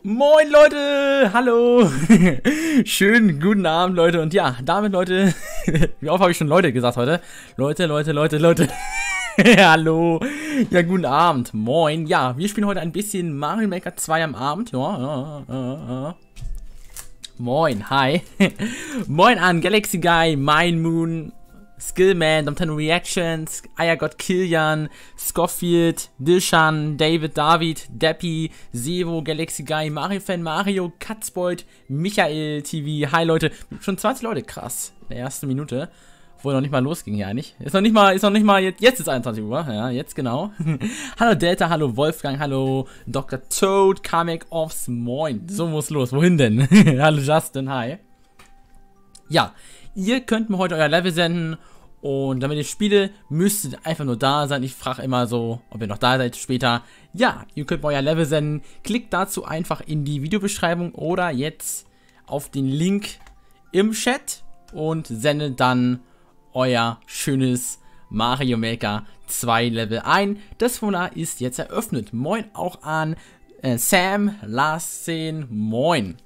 Moin Leute, hallo, schönen guten Abend Leute und ja, damit Leute, wie oft habe ich schon Leute gesagt heute? Leute, hallo, ja guten Abend, moin, ja, wir spielen heute ein bisschen Mario Maker 2 am Abend, ja. Moin, hi, moin an Galaxy Guy, Mine Moon, Skillman, Domtano Reactions, Ayagott Kilian, Scofield, Dilshan, David, Deppy, Sevo, Galaxy Guy, Mario Fan, Mario, Katzbold, Michael TV. Hi Leute, schon 20 Leute, krass. In der ersten Minute. Obwohl noch nicht mal losging hier eigentlich. Ist noch nicht mal, jetzt ist 21 Uhr. Ja, jetzt genau. Hallo Delta, hallo Wolfgang, hallo Dr. Toad, Kamek Offs, moin. So muss los, wohin denn? Hallo Justin, hi. Ja. Ihr könnt mir heute euer Level senden und damit ich spiele, müsst ihr einfach nur da sein. Ich frage immer so, ob ihr noch da seid später. Ja, ihr könnt mir euer Level senden. Klickt dazu einfach in die Videobeschreibung oder jetzt auf den Link im Chat und sendet dann euer schönes Mario Maker 2 Level ein. Das Formular ist jetzt eröffnet. Moin auch an Sam, Larsen, moin.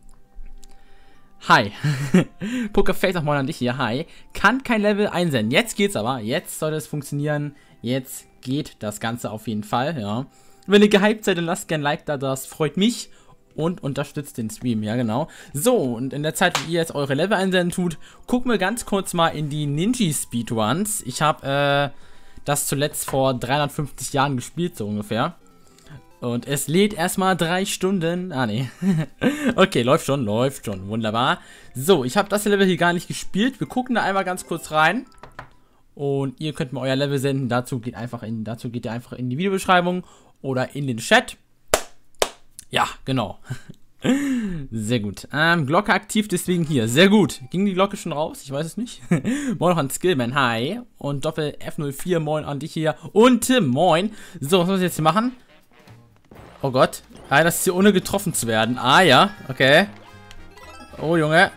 Hi. Pokerface auch mal an dich hier. Hi. Kann kein Level einsenden. Jetzt geht's aber. Jetzt soll es funktionieren. Jetzt geht das Ganze auf jeden Fall. Ja. Wenn ihr gehypt seid, dann lasst gerne ein Like da. Das freut mich. Und unterstützt den Stream. Ja, genau. So, und in der Zeit, wie ihr jetzt eure Level einsenden tut, gucken wir ganz kurz mal in die Ninja Speedruns. Ich habe das zuletzt vor 350 Jahren gespielt, so ungefähr. Und es lädt erstmal 3 Stunden. Ah, nee. Okay, läuft schon. Wunderbar. So, ich habe das Level hier gar nicht gespielt. Wir gucken da einmal ganz kurz rein. Und ihr könnt mir euer Level senden. Dazu geht ihr einfach in die Videobeschreibung oder in den Chat. Ja, genau. Sehr gut. Glocke aktiv, deswegen hier. Sehr gut. Ging die Glocke schon raus? Ich weiß es nicht. Moin noch an Skillman. Hi. Und Doppel F04. Moin an dich hier. Und Tim. Moin. So, was muss ich jetzt hier machen? Oh Gott. Ah, das ist hier ohne getroffen zu werden. Ah, ja. Okay. Oh, Junge.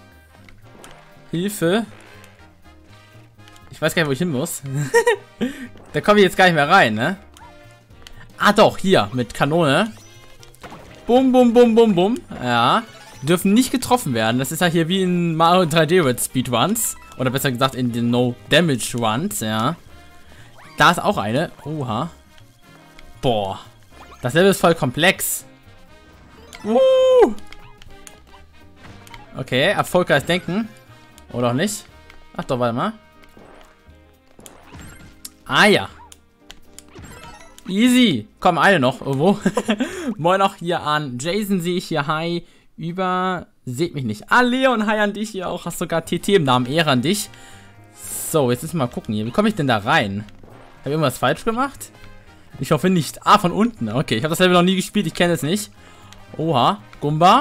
Hilfe. Ich weiß gar nicht, wo ich hin muss. Da komme ich jetzt gar nicht mehr rein, ne? Ah, doch. Hier. Mit Kanone. Bum, bum, bum, bum, bum. Ja. Die dürfen nicht getroffen werden. Das ist ja hier wie in Mario 3D World Speedruns. Oder besser gesagt in den No Damage Runs, ja. Da ist auch eine. Oha. Boah. Das Level ist voll komplex. Okay, erfolgreich denken. Oder auch nicht. Ach doch, warte mal. Ah ja. Easy. Komm, eine noch irgendwo. Moin auch hier an Jason, sehe ich hier. Hi. Seht mich nicht. Ah, Leon, hi an dich hier auch. Hast sogar TT im Namen. Ehre an dich. So, jetzt müssen wir mal gucken hier. Wie komme ich denn da rein? Habe ich irgendwas falsch gemacht? Ich hoffe nicht. Ah, von unten. Okay, ich habe das Level noch nie gespielt. Ich kenne es nicht. Oha. Gumba.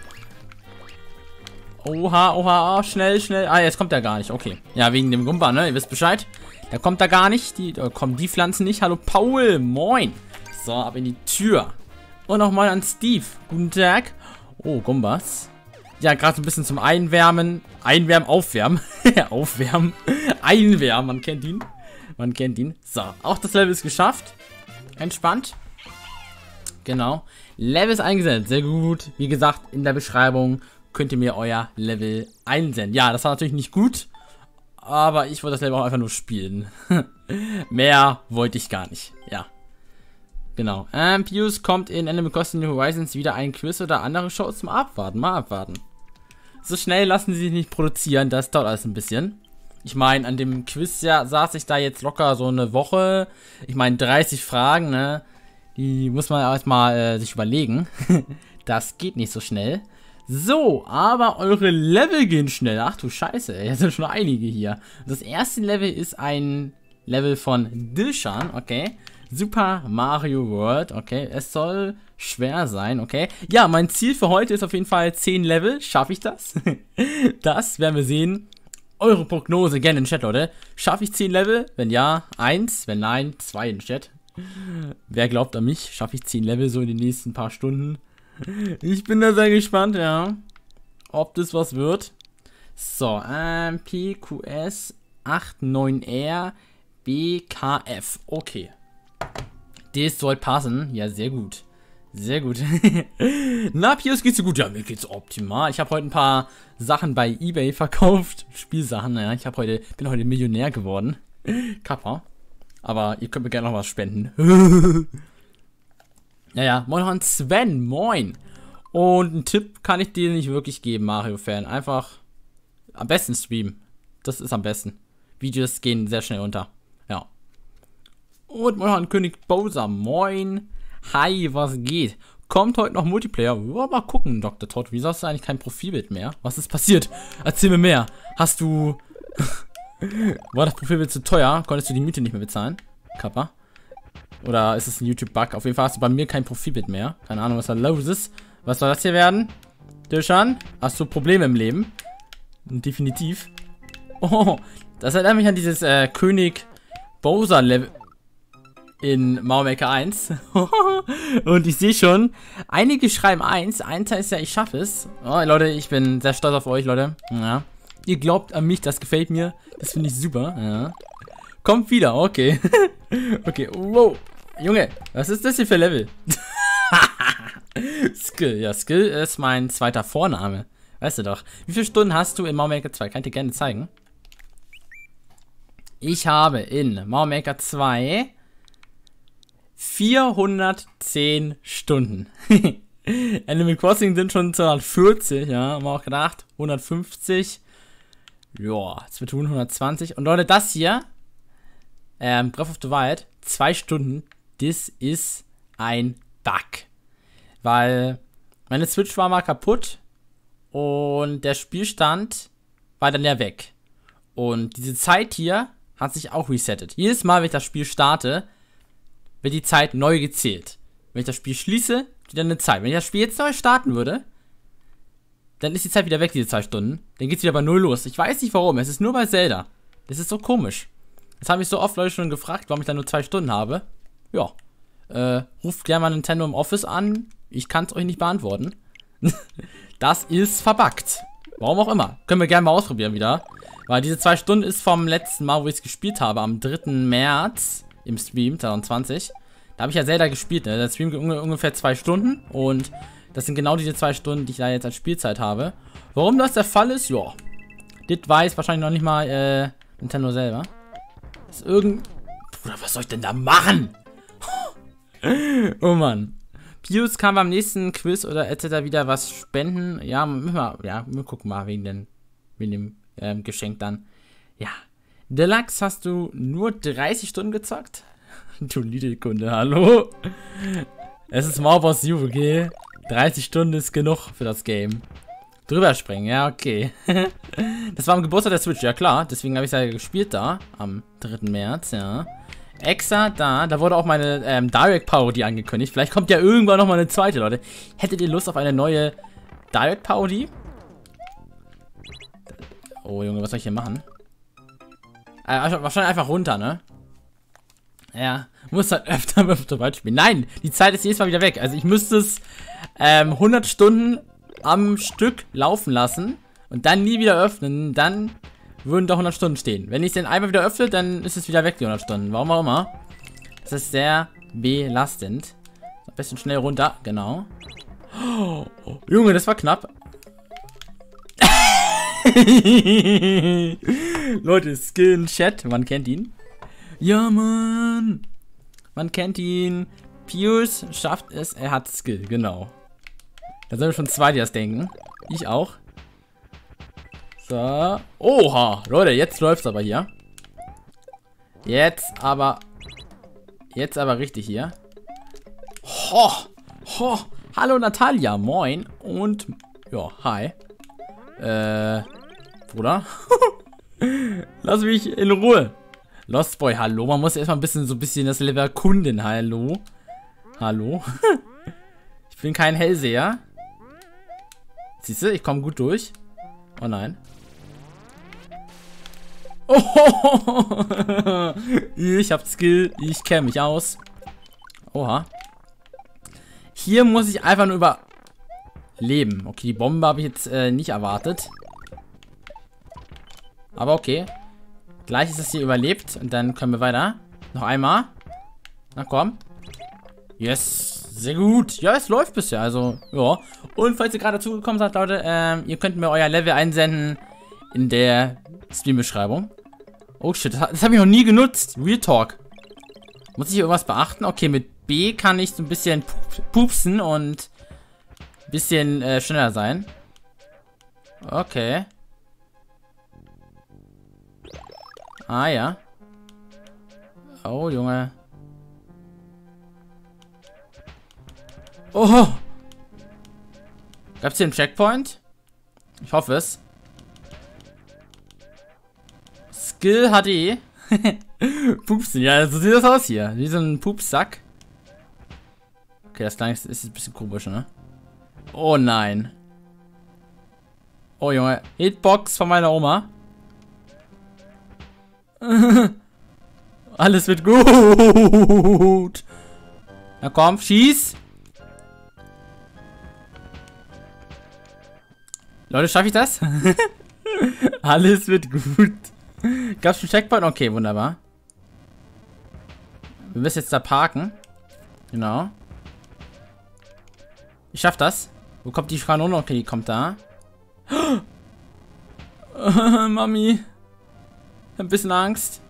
Oha. Oh, schnell. Ah, jetzt kommt er gar nicht. Okay. Ja, wegen dem Gumba, ne? Ihr wisst Bescheid. Da kommt er gar nicht. Kommen die Pflanzen nicht. Hallo, Paul. Moin. So, ab in die Tür. Und noch mal an Steve. Guten Tag. Oh, Gumbas. Ja, gerade so ein bisschen zum Einwärmen. Aufwärmen. Aufwärmen. Einwärmen. Man kennt ihn. So, auch das Level ist geschafft. Entspannt. Genau. Level ist eingesendet. Sehr gut. Wie gesagt, in der Beschreibung könnt ihr mir euer Level einsenden. Ja, das war natürlich nicht gut. Aber ich wollte das Level auch einfach nur spielen. Mehr wollte ich gar nicht. Ja. Genau. Pius kommt in Animal Crossing New Horizons wieder ein Quiz oder andere Shows zum Abwarten. Mal abwarten. So schnell lassen sie sich nicht produzieren. Das dauert alles ein bisschen. Ich meine, an dem Quiz ja, saß ich da jetzt locker so eine Woche. Ich meine, 30 Fragen, ne? Die muss man erstmal sich überlegen. Das geht nicht so schnell. So, aber eure Level gehen schnell. Ach du Scheiße, ey. Es sind schon einige hier. Das erste Level ist ein Level von Dilshan, okay. Super Mario World, okay. Es soll schwer sein, okay. Ja, mein Ziel für heute ist auf jeden Fall 10 Level. Schaffe ich das? Das werden wir sehen. Eure Prognose gerne in den Chat, Leute. Schaffe ich 10 Level? Wenn ja, 1. Wenn nein, 2 in den Chat. Wer glaubt an mich? Schaffe ich 10 Level so in den nächsten paar Stunden? Ich bin da sehr gespannt, ja. Ob das was wird. So, PQS 89R BKF. Okay. Das soll passen. Ja, sehr gut. Sehr gut. Na, Pius, geht's dir gut? Ja, mir geht's optimal. Ich habe heute ein paar Sachen bei eBay verkauft. Spielsachen, ja. Bin heute Millionär geworden. Kappa. Aber ihr könnt mir gerne noch was spenden. Ja. Moin, Sven. Moin. Und einen Tipp kann ich dir nicht wirklich geben, Mario-Fan. Einfach am besten streamen. Das ist am besten. Videos gehen sehr schnell unter. Ja. Und moin, König Bowser. Moin. Hi, was geht? Kommt heute noch Multiplayer? Mal gucken, Dr. Todd. Wieso hast du eigentlich kein Profilbild mehr? Was ist passiert? Erzähl mir mehr. Hast du... War das Profilbild zu teuer? Konntest du die Miete nicht mehr bezahlen? Kappa. Oder ist es ein YouTube-Bug? Auf jeden Fall hast du bei mir kein Profilbild mehr. Keine Ahnung, was da los ist. Was soll das hier werden? Döschan? Hast du Probleme im Leben? Definitiv. Oh, das erinnert mich an dieses König Bowser Level in Mario Maker 1. Und ich sehe schon, einige schreiben 1. 1 heißt ja, ich schaffe es. Oh, Leute, ich bin sehr stolz auf euch, Leute. Ja. Ihr glaubt an mich, das gefällt mir. Das finde ich super. Ja. Kommt wieder, okay. Okay, wow. Junge, was ist das hier für Level? Skill, ja, Skill ist mein zweiter Vorname. Weißt du doch. Wie viele Stunden hast du in Mario Maker 2? Kann ich dir gerne zeigen. Ich habe in Mario Maker 2 410 Stunden. Animal Crossing sind schon 240, ja, haben wir auch gedacht. 150. Ja, Splatoon 120. Und Leute, das hier, Breath of the Wild, 2 Stunden, das ist ein Bug. Weil meine Switch war mal kaputt und der Spielstand war dann ja weg. Und diese Zeit hier hat sich auch resettet. Jedes Mal, wenn ich das Spiel starte, wird die Zeit neu gezählt. Wenn ich das Spiel schließe, wieder eine Zeit. Wenn ich das Spiel jetzt neu starten würde, dann ist die Zeit wieder weg, diese 2 Stunden. Dann geht es wieder bei 0 los. Ich weiß nicht warum, es ist nur bei Zelda. Das ist so komisch. Das haben mich so oft Leute schon gefragt, warum ich dann nur 2 Stunden habe. Ja. Ruft gerne mal Nintendo im Office an. Ich kann es euch nicht beantworten. Das ist verbuggt. Warum auch immer. Können wir gerne mal ausprobieren wieder. Weil diese 2 Stunden ist vom letzten Mal, wo ich es gespielt habe, am 3. März im Stream 2020. Da habe ich ja Zelda gespielt. Ne? Der Stream geht ungefähr 2 Stunden. Und das sind genau diese 2 Stunden, die ich da jetzt als Spielzeit habe. Warum das der Fall ist? Ja. Das weiß wahrscheinlich noch nicht mal Nintendo selber. Ist Bruder, was soll ich denn da machen? Oh Mann. Pius kann beim nächsten Quiz oder etc. wieder was spenden. Ja, wir gucken mal wegen dem Geschenk dann. Ja. Deluxe, hast du nur 30 Stunden gezockt? Du Lidl-Kunde, hallo? Es ist Mauboss U, okay? 30 Stunden ist genug für das Game. Drüber springen, ja, okay. Das war am Geburtstag der Switch, ja klar. Deswegen habe ich es ja gespielt da, am 3. März, ja. Exa, da wurde auch meine Direct-Parodie angekündigt. Vielleicht kommt ja irgendwann nochmal eine zweite, Leute. Hättet ihr Lust auf eine neue Direct-Parodie? Oh, Junge, was soll ich hier machen? Wahrscheinlich einfach runter, ne? Ja, muss halt öfter weit spielen. Nein, die Zeit ist jedes Mal wieder weg. Also ich müsste es 100 Stunden am Stück laufen lassen und dann nie wieder öffnen. Dann würden da 100 Stunden stehen. Wenn ich es dann einmal wieder öffne, dann ist es wieder weg, die 100 Stunden. Warum auch immer. Das ist sehr belastend. Am besten schnell runter, genau. Oh, Junge, das war knapp. Leute, Skill in Chat, man kennt ihn. Ja, Mann. Man kennt ihn. Pius schafft es, er hat Skill, genau. Da sind wir schon 2, die das denken. Ich auch. So. Oha, Leute, jetzt läuft's aber hier. Jetzt aber richtig hier. Ho, ho. Hallo Natalia, moin. Und, ja, hi. Bruder. Lass mich in Ruhe. Lost Boy, hallo. Man muss erstmal so ein bisschen das Level erkunden. Hallo. Hallo. Ich bin kein Hellseher. Siehst du, ich komme gut durch. Oh nein. Oh, ich hab Skill. Ich kenne mich aus. Oha. Hier muss ich einfach nur überleben. Okay, die Bombe habe ich jetzt nicht erwartet. Aber okay. Gleich ist es hier überlebt. Und dann können wir weiter. Noch einmal. Na komm. Yes. Sehr gut. Ja, es läuft bisher, also, ja. Und falls ihr gerade dazugekommen seid, Leute, ihr könnt mir euer Level einsenden in der Stream-Beschreibung. Oh shit, das habe ich noch nie genutzt. Real Talk. Muss ich irgendwas beachten? Okay, mit B kann ich so ein bisschen pupsen und ein bisschen schneller sein. Okay. Ah, ja. Oh, Junge. Oh! Gab's hier einen Checkpoint? Ich hoffe es. Skill HD. Pupsen, ja, so sieht das aus hier. Wie so ein Pupsack. Okay, das klang ist ein bisschen komisch, ne? Oh nein. Oh Junge. Hitbox von meiner Oma. Alles wird gut. Na komm, schieß. Leute, schaffe ich das? Alles wird gut. Gab's einen Checkpoint? Okay, wunderbar. Wir müssen jetzt da parken. Genau. Ich schaff das. Wo kommt die Kanone? Okay, die kommt da. Mami. Ein bisschen Angst.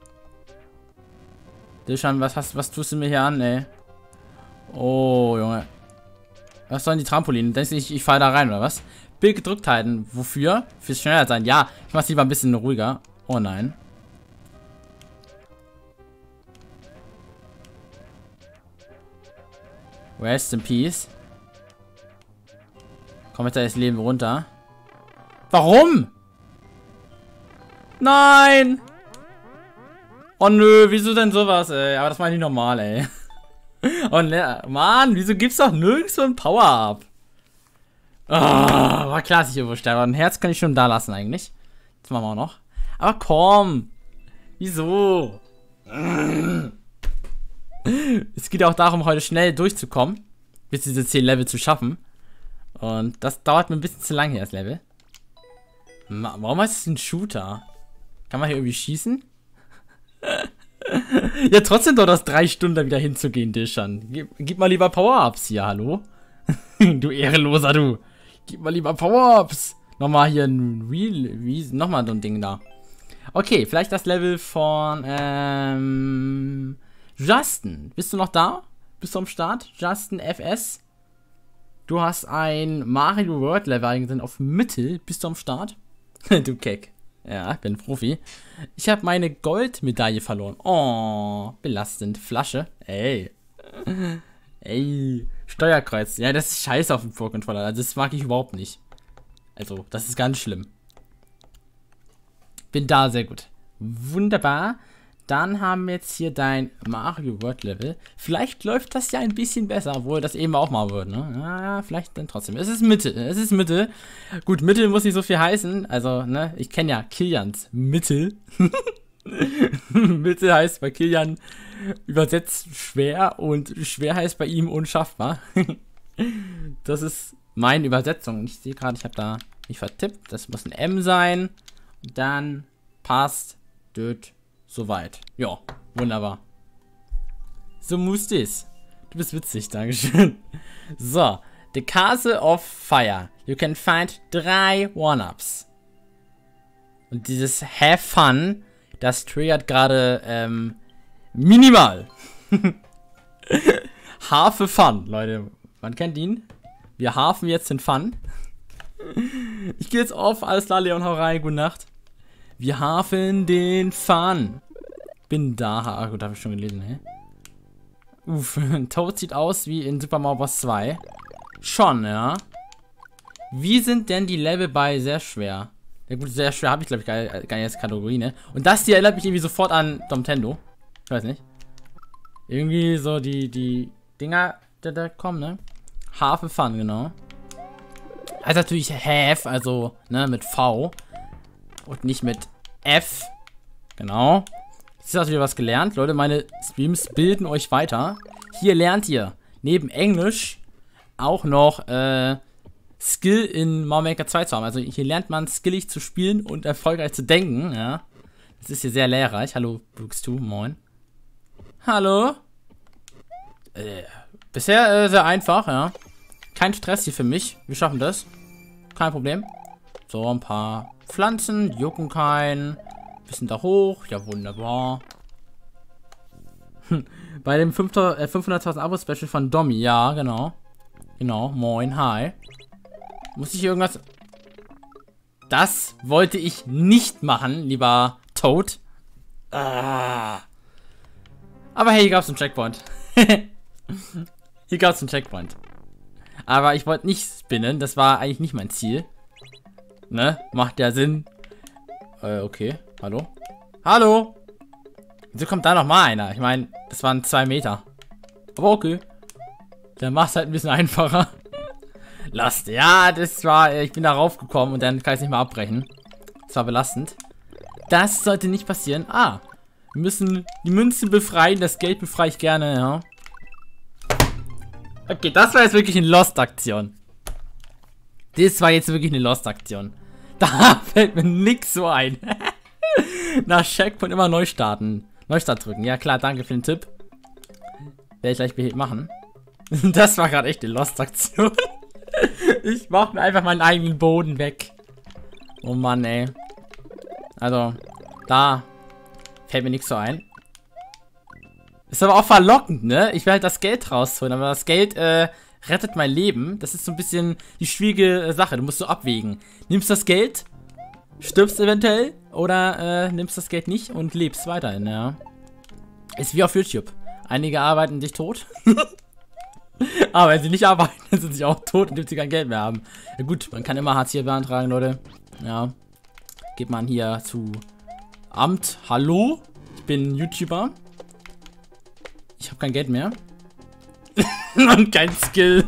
Dilshan, was tust du mir hier an, ey? Oh, Junge. Was sollen die Trampolinen? Denkst du nicht, ich falle da rein, oder was? Bild gedrückt halten. Wofür? Fürs schneller sein. Ja, ich mach's lieber ein bisschen ruhiger. Oh nein. Rest in peace. Komm jetzt das Leben runter. Warum? Nein! Oh nö, wieso denn sowas, ey? Aber das meine ich normal, ey. Oh ne, Mann, wieso gibt's doch nirgends so ein Power-Up? Oh, war klar, dass ich irgendwo sterbe. Ein Herz kann ich schon da lassen, eigentlich. Das machen wir auch noch. Aber komm. Wieso? Es geht ja auch darum, heute schnell durchzukommen. Bis diese 10 Level zu schaffen. Und das dauert mir ein bisschen zu lang hier, das Level. Warum heißt es ein Shooter? Kann man hier irgendwie schießen? Ja, trotzdem dauert das 3 Stunden, da wieder hinzugehen, Dilshan. Gib mal lieber Power-Ups hier, hallo? Du Ehrenloser, du. Gib mal lieber Power-Ups. Nochmal hier ein nochmal so ein Ding da. Okay, vielleicht das Level von, Justin. Bist du noch da? Bist du am Start? Justin FS. Du hast ein Mario World Level eingesetzt auf Mittel. Bist du am Start? Du Keck. Ja, ich bin Profi. Ich habe meine Goldmedaille verloren. Oh, belastend. Flasche. Ey. Ey. Steuerkreuz. Ja, das ist scheiße auf dem Pro-Controller. Also das mag ich überhaupt nicht. Also, das ist ganz schlimm. Bin da sehr gut. Wunderbar. Dann haben wir jetzt hier dein Mario World Level. Vielleicht läuft das ja ein bisschen besser, obwohl das eben auch mal wird, ne? Ja, vielleicht dann trotzdem. Es ist Mitte. Es ist Mitte. Gut, Mittel muss nicht so viel heißen. Also, ne? Ich kenne ja Kilians Mittel. Mittel heißt bei Kilian übersetzt schwer und schwer heißt bei ihm unschaffbar. Das ist meine Übersetzung. Ich sehe gerade, ich habe da mich vertippt. Das muss ein M sein. Dann passt das soweit. Ja, wunderbar. So muss das. Du bist witzig, dankeschön. So, The Castle of Fire. You can find 3 One-Ups. Und dieses Have Fun, das triggert gerade minimal. Harfe Fun, Leute. Man kennt ihn. Wir harfen jetzt den Fun. Ich gehe jetzt auf. Alles klar, Leon, hau rein. Gute Nacht. Wir harfen den Fun. Bin da. Ah, gut, habe ich schon gelesen, hä? Uff, Toad sieht aus wie in Super Mario Bros. 2. Schon, ja. Wie sind denn die Level bei sehr schwer? Ja gut, sehr schwer habe ich, glaube ich, gar nicht als Kategorie, ne? Und das hier erinnert mich irgendwie sofort an Nintendo. Ich weiß nicht. Irgendwie so die Dinger, die da kommen, ne? Harfe Fun, genau. Also natürlich Have, also, ne, mit V. Und nicht mit F. Genau. Jetzt hast du wieder was gelernt. Leute, meine Streams bilden euch weiter. Hier lernt ihr neben Englisch auch noch Skill in Mario Maker 2 zu haben. Also hier lernt man skillig zu spielen und erfolgreich zu denken. Ja. Das ist hier sehr lehrreich. Hallo, Brooks2, moin. Hallo? Bisher sehr einfach, ja. Kein Stress hier für mich. Wir schaffen das. Kein Problem. So, ein paar Pflanzen, die jucken keinen. Bisschen da hoch. Ja, wunderbar. Bei dem 500.000 Abo-Special von Domi. Ja, genau. Genau, moin, hi. Muss ich hier irgendwas... Das wollte ich nicht machen, lieber Toad. Ah. Aber hey, hier gab es einen Checkpoint. Hier gab es einen Checkpoint. Aber ich wollte nicht spinnen. Das war eigentlich nicht mein Ziel. Ne? Macht ja Sinn. Okay. Hallo? Hallo? Wieso kommt da noch mal einer? Ich meine, das waren 2 Meter. Aber okay. Dann macht es halt ein bisschen einfacher. Last. Ja, das war... Ich bin da raufgekommen und dann kann ich es nicht mehr abbrechen. Das war belastend. Das sollte nicht passieren. Ah. Wir müssen die Münzen befreien. Das Geld befreie ich gerne, ja. Okay, das war jetzt wirklich eine Lost-Aktion. Das war jetzt wirklich eine Lost-Aktion. Da fällt mir nix so ein. Nach Checkpoint immer neu starten. Neustart drücken. Ja klar, danke für den Tipp. Werde ich gleich machen. Das war gerade echt eine Lost-Aktion. Ich mach mir einfach meinen eigenen Boden weg. Oh Mann, ey. Also, da fällt mir nichts so ein. Ist aber auch verlockend, ne? Ich will halt das Geld rausholen, aber das Geld rettet mein Leben. Das ist so ein bisschen die schwierige Sache. Du musst so abwägen. Nimmst das Geld, stirbst eventuell, oder nimmst das Geld nicht und lebst weiterhin, ja. Ist wie auf YouTube. Einige arbeiten dich tot. Aber wenn sie nicht arbeiten, dann sind sie auch tot, indem sie kein Geld mehr haben. Ja gut, man kann immer Hartz IV beantragen, Leute. Ja. Geht man hier zu Amt. Hallo? Ich bin YouTuber. Ich habe kein Geld mehr. Und kein Skill.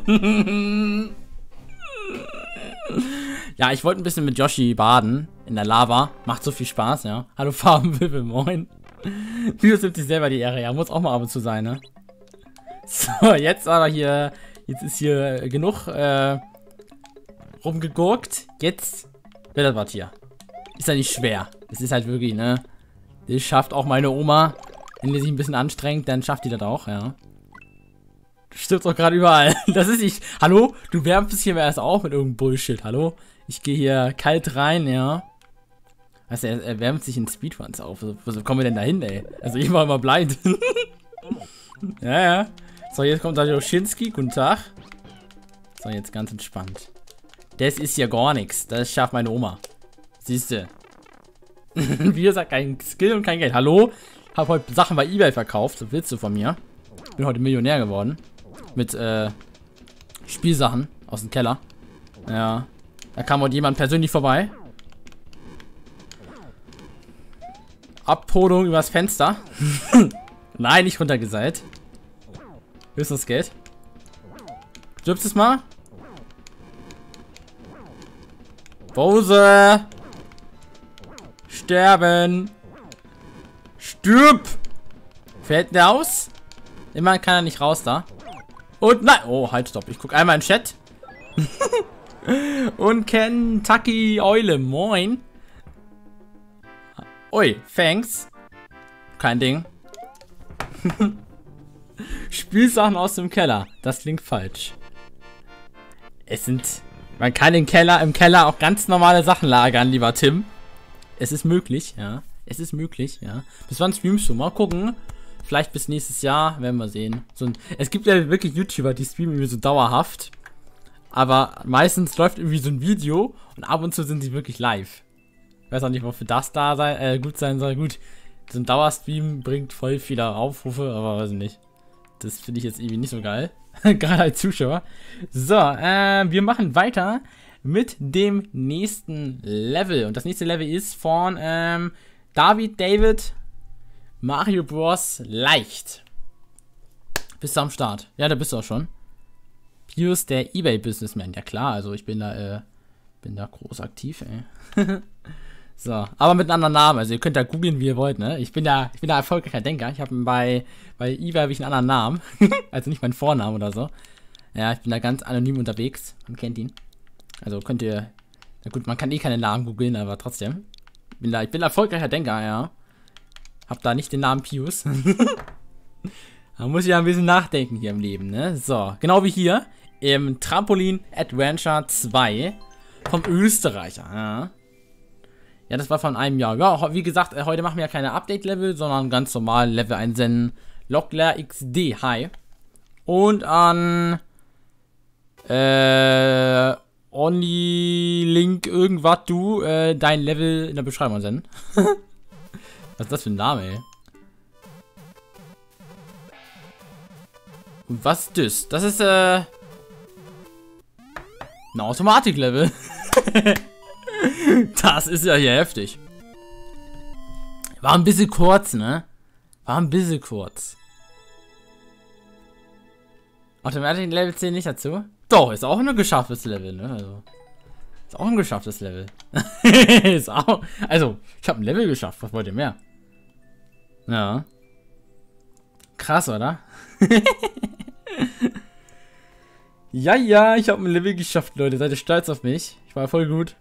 Ja, ich wollte ein bisschen mit Yoshi baden. In der Lava. Macht so viel Spaß, ja. Hallo Farbenwirbel, moin. Videos nimmt sich selber die Ehre, ja. Muss auch mal ab und zu sein, ne? So, jetzt aber hier. Jetzt ist hier genug rumgegurkt. Jetzt wird das was hier. Ist ja nicht schwer. Das ist halt wirklich, ne? Das schafft auch meine Oma. Wenn die sich ein bisschen anstrengt, dann schafft die das auch, ja. Du stirbst doch gerade überall. Das ist nicht. Hallo? Du wärmst es hier erst auf mit irgendeinem Bullshit. Hallo? Ich gehe hier kalt rein, ja. Weißt du, er wärmt sich in Speedruns auf. Wo kommen wir denn da hin, ey? Also ich war immer blind. Ja, ja. So, jetzt kommt Joschinski. Guten Tag. So, jetzt ganz entspannt. Das ist ja gar nichts. Das schafft meine Oma. Siehste. Wie gesagt, kein Skill und kein Geld. Hallo? Hab heute Sachen bei eBay verkauft. Was willst du von mir? Bin heute Millionär geworden. Mit, Spielsachen aus dem Keller. Ja. Da kam heute jemand persönlich vorbei. Abholung übers Fenster. Nein, nicht runtergeseilt. Höchstens Geld. Stirbst es mal? Pause. Sterben. Stirb. Fällt der aus? Immerhin kann er nicht raus da. Und nein. Oh, halt, stopp. Ich guck einmal in den Chat. Und Kentucky Eule. Moin. Ui, thanks. Kein Ding. Spielsachen aus dem Keller. Das klingt falsch. Es sind... Man kann im Keller auch ganz normale Sachen lagern, lieber Tim. Es ist möglich, ja. Es ist möglich, ja. Bis wann streamst du? Mal gucken. Vielleicht bis nächstes Jahr, werden wir sehen. Es gibt ja wirklich YouTuber, die streamen irgendwie so dauerhaft. Aber meistens läuft irgendwie so ein Video und ab und zu sind sie wirklich live. Ich weiß auch nicht, wofür das gut sein soll. Gut, so ein Dauerstream bringt voll viele Aufrufe, aber weiß ich nicht. Das finde ich jetzt irgendwie nicht so geil. Gerade als Zuschauer. So, wir machen weiter mit dem nächsten Level. Und das nächste Level ist von David Mario Bros. Leicht. Bist du am Start? Ja, da bist du auch schon. Pius, der eBay-Businessman. Ja klar, also ich bin da groß aktiv, ey. So, aber mit einem anderen Namen. Also ihr könnt da googeln, wie ihr wollt, ne? Ich bin da erfolgreicher Denker. Ich habe bei eBay habe ich einen anderen Namen. Also nicht meinen Vornamen oder so. Ja, ich bin da ganz anonym unterwegs. Man kennt ihn. Also könnt ihr... Na gut, man kann eh keine Namen googeln, aber trotzdem. Ich bin erfolgreicher Denker, ja. Hab da nicht den Namen Pius. Man muss ja ein bisschen nachdenken hier im Leben, ne? So, genau wie hier im Trampolin Adventure 2 vom Österreicher, ja. Ja, das war von einem Jahr. Ja, wie gesagt, heute machen wir ja keine Update-Level, sondern ganz normal Level einsenden. Lockler XD, hi. Und an Only Link irgendwas du dein Level in der Beschreibung senden. Was ist das für ein Name, ey? Und was ist das? Das ist ein Automatik-Level. Das ist ja hier heftig. War ein bisschen kurz, ne? War ein bisschen kurz. Automatik-Level 10 nicht dazu? Doch, ist auch ein geschafftes Level, ne? Also, ist auch ein geschafftes Level. Ist auch, also, ich habe ein Level geschafft. Was wollt ihr mehr? Ja. Krass, oder? Ja, ich habe ein Level geschafft, Leute. Seid ihr stolz auf mich? Ich war voll gut.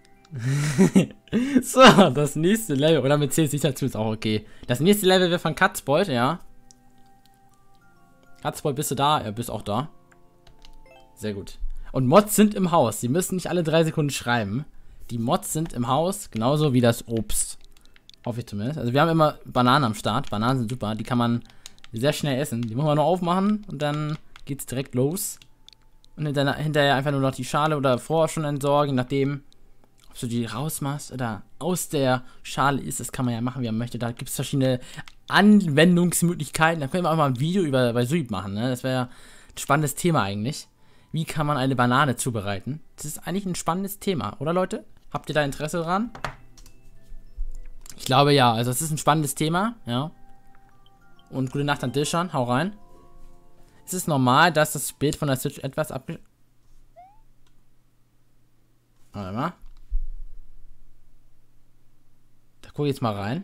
So, das nächste Level. Oder mit 10 sicher zu, ist auch okay. Das nächste Level wird von Katzbold, ja. Katzbold, bist du da? Ja, bist auch da. Sehr gut. Und Mods sind im Haus. Sie müssen nicht alle 3 Sekunden schreiben. Die Mods sind im Haus, genauso wie das Obst. Hoffe ich zumindest. Also wir haben immer Bananen am Start. Bananen sind super. Die kann man sehr schnell essen. Die muss man nur aufmachen und dann geht's direkt los. Und hinterher einfach nur noch die Schale oder vorher schon entsorgen, je nachdem, ob du die rausmachst oder aus der Schale isst. Das kann man ja machen, wie man möchte. Da gibt es verschiedene Anwendungsmöglichkeiten. Da können wir auch mal ein Video bei Suip machen, ne? Das wäre ja ein spannendes Thema eigentlich. Wie kann man eine Banane zubereiten? Das ist eigentlich ein spannendes Thema, oder Leute? Habt ihr da Interesse dran? Ich glaube ja, also es ist ein spannendes Thema, ja. Und gute Nacht an Dilshan, hau rein. Ist es normal, dass das Bild von der Switch etwas Warte mal. Da gucke ich jetzt mal rein.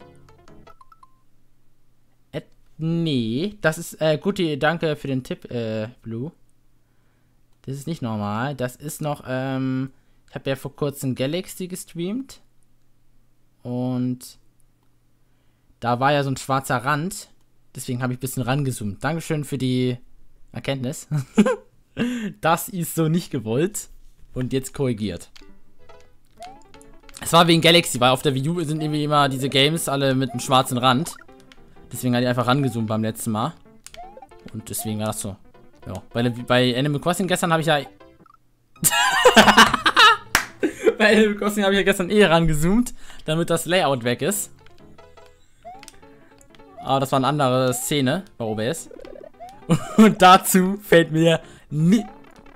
Nee, das ist, gute, danke für den Tipp, Blue. Das ist nicht normal. Das ist noch, ich habe ja vor kurzem Galaxy gestreamt. Und da war ja so ein schwarzer Rand. Deswegen habe ich ein bisschen rangezoomt. Dankeschön für die Erkenntnis. Das ist so nicht gewollt. Und jetzt korrigiert. Es war wegen Galaxy, weil auf der Wii U sind irgendwie immer diese Games alle mit einem schwarzen Rand. Deswegen hatte ich einfach rangezoomt beim letzten Mal. Und deswegen war das so. Ja. Bei Animal Crossing gestern habe ich ja... Bei Animal Crossing habe ich ja gestern rangezoomt, damit das Layout weg ist. Aber das war eine andere Szene bei OBS. Und dazu fällt mir nie...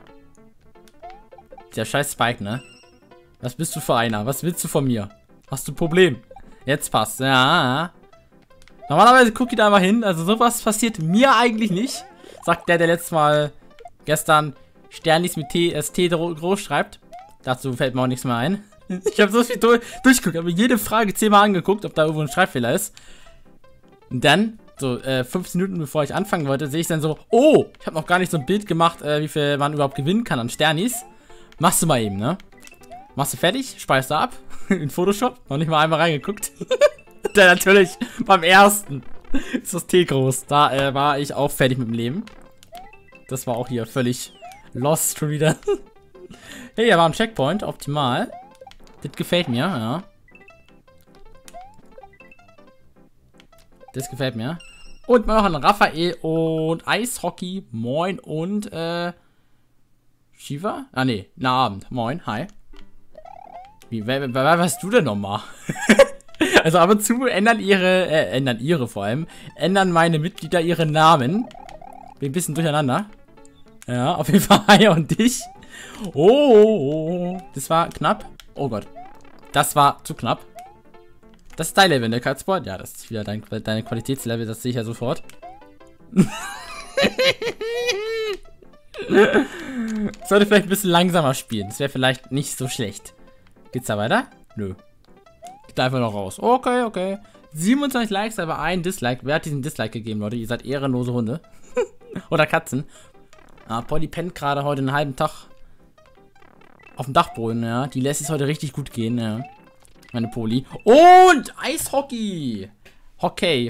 Der scheiß Spike, ne? Was bist du für einer? Was willst du von mir? Hast du ein Problem? Jetzt passt. Ja. Normalerweise gucke ich da mal hin. Also sowas passiert mir eigentlich nicht. Sagt der letztes Mal gestern Sternis mit TST groß schreibt. Dazu fällt mir auch nichts mehr ein. Ich habe so viel durchgeguckt. Habe mir jede Frage 10-mal angeguckt, ob da irgendwo ein Schreibfehler ist. Und dann, so 15 Minuten bevor ich anfangen wollte, sehe ich dann so, oh, ich habe noch gar nicht so ein Bild gemacht, wie viel man überhaupt gewinnen kann an Sternis. Machst du mal eben, ne? Machst du fertig, speist du ab in Photoshop, noch nicht mal einmal reingeguckt. Der natürlich beim ersten ist das T groß. Da war ich auch fertig mit dem Leben. Das war auch hier völlig lost schon wieder. Hey, da war ein Checkpoint, optimal. Das gefällt mir, ja. Das gefällt mir. Und noch ein Raphael und Eishockey. Moin und Shiva? Ah ne, na Abend. Moin, hi. Wer warst du denn nochmal? Also ab und zu ändern ändern meine Mitglieder ihre Namen. Bin ein bisschen durcheinander. Ja, auf jeden Fall hi und dich. Oh, das war knapp. Oh Gott. Das war zu knapp. Das ist dein Level, ne, Katzboard? Ja, das ist wieder deine Qualitätslevel, das sehe ich ja sofort. Sollte vielleicht ein bisschen langsamer spielen. Das wäre vielleicht nicht so schlecht. Geht's da weiter? Nö. Geht da einfach noch raus. Okay. 27 Likes, aber ein Dislike. Wer hat diesen Dislike gegeben, Leute? Ihr seid ehrenlose Hunde. Oder Katzen. Ah, Polly pennt gerade heute einen halben Tag auf dem Dachboden, ja. Die lässt es heute richtig gut gehen, ja. Meine Poli. Und Eishockey. Hockey.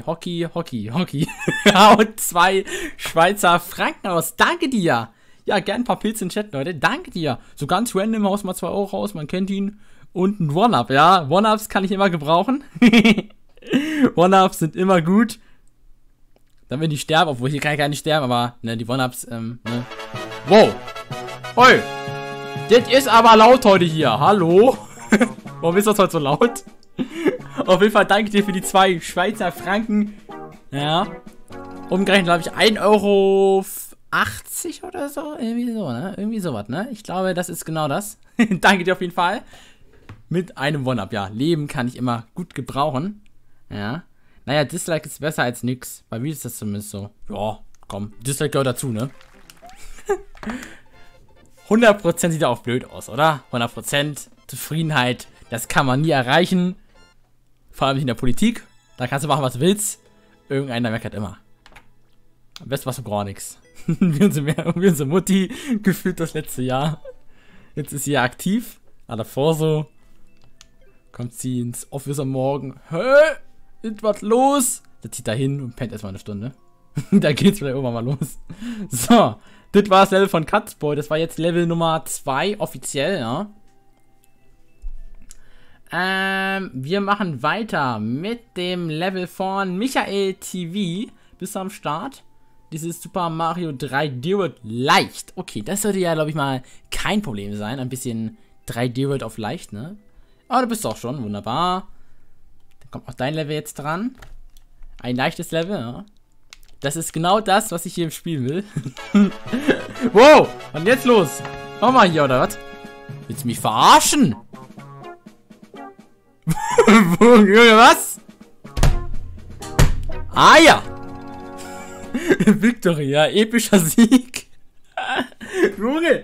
Haut 2 Schweizer Franken aus. Danke dir. Ja, gern ein paar Pilze in den Chat, Leute. Danke dir. So ganz random haust mal 2 Euro raus. Man kennt ihn. Und ein One-Up, ja. One-Ups kann ich immer gebrauchen. One-Ups sind immer gut. Dann wenn die sterben, obwohl hier kann ich gar nicht sterben, aber ne, die One-Ups, ne. Wow. Oi. Das ist aber laut heute hier. Hallo. Warum ist das heute so laut? Auf jeden Fall danke dir für die 2 Schweizer Franken. Ja. Umgerechnet, glaube ich, 1,80 Euro oder so. Irgendwie so, ne? Irgendwie sowas, ne? Ich glaube, das ist genau das. Danke dir auf jeden Fall. Mit einem One-Up, ja. Leben kann ich immer gut gebrauchen. Ja. Naja, Dislike ist besser als nix. Bei mir ist das zumindest so. Ja, komm. Dislike gehört dazu, ne? 100% sieht ja auch blöd aus, oder? 100% Zufriedenheit. Das kann man nie erreichen. Vor allem nicht in der Politik. Da kannst du machen, was du willst. Irgendeiner meckert immer. Am besten machst du gar nichts. Wie unsere Mutti gefühlt das letzte Jahr. Jetzt ist sie ja aktiv. Aber davor so. Kommt sie ins Office am Morgen. Hä? Ist was los? Da zieht er hin und pennt erstmal eine Stunde. Da geht's vielleicht irgendwann mal los. So. Das war das Level von Katzboy. Das war jetzt Level Nummer 2 offiziell, ja. Wir machen weiter mit dem Level von Michael TV. Bis am Start. Dieses Super Mario 3D World leicht. Okay, das sollte ja, glaube ich, mal kein Problem sein. Ein bisschen 3D World auf leicht, ne? Aber du bist auch schon. Wunderbar. Dann kommt auch dein Level jetzt dran. Ein leichtes Level, ja. Das ist genau das, was ich hier im Spiel will. Wow, was ist jetzt los? Nochmal hier, oder was? Willst du mich verarschen? Junge, was? Ah ja! Victory, ja, epischer Sieg. Junge!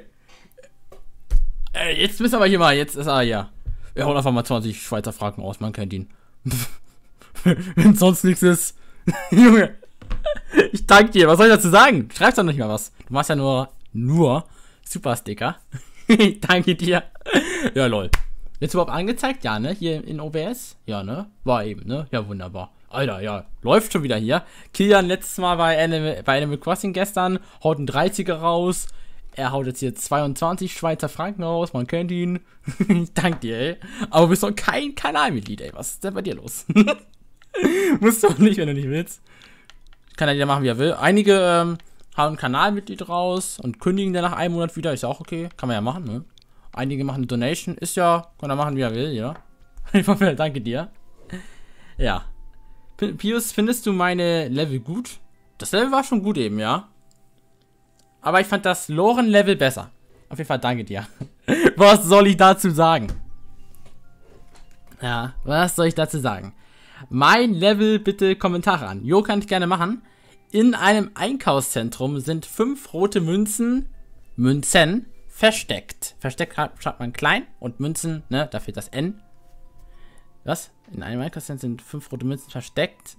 Jetzt müssen wir aber hier mal, jetzt ist er ja. Wir hauen einfach mal 20 Schweizer Franken aus, man kennt ihn. Wenn sonst nichts ist. Junge! Ich danke dir, was soll ich dazu sagen? Du schreibst doch nicht mal was. Du machst ja nur Super Sticker. Ich danke dir. Ja, lol. Jetzt überhaupt angezeigt? Ja, ne? Hier in OBS? Ja, ne? War eben, ne? Ja, wunderbar. Alter, ja. Läuft schon wieder hier. Kilian letztes Mal bei Animal Crossing gestern. Haut einen 30er raus. Er haut jetzt hier 22 Schweizer Franken raus. Man kennt ihn. Ich danke dir, ey. Aber du bist doch kein Kanalmitglied, ey. Was ist denn bei dir los? Musst du auch nicht, wenn du nicht willst. Kann er ja machen, wie er will. Einige hauen ein Kanalmitglied raus und kündigen dann nach einem Monat wieder. Ist ja auch okay. Kann man ja machen, ne? Einige machen eine Donation. Ist ja, kann er machen, wie er will, ja. Danke dir. Ja. Pius, findest du meine Level gut? Das Level war schon gut eben, ja. Aber ich fand das Loren-Level besser. Auf jeden Fall danke dir. Was soll ich dazu sagen? Ja, was soll ich dazu sagen? Mein Level, bitte Kommentare an. Jo, kann ich gerne machen. In einem Einkaufszentrum sind 5 rote Münzen versteckt. Versteckt schreibt man klein und Münzen, ne, da fehlt das N. Was? In einem Einkaufszentrum sind 5 rote Münzen versteckt.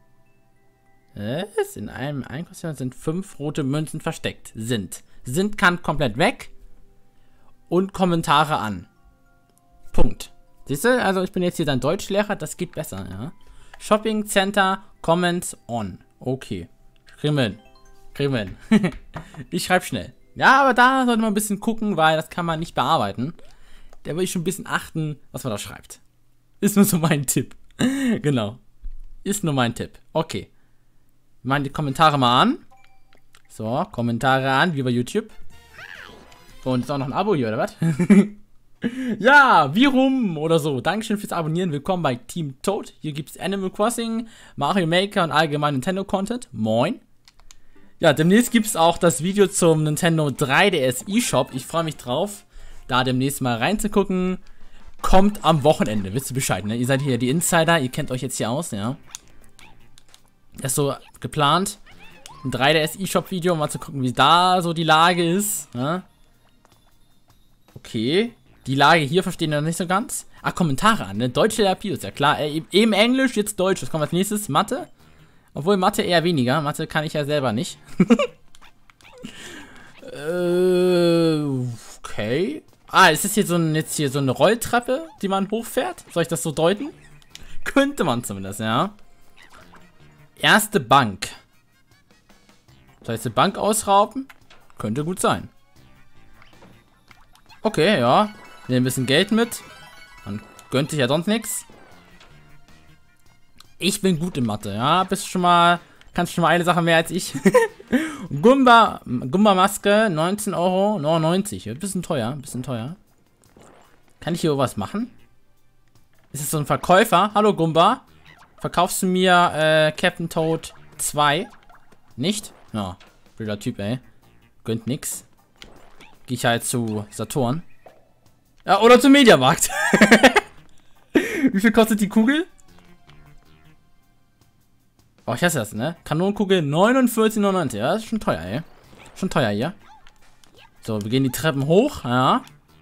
Was? In einem Einkaufszentrum sind 5 rote Münzen versteckt. Sind kann komplett weg. Und Kommentare an. Punkt. Siehst du? Also ich bin jetzt hier dein Deutschlehrer, das geht besser, ja. Shopping Center, Comments on. Okay. Kriegen wir hin. Ich schreibe schnell. Ja, aber da sollte man ein bisschen gucken, weil das kann man nicht bearbeiten. Da will ich schon ein bisschen achten, was man da schreibt. Ist nur so mein Tipp. Genau. Ist nur mein Tipp. Okay. Wir machen die Kommentare mal an. So, Kommentare an, wie bei YouTube. Und ist auch noch ein Abo hier, oder was? Ja, wie rum oder so. Dankeschön fürs Abonnieren. Willkommen bei Team Toad. Hier gibt es Animal Crossing, Mario Maker und allgemein Nintendo-Content. Moin. Ja, demnächst gibt es auch das Video zum Nintendo 3DS eShop. Ich freue mich drauf, da demnächst mal reinzugucken. Kommt am Wochenende, wisst ihr Bescheid, ne? Ihr seid hier die Insider, ihr kennt euch jetzt hier aus, ja. Das ist so geplant. Ein 3DS eShop Video, um mal zu gucken, wie da so die Lage ist, ne? Okay. Die Lage hier verstehen wir noch nicht so ganz. Ach, Kommentare an, ne? Deutsche Therapie ist ja klar. Eben Englisch, jetzt Deutsch. Was kommt als nächstes? Mathe? Obwohl Mathe eher weniger. Mathe kann ich ja selber nicht. Okay. Ah, ist das jetzt hier so eine Rolltreppe, die man hochfährt? Soll ich das so deuten? Könnte man zumindest, ja. Erste Bank. Soll ich die Bank ausrauben? Könnte gut sein. Okay, ja. Nehmen ein bisschen Geld mit. Man gönnt sich ja sonst nichts. Ich bin gut in Mathe, ja. Bist schon mal. Kannst schon mal eine Sache mehr als ich. Gumba-Maske, 19,99 €. Bisschen teuer, bisschen teuer. Kann ich hier was machen? Ist es so ein Verkäufer? Hallo Gumba. Verkaufst du mir Captain Toad 2? Nicht? Ja, blöder Typ, ey. Gönnt nix. Geh ich halt zu Saturn. Ja, oder zum Mediamarkt. Wie viel kostet die Kugel? Oh, ich hasse das, ne? Kanonenkugel 49,99. Ja, das ist schon teuer, ey. Schon teuer hier. So, wir gehen die Treppen hoch, ja.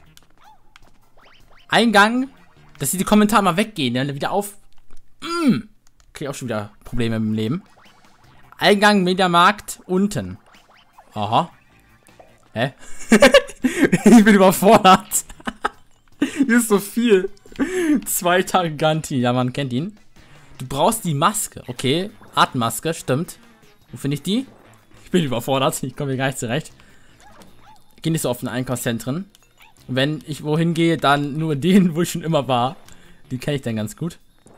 Eingang, dass die Kommentare mal weggehen, dann wieder auf. Krieg auch schon wieder Probleme im Leben. Eingang, Mediamarkt, unten. Aha. Hä? Ich bin überfordert. Hier ist so viel. 2 Tage Garantie. Ja, man kennt ihn. Du brauchst die Maske. Okay. Atemmaske, stimmt. Wo finde ich die? Ich bin überfordert. Ich komme hier gar nicht zurecht. Ich gehe nicht so oft in Einkaufszentren. Und wenn ich wohin gehe, dann nur den, wo ich schon immer war. Die kenne ich dann ganz gut.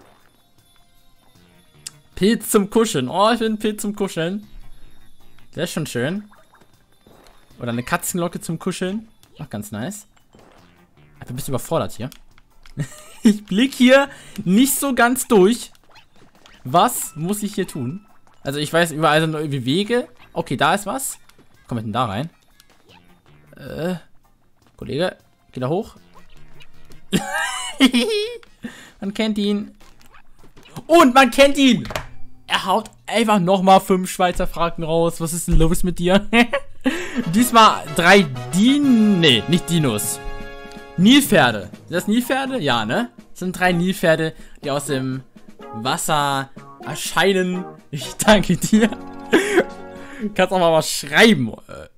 Pilz zum Kuscheln. Oh, ich will einen Pilz zum Kuscheln. Der ist schon schön. Oder eine Katzenglocke zum Kuscheln. Ach, ganz nice. Ich bin ein bisschen überfordert hier. Ich blicke hier nicht so ganz durch. Was muss ich hier tun? Also ich weiß, überall sind irgendwie Wege. Okay, da ist was. Komm denn da rein? Kollege, geh da hoch. Man kennt ihn. Und man kennt ihn. Er haut einfach nochmal 5 Schweizer Franken raus. Was ist denn los mit dir? Diesmal 3 Nee, nicht Dinos. Nilpferde. Sind das Nilpferde? Ja, ne? Das sind 3 Nilpferde, die aus dem Wasser erscheinen. Ich danke dir. Kannst auch mal was schreiben.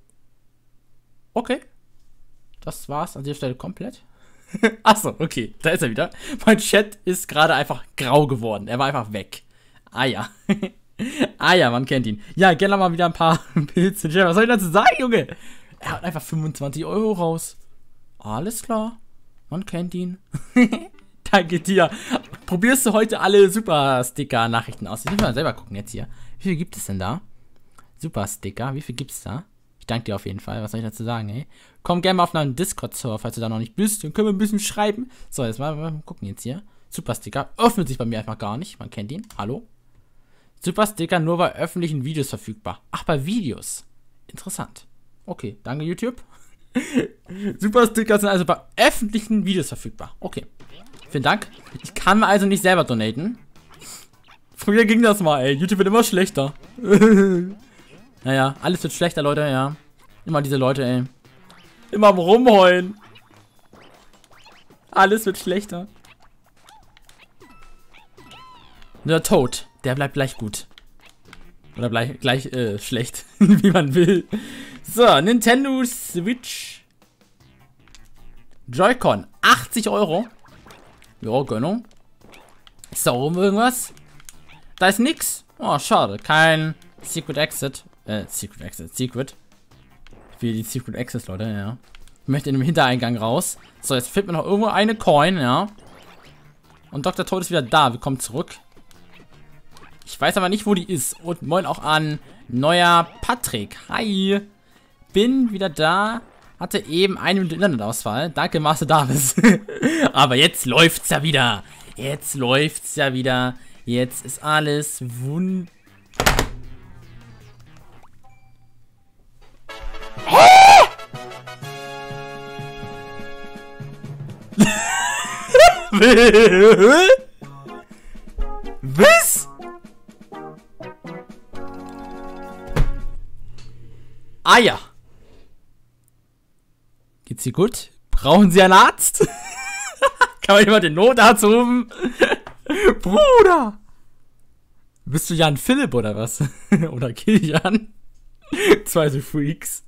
Okay. Das war's an dieser Stelle komplett. Achso, okay. Da ist er wieder. Mein Chat ist gerade einfach grau geworden. Er war einfach weg. Ah ja. Ah ja, man kennt ihn. Ja, gerne mal wieder ein paar Pilze. Was soll ich dazu sagen, Junge? Er hat einfach 25 € raus. Alles klar. Man kennt ihn. Danke dir. Probierst du heute alle Super-Sticker-Nachrichten aus? Ich will mal selber gucken jetzt hier. Wie viel gibt es denn da? Super-Sticker. Wie viel gibt es da? Ich danke dir auf jeden Fall. Was soll ich dazu sagen, ey? Komm gerne mal auf einen Discord-Server, falls du da noch nicht bist. Dann können wir ein bisschen schreiben. So, jetzt mal gucken jetzt hier. Super-Sticker. Öffnet sich bei mir einfach gar nicht. Man kennt ihn. Hallo? Super-Sticker nur bei öffentlichen Videos verfügbar. Ach, bei Videos. Interessant. Okay, danke YouTube. Super-Sticker sind also bei öffentlichen Videos verfügbar. Okay. Vielen Dank. Ich kann also nicht selber donaten. Früher ging das mal, ey. YouTube wird immer schlechter. Naja, alles wird schlechter, Leute, ja. Immer diese Leute, ey. Immer am Rumheulen. Alles wird schlechter. Der Toad, der bleibt gleich gut. Oder gleich schlecht, wie man will. So, Nintendo Switch. Joy-Con, 80 €. Ja, Gönnung. Ist da oben irgendwas? Da ist nix. Oh, schade. Kein Secret Exit. Secret. Wie die Secret Exit, Leute, ja. Ich möchte in dem Hintereingang raus. So, jetzt fehlt mir noch irgendwo eine Coin, ja. Und Dr. Toad ist wieder da. Wir kommen zurück. Ich weiß aber nicht, wo die ist. Und moin auch an neuer Patrick. Hi. Bin wieder da. Hatte eben eine Minute Internetausfall. Danke, Master Davis. Aber jetzt läuft's ja wieder. Jetzt läuft's ja wieder. Jetzt ist alles wunderbar. Was? Ah ja. Geht's dir gut? Brauchen Sie einen Arzt? Kann man jemand den Notarzt rufen? Bruder! Bist du Jan Philipp oder was? Oder Kilian? 2 so Freaks.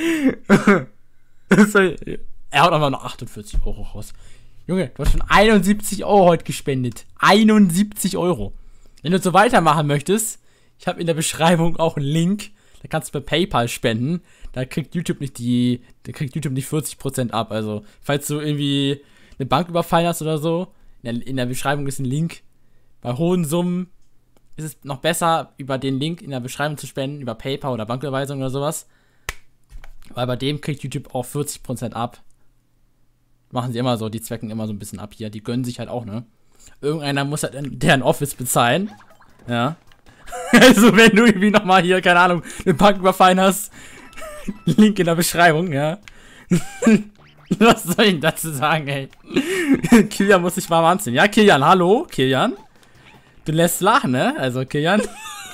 Er haut aber noch 48 € raus. Junge, du hast schon 71 € heute gespendet. 71 €. Wenn du so weitermachen möchtest, Ich habe in der Beschreibung auch einen Link. Da kannst du per PayPal spenden. Da kriegt YouTube nicht 40% ab. Also, falls du irgendwie eine Bank überfallen hast oder so, in der Beschreibung ist ein Link. Bei hohen Summen ist es noch besser, über den Link in der Beschreibung zu spenden, über PayPal oder Banküberweisung oder sowas. Weil bei dem kriegt YouTube auch 40% ab. Machen sie immer so, die zwecken immer so ein bisschen ab hier. Die gönnen sich halt auch, ne? Irgendeiner muss halt deren Office bezahlen. Ja. Also, wenn du irgendwie nochmal hier, keine Ahnung, eine Bank überfallen hast, Link in der Beschreibung, ja. Was soll ich denn dazu sagen, ey? Kilian muss sich mal anziehen. Ja, Kilian, hallo, Kilian. Du lässt lachen, ne? Also, Kilian.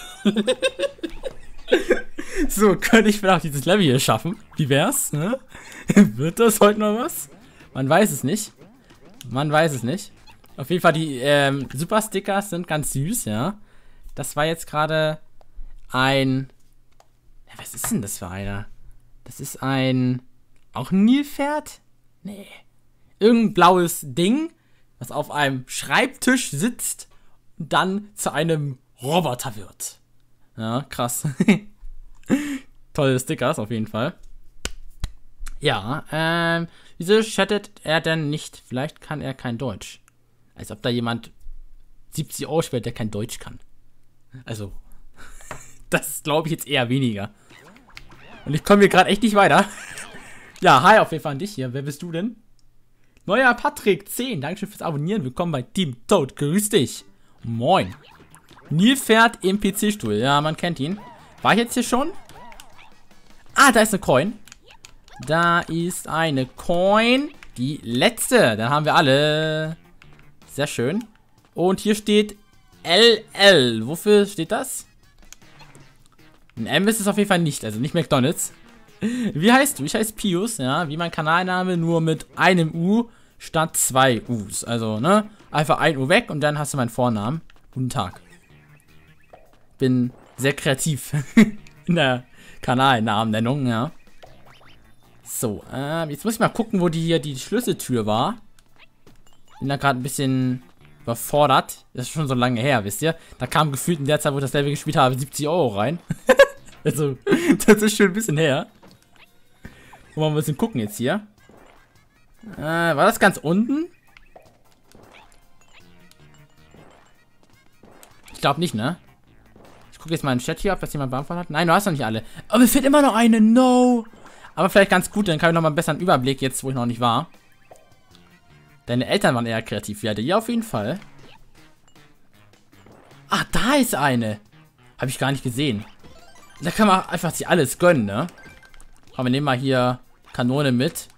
So, könnte ich vielleicht dieses Level hier schaffen? Wie wär's, ne? Wird das heute noch was? Man weiß es nicht. Man weiß es nicht. Auf jeden Fall, die Super-Stickers sind ganz süß, ja. Das war jetzt gerade ein... Ja, was ist denn das für einer? Das ist ein... Auch ein Nilpferd? Nee. Irgendein blaues Ding, was auf einem Schreibtisch sitzt und dann zu einem Roboter wird. Ja, krass. Tolle Stickers auf jeden Fall. Ja, wieso chattet er denn nicht? Vielleicht kann er kein Deutsch. Als ob da jemand 70 € spielt, der kein Deutsch kann. Also, das glaube ich jetzt eher weniger. Und ich komme hier gerade echt nicht weiter. Ja, hi auf jeden Fall an dich hier. Wer bist du denn? Neuer Patrick 10. Dankeschön fürs Abonnieren. Willkommen bei Team Toad. Grüß dich. Moin. Nilpferd im PC-Stuhl. Ja, man kennt ihn. War ich jetzt hier schon? Ah, da ist eine Coin. Da ist eine Coin. Die letzte. Dann haben wir alle. Sehr schön. Und hier steht LL. Wofür steht das? Ein M ist es auf jeden Fall nicht. Also nicht McDonald's. Wie heißt du? Ich heiße Pius. Ja, wie mein Kanalname. Nur mit einem U statt 2 U's. Also, ne? Einfach ein U weg und dann hast du meinen Vornamen. Guten Tag. Bin sehr kreativ. In der Kanalnamennennung, ja. So, jetzt muss ich mal gucken, wo die Schlüsseltür war. Bin da gerade ein bisschen überfordert. Das ist schon so lange her, wisst ihr? Da kam gefühlt in der Zeit, wo ich das Level gespielt habe, 70 € rein. Also, das ist schon ein bisschen her. Wollen wir mal ein bisschen gucken jetzt hier. War das ganz unten? Ich glaube nicht, ne? Ich gucke jetzt mal in den Chat hier, ob das jemand beantwortet hat. Nein, du hast noch nicht alle. Aber mir fehlt immer noch eine. No! Aber vielleicht ganz gut, dann kann ich noch mal einen besseren Überblick jetzt, wo ich noch nicht war. Deine Eltern waren eher kreativ. Ja, die auf jeden Fall. Ah, da ist eine. Habe ich gar nicht gesehen. Da kann man einfach sich alles gönnen, ne? Komm, wir nehmen mal hier Kanone mit.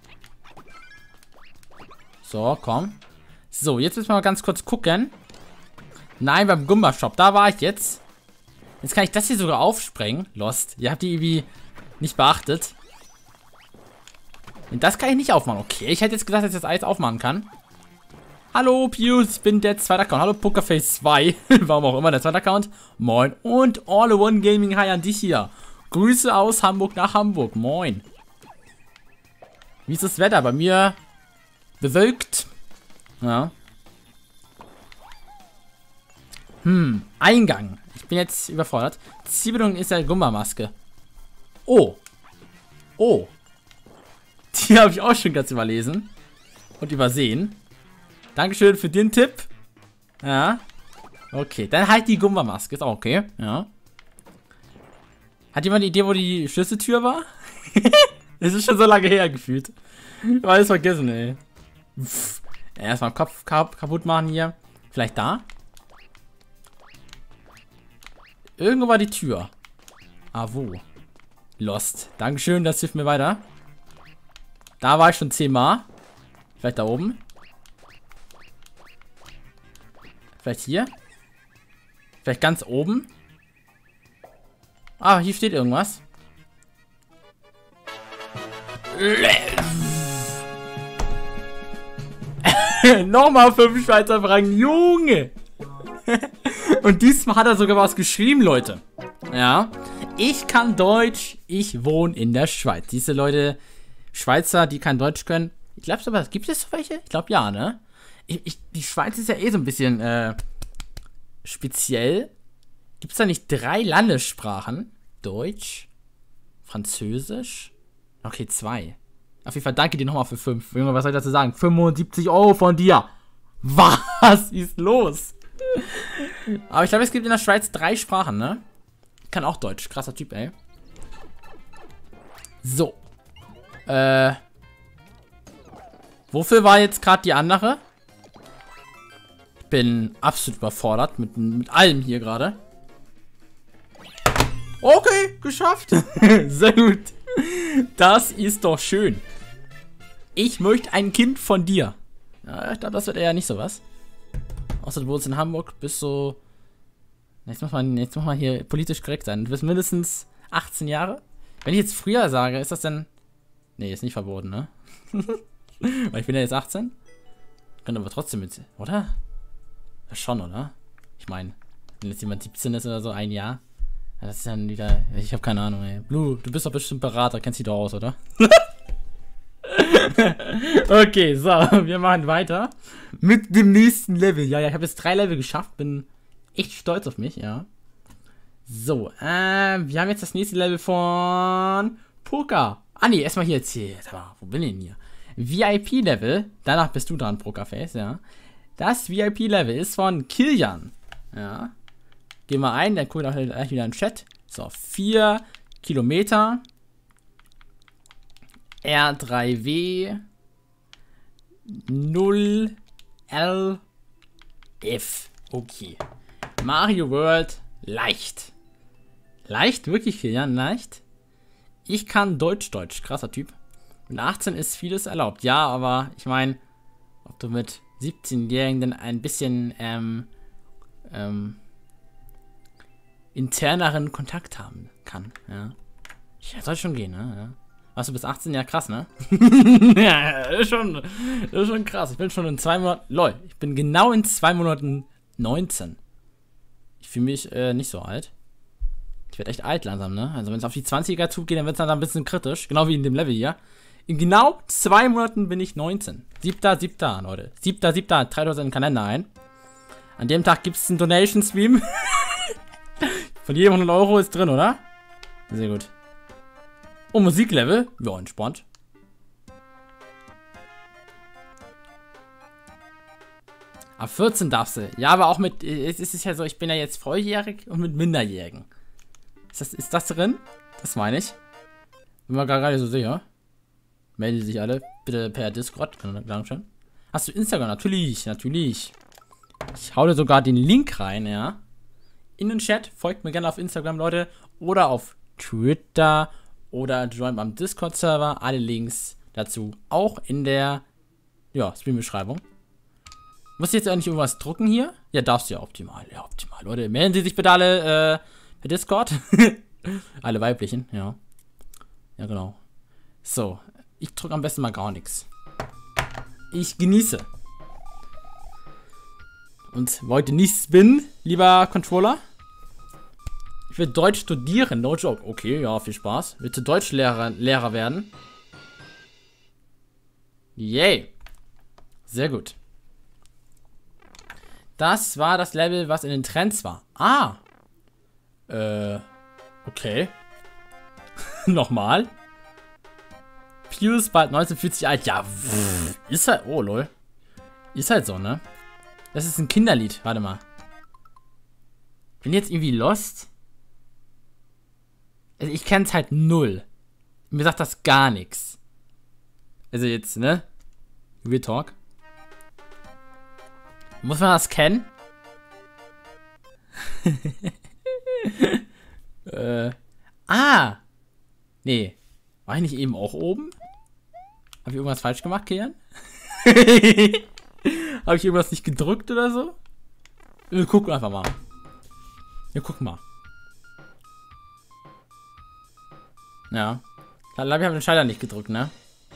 So, komm. So, jetzt müssen wir mal ganz kurz gucken. Nein, beim Gumba-Shop. Da war ich jetzt. Jetzt kann ich das hier sogar aufsprengen. Lost. Ihr habt die irgendwie nicht beachtet. Und das kann ich nicht aufmachen. Okay, ich hätte jetzt gedacht, dass ich das alles aufmachen kann. Hallo, Pius, ich bin der zweite Account. Hallo, Pokerface 2. Warum auch immer der zweite Account. Moin. Und All-in-One Gaming, hi an dich hier. Grüße aus Hamburg nach Hamburg. Moin. Wie ist das Wetter? Bei mir bewölkt. Ja. Eingang. Ich bin jetzt überfordert. Zielbedingung ist ja Gumba-Maske. Oh. Oh. Die habe ich auch schon ganz überlesen. Und übersehen. Dankeschön für den Tipp. Ja. Okay, dann halt die Gumba-Maske. Ist auch okay. Ja. Hat jemand eine Idee, wo die Schlüsseltür war? Das ist schon so lange her gefühlt. Ich hab alles vergessen, ey. Erstmal Kopf kaputt machen hier. Vielleicht da? Irgendwo war die Tür. Ah, wo? Lost. Dankeschön, das hilft mir weiter. Da war ich schon 10-mal. Vielleicht da oben. Vielleicht hier. Vielleicht ganz oben. Ah, hier steht irgendwas. Nochmal 5 Schweizer Franken. Junge! Und diesmal hat er sogar was geschrieben, Leute. Ja. Ich kann Deutsch. Ich wohne in der Schweiz. Diese Leute, Schweizer, die kein Deutsch können. Ich glaube aber, gibt es so welche? Ich glaube ja, ne? Die Schweiz ist ja eh so ein bisschen speziell. Gibt es da nicht 3 Landessprachen? Deutsch? Französisch? Okay, 2. Auf jeden Fall danke dir nochmal für 5. Junge, was soll ich dazu sagen? 75 Euro von dir. Was ist los? Aber ich glaube, es gibt in der Schweiz 3 Sprachen, ne? Kann auch Deutsch. Krasser Typ, ey. So. Wofür war jetzt gerade die andere? Ich bin absolut überfordert mit allem hier gerade. Okay, geschafft. Sehr gut. Das ist doch schön. Ich möchte ein Kind von dir. Ja, ich glaube, das wird eher nicht sowas. Außer du wohnst in Hamburg, bist so... Jetzt muss man hier politisch korrekt sein. Du bist mindestens 18 Jahre. Wenn ich jetzt früher sage, ist das denn... Nee, ist nicht verboten, ne? Weil ich bin ja jetzt 18. Könnte aber trotzdem mit... Oder? Ja, schon, oder? Ich meine, wenn jetzt jemand 17 ist oder so, ein Jahr... Ja, das ist dann wieder... Ich habe keine Ahnung, ey. Blue, du bist doch bestimmt Berater, kennst dich doch aus, oder? Okay, so, wir machen weiter mit dem nächsten Level. Ja, ich habe jetzt 3 Level geschafft, bin echt stolz auf mich, ja. So, wir haben jetzt das nächste Level von Poker. Ah, nee, erstmal hier jetzt hier. Wo bin ich denn hier? VIP-Level, danach bist du dran, Pokerface, ja. Das VIP-Level ist von Kilian, ja. Gehen wir ein, dann gucken wir gleich wieder in den Chat. So, 4 Kilometer. R3W 0 LF. Okay. Mario World leicht. Leicht? Wirklich, ja, leicht. Ich kann Deutsch. Krasser Typ. Mit 18 ist vieles erlaubt. Ja, aber ich meine, ob du mit 17-Jährigen denn ein bisschen interneren Kontakt haben kann. Ja. Ja, soll schon gehen, ne? Ja. Was, du bist 18? Ja, krass, ne? Ja, das ist schon krass. Ich bin schon in 2 Monaten... Lol, ich bin genau in 2 Monaten 19. Ich fühle mich nicht so alt. Ich werde echt alt langsam, ne? Also wenn es auf die 20er zugeht, dann wird es dann ein bisschen kritisch. Genau wie in dem Level hier. In genau 2 Monaten bin ich 19. 7.7. Leute. 7.7. Treibt euch in den Kalender ein. An dem Tag gibt es einen Donation-Stream. Von jedem 100 Euro ist drin, oder? Sehr gut. Oh, Musiklevel? Ja, entspannt. Ab 14 darfst du. Ja, aber auch mit... Es ist ja so, ich bin ja jetzt volljährig und mit Minderjährigen. Ist das drin? Das meine ich. Bin mir gar nicht so sicher. Melden sich alle. Bitte per Discord. Dankeschön. Hast du Instagram? Natürlich. Ich hau dir sogar den Link rein, ja. In den Chat. Folgt mir gerne auf Instagram, Leute. Oder auf Twitter. Oder join beim Discord-Server. Alle Links dazu auch in der Stream-Beschreibung. Muss ich jetzt eigentlich irgendwas drucken hier? Ja, darfst du ja optimal. Ja, optimal. Leute, melden Sie sich bitte alle per Discord. Alle weiblichen, ja. Ja, genau. So, ich drücke am besten mal gar nichts. Ich genieße. Und wollte nicht spinnen, lieber Controller. Ich will Deutsch studieren, no joke. Okay, ja, viel Spaß. Willst du Deutschlehrer werden? Yay. Sehr gut. Das war das Level, was in den Trends war. Ah. Okay. Nochmal. Pius bald 1940 alt. Ja, ist halt... Oh, lol. Ist halt so, ne? Das ist ein Kinderlied. Warte mal. Bin jetzt irgendwie lost? Also ich kenn's halt null. Mir sagt das gar nichts. Also jetzt, ne? Real Talk. Muss man das kennen? Nee. War ich nicht eben auch oben? Habe ich irgendwas falsch gemacht, Kian? Habe ich irgendwas nicht gedrückt oder so? Wir gucken einfach mal. Wir gucken mal. Ja. Ich glaube, ich habe den Schalter nicht gedrückt, ne?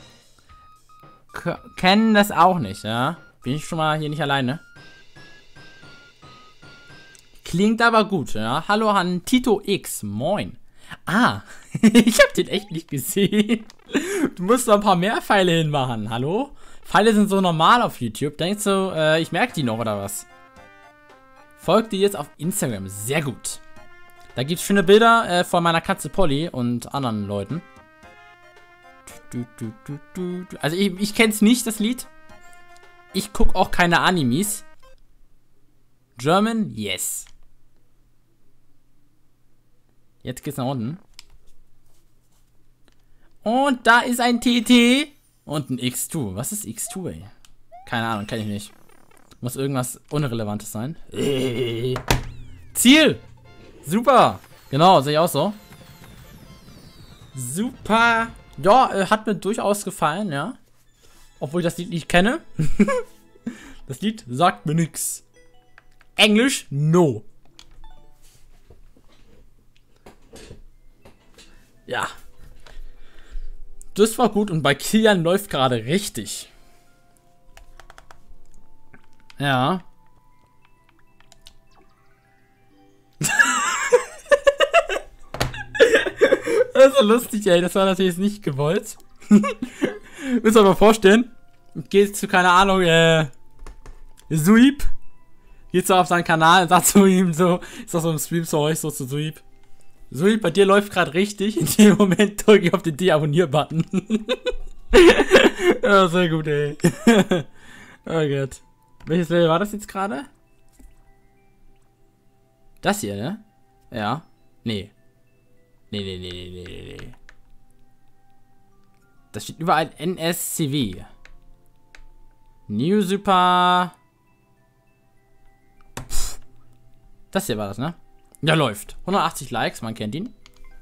Kennen das auch nicht, ja? Bin ich schon mal hier nicht alleine? Klingt aber gut, ja? Hallo an Tito X, moin. Ah, ich hab den echt nicht gesehen. Du musst noch ein paar mehr Pfeile hinmachen, hallo? Pfeile sind so normal auf YouTube. Denkst du, ich merke die noch oder was? Folgt dir jetzt auf Instagram, sehr gut. Da gibt es schöne Bilder von meiner Katze Polly und anderen Leuten. Also ich kenne es nicht, das Lied. Ich gucke auch keine Animes. German? Yes. Jetzt geht's nach unten. Und da ist ein TT und ein X2. Was ist X2, ey? Keine Ahnung, kenne ich nicht. Muss irgendwas Unrelevantes sein. Ziel! Super! Genau, sehe ich auch so. Super! Ja, hat mir durchaus gefallen, ja. Obwohl ich das Lied nicht kenne. Das Lied sagt mir nix. Englisch? No. Ja. Das war gut und bei Kilian läuft gerade richtig. Ja. Das ist so lustig, ey. Das war natürlich nicht gewollt. Müsst ihr mal vorstellen. Geht zu, keine Ahnung, Suip. Geht so auf seinen Kanal und sagt zu ihm so, ist das so im Stream zu euch, so zu Suip. Suip, bei dir läuft gerade richtig. In dem Moment drücke ich auf den Deabonnier-Button. Ja, sehr gut, ey. Oh Gott. Welches Level war das jetzt gerade? Das hier, ne? Ja. Nee. Nee. Das steht überall NSCW. New Super. Pff. Das hier war das, ne? Ja, läuft. 180 Likes, man kennt ihn.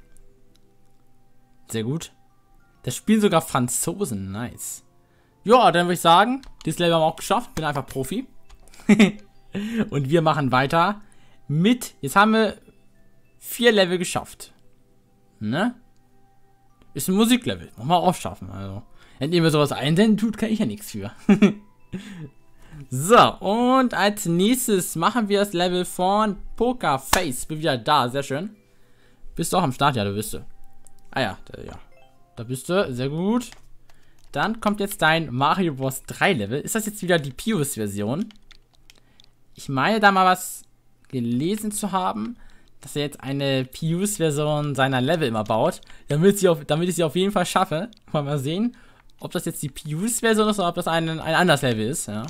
Sehr gut. Das spielen sogar Franzosen, nice. Ja, dann würde ich sagen, dieses Level haben wir auch geschafft. Bin einfach Profi. Und wir machen weiter mit, jetzt haben wir 4 Level geschafft. Ne? Ist ein Musiklevel. Muss man auch schaffen. Also, wenn ihr mir sowas einsenden tut, kann ich ja nichts für. So, und als nächstes machen wir das Level von Pokerface. Bin wieder da, sehr schön. Bist du auch am Start? Ja, du bist du. Ah ja, da bist du, sehr gut. Dann kommt jetzt dein Mario Bros. 3 Level. Ist das jetzt wieder die Pius-Version? Ich meine da mal was gelesen zu haben, dass er jetzt eine Pius-Version seiner Level immer baut, damit ich sie auf jeden Fall schaffe. Mal sehen, ob das jetzt die Pius-Version ist oder ob das ein anderes Level ist. Ja.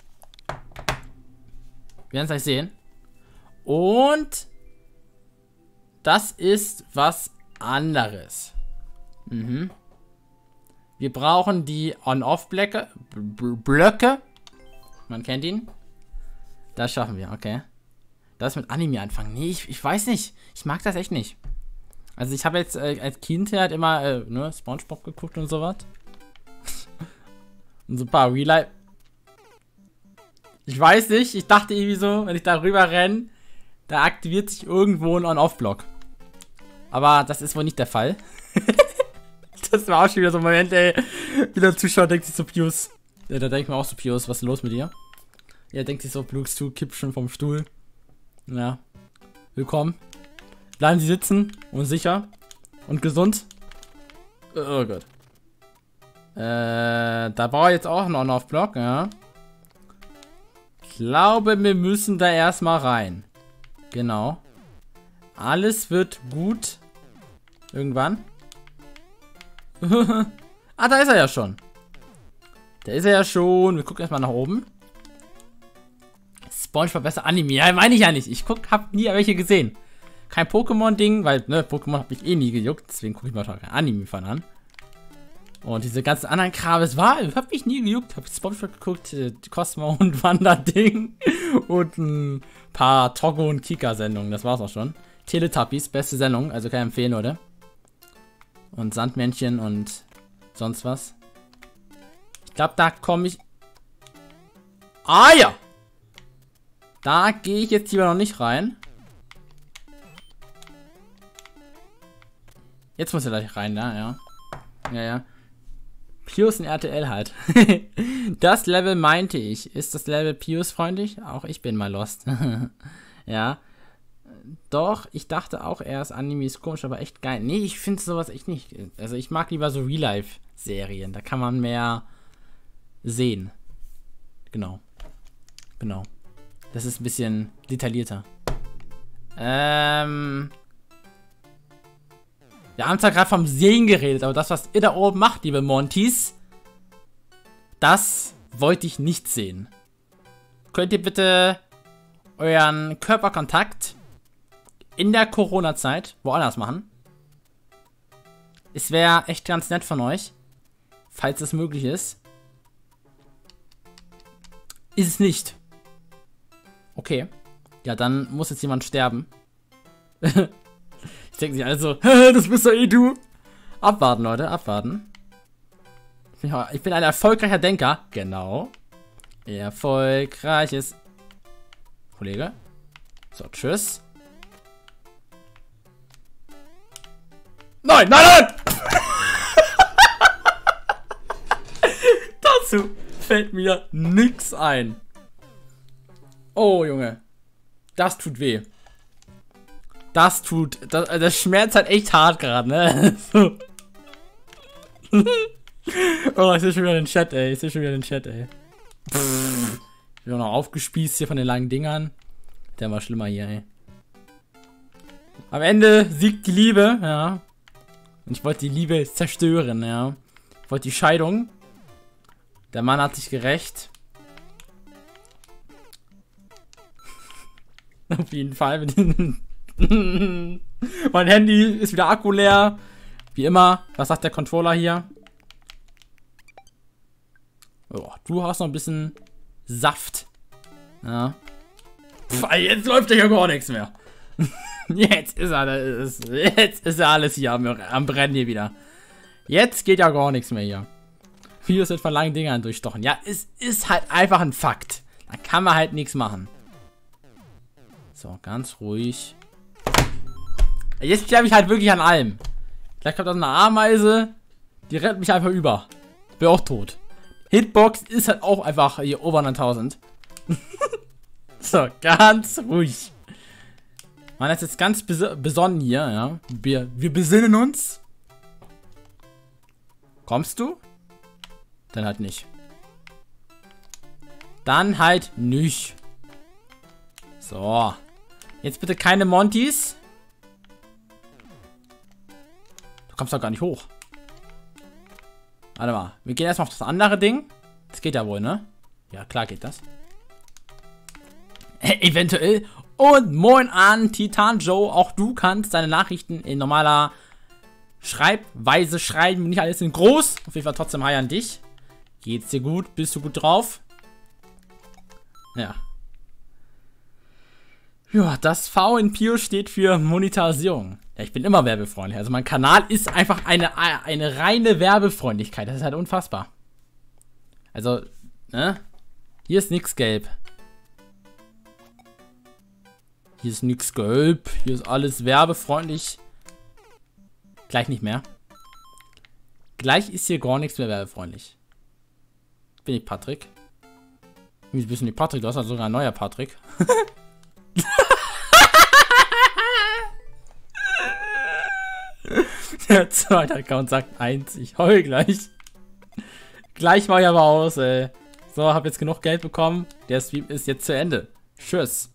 Wir werden es gleich sehen. Und das ist was anderes. Wir brauchen die On-Off-Blöcke. Man kennt ihn. Das schaffen wir, okay. Das mit Anime anfangen. Nee, ich weiß nicht. Ich mag das echt nicht. Also ich habe jetzt als Kind halt immer ne, SpongeBob geguckt und sowas. Und so ein paar Real-Life. Ich weiß nicht. Ich dachte irgendwie so, wenn ich da rüber renne, da aktiviert sich irgendwo ein On-Off-Block. Aber das ist wohl nicht der Fall. Das war auch schon wieder so ein Moment, ey. Wieder Zuschauer denkt sich so, Pius. Ja, da denkt man auch so, Pius, was ist los mit dir? Ja, denkt sich so, Blux, du kippst schon vom Stuhl. Ja. Willkommen. Bleiben Sie sitzen und sicher und gesund. Oh Gott. Da brauche ich jetzt auch einen On-Off-Block, ja. Ich glaube, wir müssen da erstmal rein. Genau. Alles wird gut. Irgendwann. Ah, da ist er ja schon. Da ist er ja schon. Wir gucken erstmal nach oben. SpongeBob besser Anime. Ja, meine ich ja nicht. Ich hab nie welche gesehen. Kein Pokémon-Ding, weil, ne, Pokémon hab ich eh nie gejuckt. Deswegen gucke ich mal kein Anime von an. Und diese ganzen anderen Kram, hab mich nie gejuckt. Hab SpongeBob geguckt, Cosmo und Wanda-Ding. Und ein paar Togo- und Kika-Sendungen. Das war's auch schon. Teletubbies, beste Sendung. Also kann ich empfehlen, Leute. Und Sandmännchen und sonst was. Ich glaube, da komme ich... Ah ja! Da gehe ich jetzt lieber noch nicht rein. Jetzt muss er gleich rein, ja. Ja. Pius und RTL halt. Das Level meinte ich. Ist das Level Pius-freundlich? Auch ich bin mal lost. Ja. Doch, ich dachte auch erst, Anime ist komisch, aber echt geil. Nee, ich finde sowas echt nicht. Also ich mag lieber so Real-Life-Serien. Da kann man mehr sehen. Genau. Das ist ein bisschen detaillierter. Wir haben zwar gerade vom Sehen geredet, aber das, was ihr da oben macht, liebe Montys, das wollte ich nicht sehen. Könnt ihr bitte euren Körperkontakt in der Corona-Zeit woanders machen? Es wäre echt ganz nett von euch, falls es möglich ist. Ist es nicht. Okay. Ja, dann muss jetzt jemand sterben. Ich denke sich also, das bist doch eh du. Abwarten, Leute, abwarten. Ich bin ein erfolgreicher Denker. Genau. Erfolgreiches Kollege. So, tschüss. Nein, nein, nein! Dazu fällt mir nix ein. Oh, Junge. Das tut weh. Das schmerzt halt echt hart gerade, ne? Oh, ich sehe schon wieder den Chat, ey. Ich bin auch noch aufgespießt hier von den langen Dingern. Der war schlimmer hier, ey. Am Ende siegt die Liebe, ja. Und ich wollte die Liebe zerstören, ja. Ich wollte die Scheidung. Der Mann hat sich gerächt. Auf jeden Fall. Mein Handy ist wieder Akku leer. Wie immer. Was sagt der Controller hier? Oh, du hast noch ein bisschen Saft. Ja. Pff, jetzt läuft ja gar nichts mehr. Jetzt ist alles hier am Brennen hier wieder. Jetzt geht ja gar nichts mehr hier. Videos wird von langen Dingern durchstochen. Ja, es ist halt einfach ein Fakt. Da kann man halt nichts machen. So, ganz ruhig. Jetzt sterbe ich halt wirklich an allem. Vielleicht kommt das eine Ameise. Die rennt mich einfach über. Bin auch tot. Hitbox ist halt auch einfach hier over 9000. So, ganz ruhig. Man ist jetzt ganz besonnen hier, ja. Wir besinnen uns. Kommst du? Dann halt nicht. Dann halt nicht. So. Jetzt bitte keine Montys. Du kommst doch gar nicht hoch. Warte mal. Wir gehen erstmal auf das andere Ding. Das geht ja wohl, ne? Ja, klar geht das. Eventuell. Und moin an Titan Joe. Auch du kannst deine Nachrichten in normaler Schreibweise schreiben. Nicht alles in groß. Auf jeden Fall trotzdem hi an dich. Geht's dir gut? Bist du gut drauf? Ja. Ja, das V in Pio steht für Monetarisierung. Ja, ich bin immer werbefreundlich. Also mein Kanal ist einfach eine reine Werbefreundlichkeit. Das ist halt unfassbar. Also, ne? Hier ist nix gelb. Hier ist nix gelb. Hier ist alles werbefreundlich. Gleich nicht mehr. Gleich ist hier gar nichts mehr werbefreundlich. Bin ich Patrick? Wie bist du nicht Patrick? Du hast ja sogar ein neuer Patrick. Der zweite Account sagt 1. Ich heul gleich. Gleich war ich aber aus, ey. So, hab jetzt genug Geld bekommen. Der Stream ist jetzt zu Ende. Tschüss.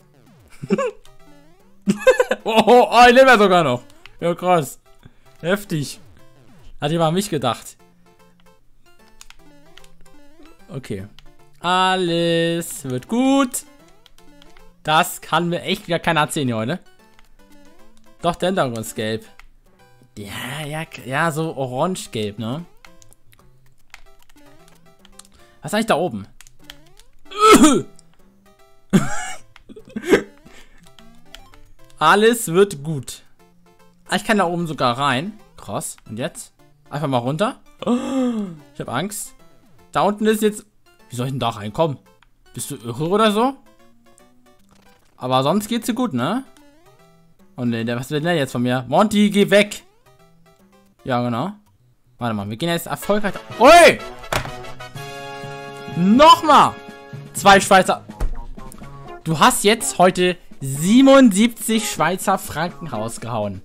Oh, ich lebe ja sogar noch. Ja, krass. Heftig. Hat jemand an mich gedacht. Okay. Alles wird gut. Das kann mir echt wieder keiner erzählen hier heute. Doch, der Hintergrund ist gelb. Ja, so orange-gelb, ne? Was ist eigentlich da oben? Alles wird gut. Ich kann da oben sogar rein. Krass. Und jetzt? Einfach mal runter. Ich habe Angst. Da unten ist jetzt... Wie soll ich denn da reinkommen? Bist du irre oder so? Aber sonst geht's dir gut, ne? Oh ne, was will der jetzt von mir? Monty, geh weg! Ja, genau. Warte mal, wir gehen jetzt erfolgreich... Ui! Nochmal! 2 Schweizer... Du hast jetzt heute 77 Schweizer Franken rausgehauen.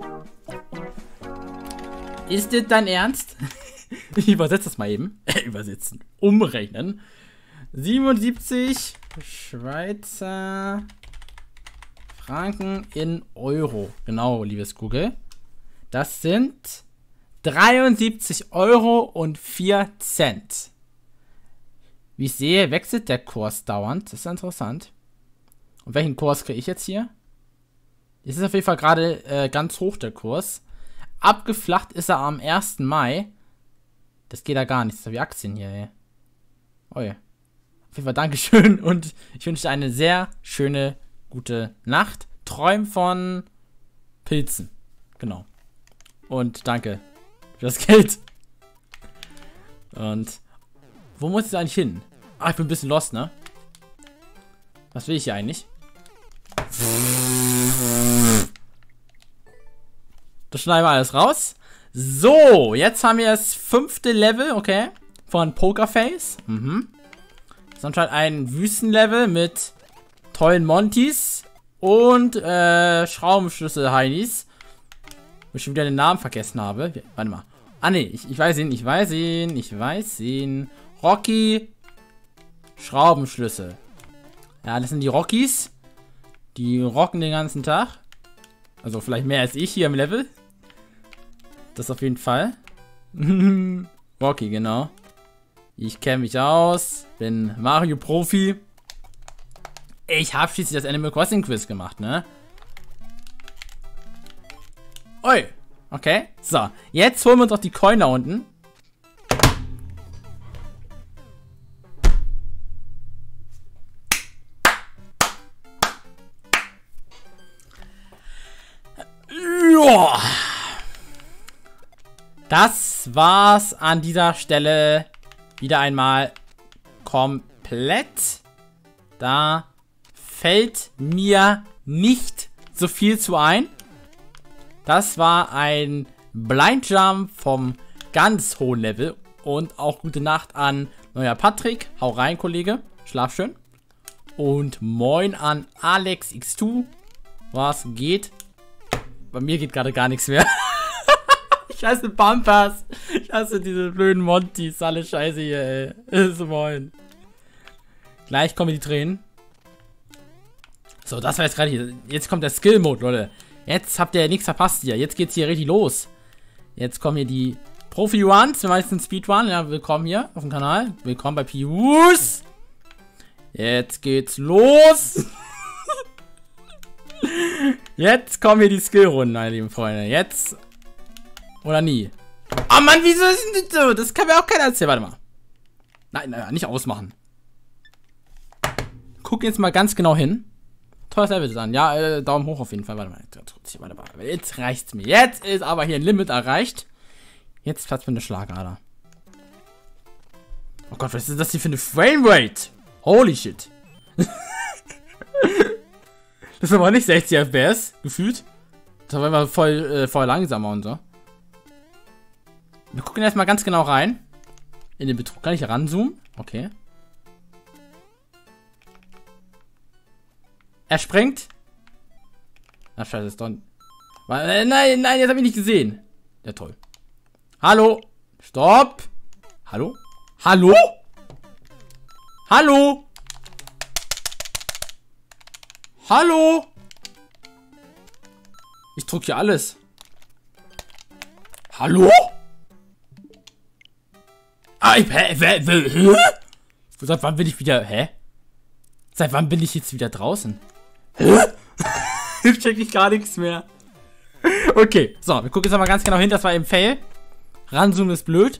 Ist das dein Ernst? Ich übersetze das mal eben. Übersetzen. Umrechnen. 77 Schweizer Franken in Euro. Genau, liebes Google. Das sind 73,04 €. Wie ich sehe, wechselt der Kurs dauernd. Das ist interessant. Und welchen Kurs kriege ich jetzt hier? Es ist auf jeden Fall gerade ganz hoch, der Kurs. Abgeflacht ist er am 1. Mai. Das geht da gar nicht. Das ist wie Aktien hier, ey. Oi. Auf jeden Fall Dankeschön und ich wünsche dir eine sehr schöne, gute Nacht. Träum von Pilzen. Genau. Und danke für das Geld. Und wo muss ich eigentlich hin? Ah, ich bin ein bisschen lost, ne? Was will ich hier eigentlich? Das schneiden wir alles raus. So, jetzt haben wir das 5. Level, okay, von Pokerface. Das ist anscheinend ein Wüstenlevel mit tollen Montys und Schraubenschlüssel-Heinis. Wo ich schon wieder den Namen vergessen habe. Warte mal. Ah, ne, ich weiß ihn. Rocky Schraubenschlüssel. Ja, das sind die Rockies. Die rocken den ganzen Tag. Also vielleicht mehr als ich hier im Level. Das auf jeden Fall. Rocky, genau. Ich kenne mich aus. Bin Mario-Profi. Ich habe schließlich das Animal Crossing Quiz gemacht, ne? Oi. Okay. So. Jetzt holen wir uns auch die Coin da unten. Joa. Das war's an dieser Stelle wieder einmal komplett. Da fällt mir nicht so viel zu ein. Das war ein Blind Jump vom ganz hohen Level. Und auch gute Nacht an neuer Patrick. Hau rein, Kollege. Schlaf schön. Und moin an Alex X2. Was geht? Bei mir geht gerade gar nichts mehr. Ich hasse Bumpers. Ich hasse diese blöden Montys. Alle scheiße hier, ey. So, moin. Gleich kommen die Tränen. So, das war jetzt gerade hier. Jetzt kommt der Skill-Mode, Leute. Jetzt habt ihr nichts verpasst hier. Jetzt geht's hier richtig los. Jetzt kommen hier die Profi-Runs. Wir meisten Speedrun. Ja, willkommen hier auf dem Kanal. Willkommen bei Pius. Jetzt geht's los. Jetzt kommen hier die Skill-Runden, meine lieben Freunde. Jetzt oder nie. Oh Mann, wieso ist denn das so? Das kann mir auch keiner erzählen. Warte mal. Nein, nicht ausmachen. Guck jetzt mal ganz genau hin. Tolles Level das an. Ja, Daumen hoch auf jeden Fall. Warte mal. Jetzt reicht's mir. Jetzt ist aber hier ein Limit erreicht. Jetzt Platz für eine Schlagader. Oh Gott, was ist das hier für eine Framerate? Holy shit. Das ist aber nicht 60 FPS, gefühlt. Das war immer voll langsamer und so. Wir gucken erstmal ganz genau rein. In den Betrug. Kann ich hier ranzoomen? Okay. Er springt. Ach, scheiße, ist doch... Nein, jetzt habe ich nicht gesehen. Ja, toll. Hallo. Stopp. Hallo? Hallo? Hallo? Hallo? Ich drücke hier alles. Hallo? Ah, hä? Seit wann bin ich wieder... Hä? Seit wann bin ich jetzt wieder draußen? Hä? Jetzt check ich gar nichts mehr. Okay, so, wir gucken jetzt mal ganz genau hin. Das war eben Fail. Ranzoomen ist blöd.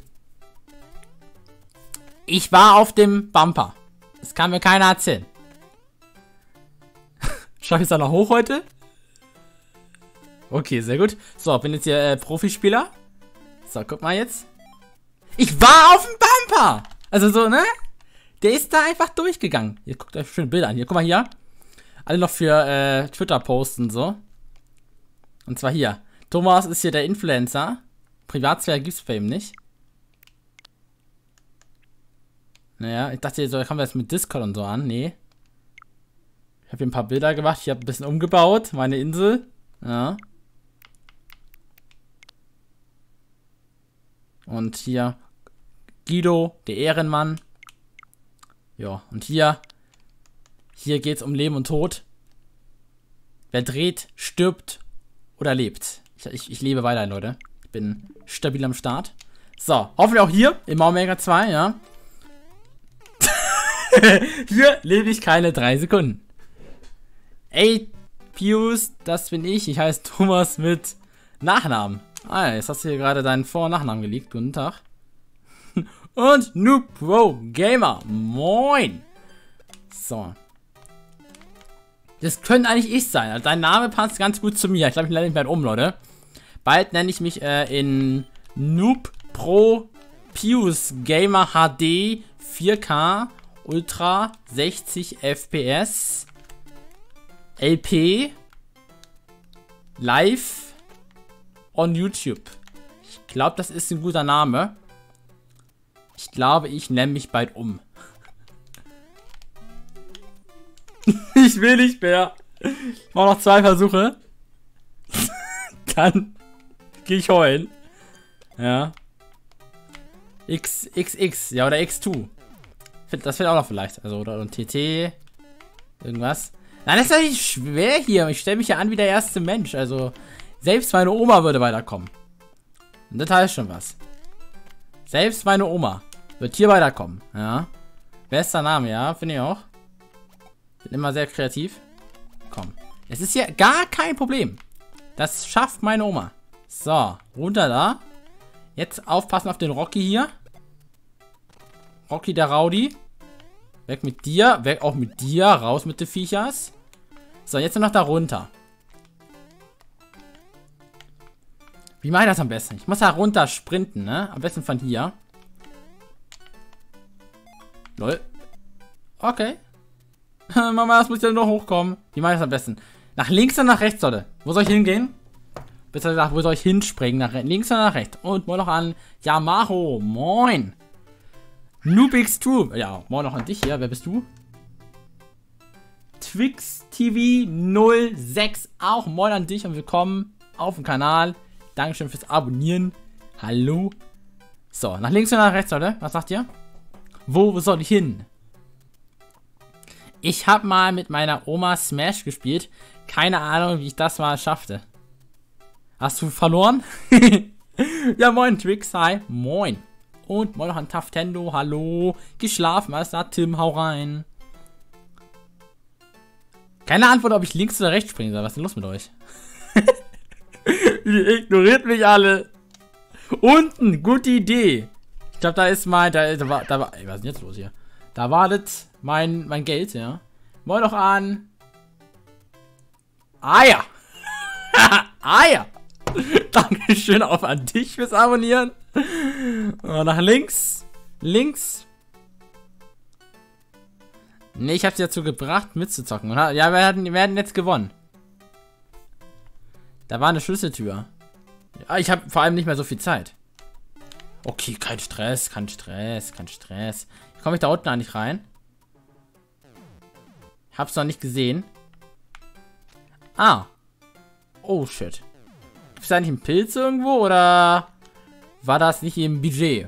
Ich war auf dem Bumper. Das kann mir keiner erzählen. Schaffe ich es da noch hoch heute? Okay, sehr gut. So, bin jetzt hier Profispieler. So, guck mal jetzt. Ich war auf dem Bumper! Also so, ne? Der ist da einfach durchgegangen. Ihr guckt euch schöne Bilder an. Hier, guck mal hier. Alle noch für Twitter posten so. Und zwar hier. Thomas ist hier der Influencer. Privatsphäre gibt's bei ihm nicht. Naja, ich dachte, so kommen wir jetzt mit Discord und so an. Nee. Ich habe hier ein paar Bilder gemacht. Ich habe ein bisschen umgebaut. Meine Insel. Ja. Und hier Guido, der Ehrenmann. Ja, und hier geht's um Leben und Tod. Wer dreht, stirbt oder lebt. Ich lebe weiter, Leute. bin stabil am Start. So, hoffentlich auch hier im Omega 2, ja. Hier lebe ich keine 3 Sekunden. Ey, Pius, das bin ich. Ich heiße Thomas mit Nachnamen. Ah, jetzt hast du hier gerade deinen Vor- und Nachnamen gelegt. Guten Tag. Und Noob Pro Gamer. Moin. So. Das könnte eigentlich ich sein. Also dein Name passt ganz gut zu mir. Ich glaube, ich nenne mich bald um, Leute. Bald nenne ich mich in Noob Pro Pius Gamer HD 4K Ultra 60 FPS LP live on YouTube. Ich glaube, das ist ein guter Name. Ich glaube, ich nenne mich bald um. Ich will nicht mehr. Ich mache noch 2 Versuche. Dann gehe ich heulen. Ja. XXX, ja, oder X2. Das wird auch noch vielleicht. Also, oder TT. Irgendwas. Nein, das ist doch nicht schwer hier. Ich stelle mich ja an wie der erste Mensch. Also, selbst meine Oma würde weiterkommen. Und das heißt schon was. Selbst meine Oma wird hier weiterkommen. Ja. Bester Name, ja, finde ich auch. Bin immer sehr kreativ. Komm. Es ist hier gar kein Problem. Das schafft meine Oma. So, runter da. Jetzt aufpassen auf den Rocky hier. Rocky der Rowdy. Weg mit dir. Weg auch mit dir. Raus mit den Viechers. So, jetzt noch da runter. Wie mache ich das am besten? Ich muss da runter sprinten, ne? Am besten von hier. Lol. Okay. Mama, das muss ja noch hochkommen. Wie mache ich das am besten? Nach links oder nach rechts, Leute? Wo soll ich hingehen? Besser gesagt, wo soll ich hinspringen? Nach links oder nach rechts? Und moin noch an Yamaho. Moin. Noobx2. Ja, moin noch an dich hier. Wer bist du? Twix TV 06. Auch moin an dich und willkommen auf dem Kanal. Dankeschön fürs Abonnieren. Hallo. So, nach links oder nach rechts, Leute? Was sagt ihr? Wo soll ich hin? Ich habe mal mit meiner Oma Smash gespielt. Keine Ahnung, wie ich das mal schaffte. Hast du verloren? Ja, moin, Twix. Hi. Moin. Und moin noch an Taftendo. Hallo. Geschlafen. Was da? Tim, hau rein. Keine Antwort, ob ich links oder rechts springen soll. Was ist denn los mit euch? Ihr ignoriert mich alle. Unten. Gute Idee. Ich glaube, da ist mein... Da war... Ey, was ist denn jetzt los hier? Da wartet mein Geld, ja. Moin noch an. Eier. Eier. Dankeschön auch an dich fürs Abonnieren. Und nach links. Links. Ne, ich hab's dazu gebracht, mitzuzocken. Ja, wir werden jetzt gewonnen. Da war eine Schlüsseltür. Ja, ich habe vor allem nicht mehr so viel Zeit. Okay, kein Stress, kein Stress, kein Stress. Komme ich da unten eigentlich rein? Hab's noch nicht gesehen. Ah. Oh, shit. Ist da nicht ein Pilz irgendwo, oder war das nicht im Budget?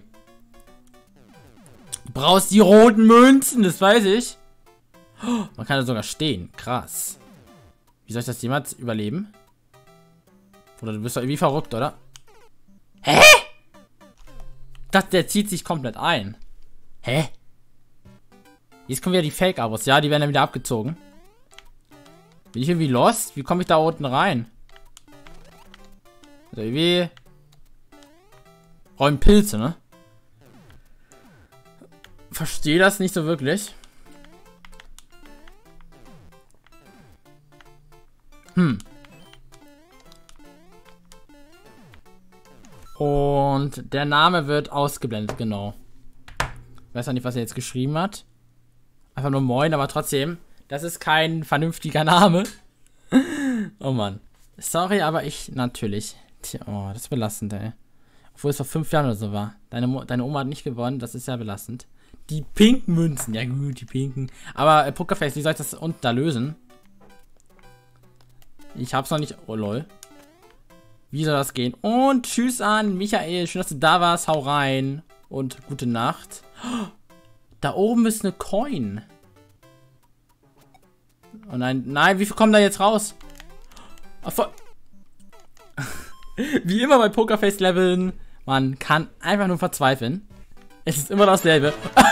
Du brauchst die roten Münzen, das weiß ich. Oh, man kann da sogar stehen. Krass. Wie soll ich das jemals überleben? Oder du bist doch irgendwie verrückt, oder? Hä? Der zieht sich komplett ein. Hä? Jetzt kommen wieder die Fake-Abos. Ja, die werden dann wieder abgezogen. Bin ich irgendwie lost? Wie komme ich da unten rein? Also irgendwie... Räumen Pilze, ne? Verstehe das nicht so wirklich. Und der Name wird ausgeblendet, genau. Ich weiß auch nicht, was er jetzt geschrieben hat. Einfach nur Moin, aber trotzdem. Das ist kein vernünftiger Name. Oh Mann. Sorry, aber ich natürlich. Tja, oh, das ist belastend, ey. Obwohl es vor 5 Jahren oder so war. Deine Oma hat nicht gewonnen, das ist ja belastend. Die pinken Münzen. Ja gut, die pinken. Aber Pokerface, wie soll ich das unten da lösen? Ich hab's noch nicht... Oh lol. Wie soll das gehen? Und tschüss an Michael. Schön, dass du da warst. Hau rein. Und gute Nacht. Da oben ist eine Coin. Oh nein. Nein, wie viel kommen da jetzt raus? Wie immer bei Pokerface-Leveln, man kann einfach nur verzweifeln. Es ist immer dasselbe.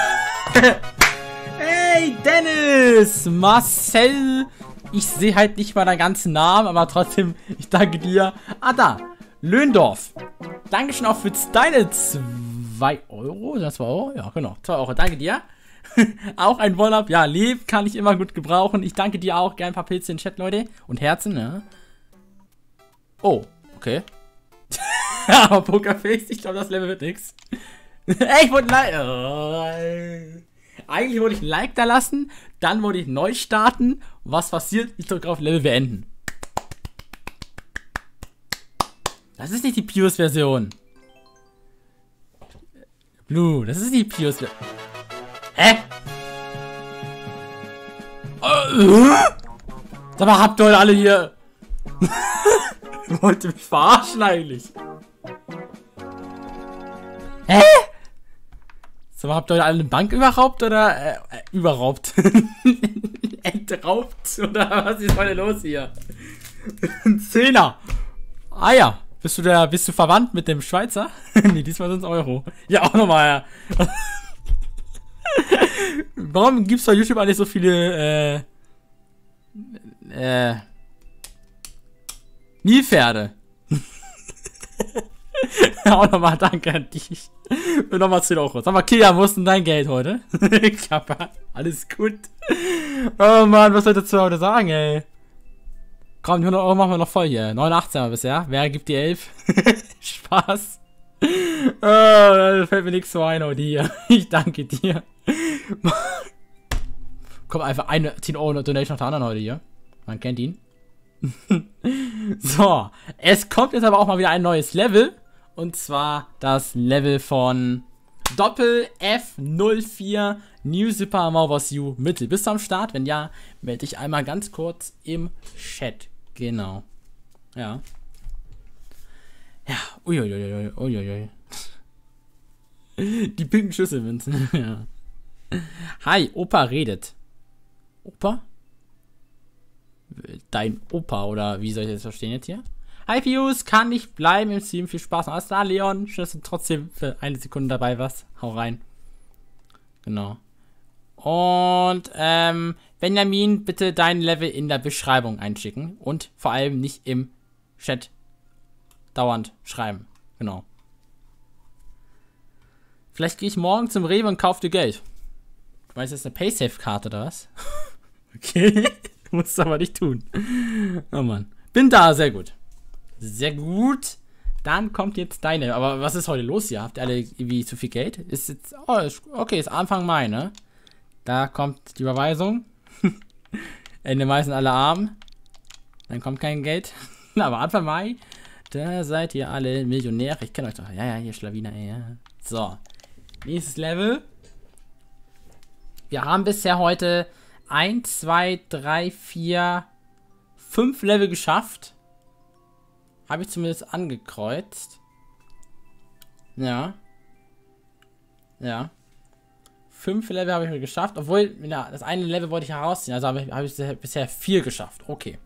Hey, Dennis! Marcel! Ich sehe halt nicht mal deinen ganzen Namen, aber trotzdem, ich danke dir. Ah, da. Löndorf. Dankeschön auch für deine 2 Euro. Sind das 2 Euro? Ja, genau. 2 Euro. Danke dir. Auch ein One-Up. Ja, Leb kann ich immer gut gebrauchen. Ich danke dir auch. Gerne ein paar Pilze in den Chat, Leute. Und Herzen, ne? Oh, okay. Aber Pokerface, ich glaube, das Level wird nix. Ich wollte eigentlich wollte ich ein Like da lassen. Dann wollte ich neu starten. Was passiert? Ich drücke auf Level beenden. Das ist nicht die Pius-Version. Blue, das ist die Pius-Version. Hä? Sag mal, habt ihr heute alle hier... Wollt ihr mich verarschen eigentlich? Hä? Sag mal, habt ihr heute alle eine Bank überraubt oder... überraubt? Entraubt? Oder was ist heute los hier? Ein Zehner. Ah ja. Bist du verwandt mit dem Schweizer? Nee, diesmal sind es Euro. Ja, auch nochmal, ja. Warum gibt's bei YouTube eigentlich so viele, Nilpferde? Auch nochmal danke an dich. Und nochmal 10 Euro. Sag mal, Kia, wo ist denn dein Geld heute? Kappa, alles gut. Oh Mann, was soll ich dazu heute sagen, ey? Komm, die 100 Euro machen wir noch voll hier. 89 haben wir bisher. Wer gibt die 11? Spaß. Oh, da fällt mir nichts so ein, oder hier. Ich danke dir. Komm, einfach eine 10 Euro Donation nach der anderen heute hier. Man kennt ihn. So, es kommt jetzt aber auch mal wieder ein neues Level. Und zwar das Level von Doppel F04 New Super Mario Bros. U Mittel. Bist du am Start? Wenn ja, melde dich einmal ganz kurz im Chat. Genau. Ja. Ja. Uiuiui. Uiuiui. Die pinken Schlüsselmünzen. Ja. Hi, Opa redet. Opa? Dein Opa, oder wie soll ich das verstehen jetzt hier? Hi Pius, kann nicht bleiben im Stream. Viel Spaß noch. Alles da, Leon. Schön, dass du trotzdem für eine Sekunde dabei warst. Hau rein. Genau. Und, Benjamin, bitte dein Level in der Beschreibung einschicken. Und vor allem nicht im Chat dauernd schreiben. Genau. Vielleicht gehe ich morgen zum Rewe und kaufe dir Geld. Du meinst, das ist eine Paysafe-Karte oder was? Okay. Musst du aber nicht tun. Oh Mann. Bin da, sehr gut. Sehr gut. Dann kommt jetzt deine. Aber was ist heute los hier? Habt ihr alle irgendwie zu viel Geld? Ist jetzt. Oh, okay, ist Anfang Mai, ne? Da kommt die Überweisung. Ende Mai sind alle arm. Dann kommt kein Geld. Aber Anfang Mai, da seid ihr alle Millionäre. Ich kenne euch doch. Ja, ja, hier Schlawiner, ja. So. Nächstes Level. Wir haben bisher heute 1, 2, 3, 4, 5 Level geschafft. Habe ich zumindest angekreuzt. Ja. Ja. 5 Level habe ich geschafft. Obwohl, ja, das eine Level wollte ich herausziehen. Also habe ich bisher 4 geschafft. Okay.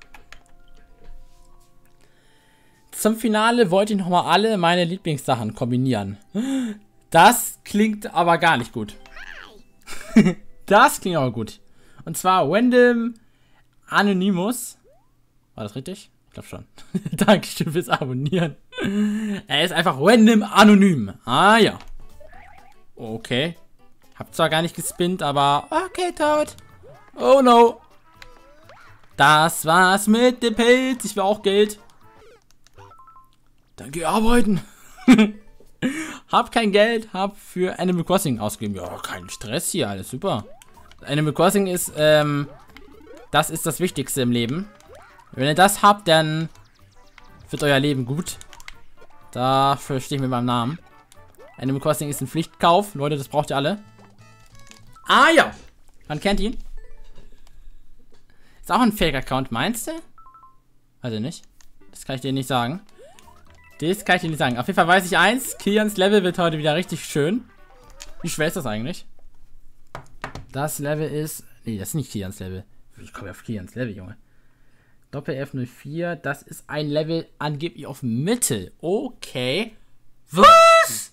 Zum Finale wollte ich nochmal alle meine Lieblingssachen kombinieren. Das klingt aber gar nicht gut. Das klingt aber gut. Und zwar Random Anonymous. War das richtig? Ich glaube schon. Dankeschön fürs Abonnieren. Er ist einfach Random Anonym. Ah ja. Okay. Hab zwar gar nicht gespinnt, aber okay, tot. Oh no. Das war's mit dem Pilz. Ich will auch Geld. Dann geh arbeiten. Hab kein Geld, hab für Animal Crossing ausgegeben. Ja, kein Stress hier, alles super. Animal Crossing ist, das ist das Wichtigste im Leben. Wenn ihr das habt, dann wird euer Leben gut. Dafür stehe ich mit meinem Namen. Animal Crossing ist ein Pflichtkauf. Leute, das braucht ihr alle. Ah ja, man kennt ihn. Ist auch ein Fake-Account, meinst du? Also nicht. Das kann ich dir nicht sagen. Das kann ich dir nicht sagen. Auf jeden Fall weiß ich eins. Kilians Level wird heute wieder richtig schön. Wie schwer ist das eigentlich? Das Level ist... Nee, das ist nicht Kilians Level. Ich komme auf Kilians Level, Junge. Doppel-F04, das ist ein Level angeblich auf Mittel. Okay. Was?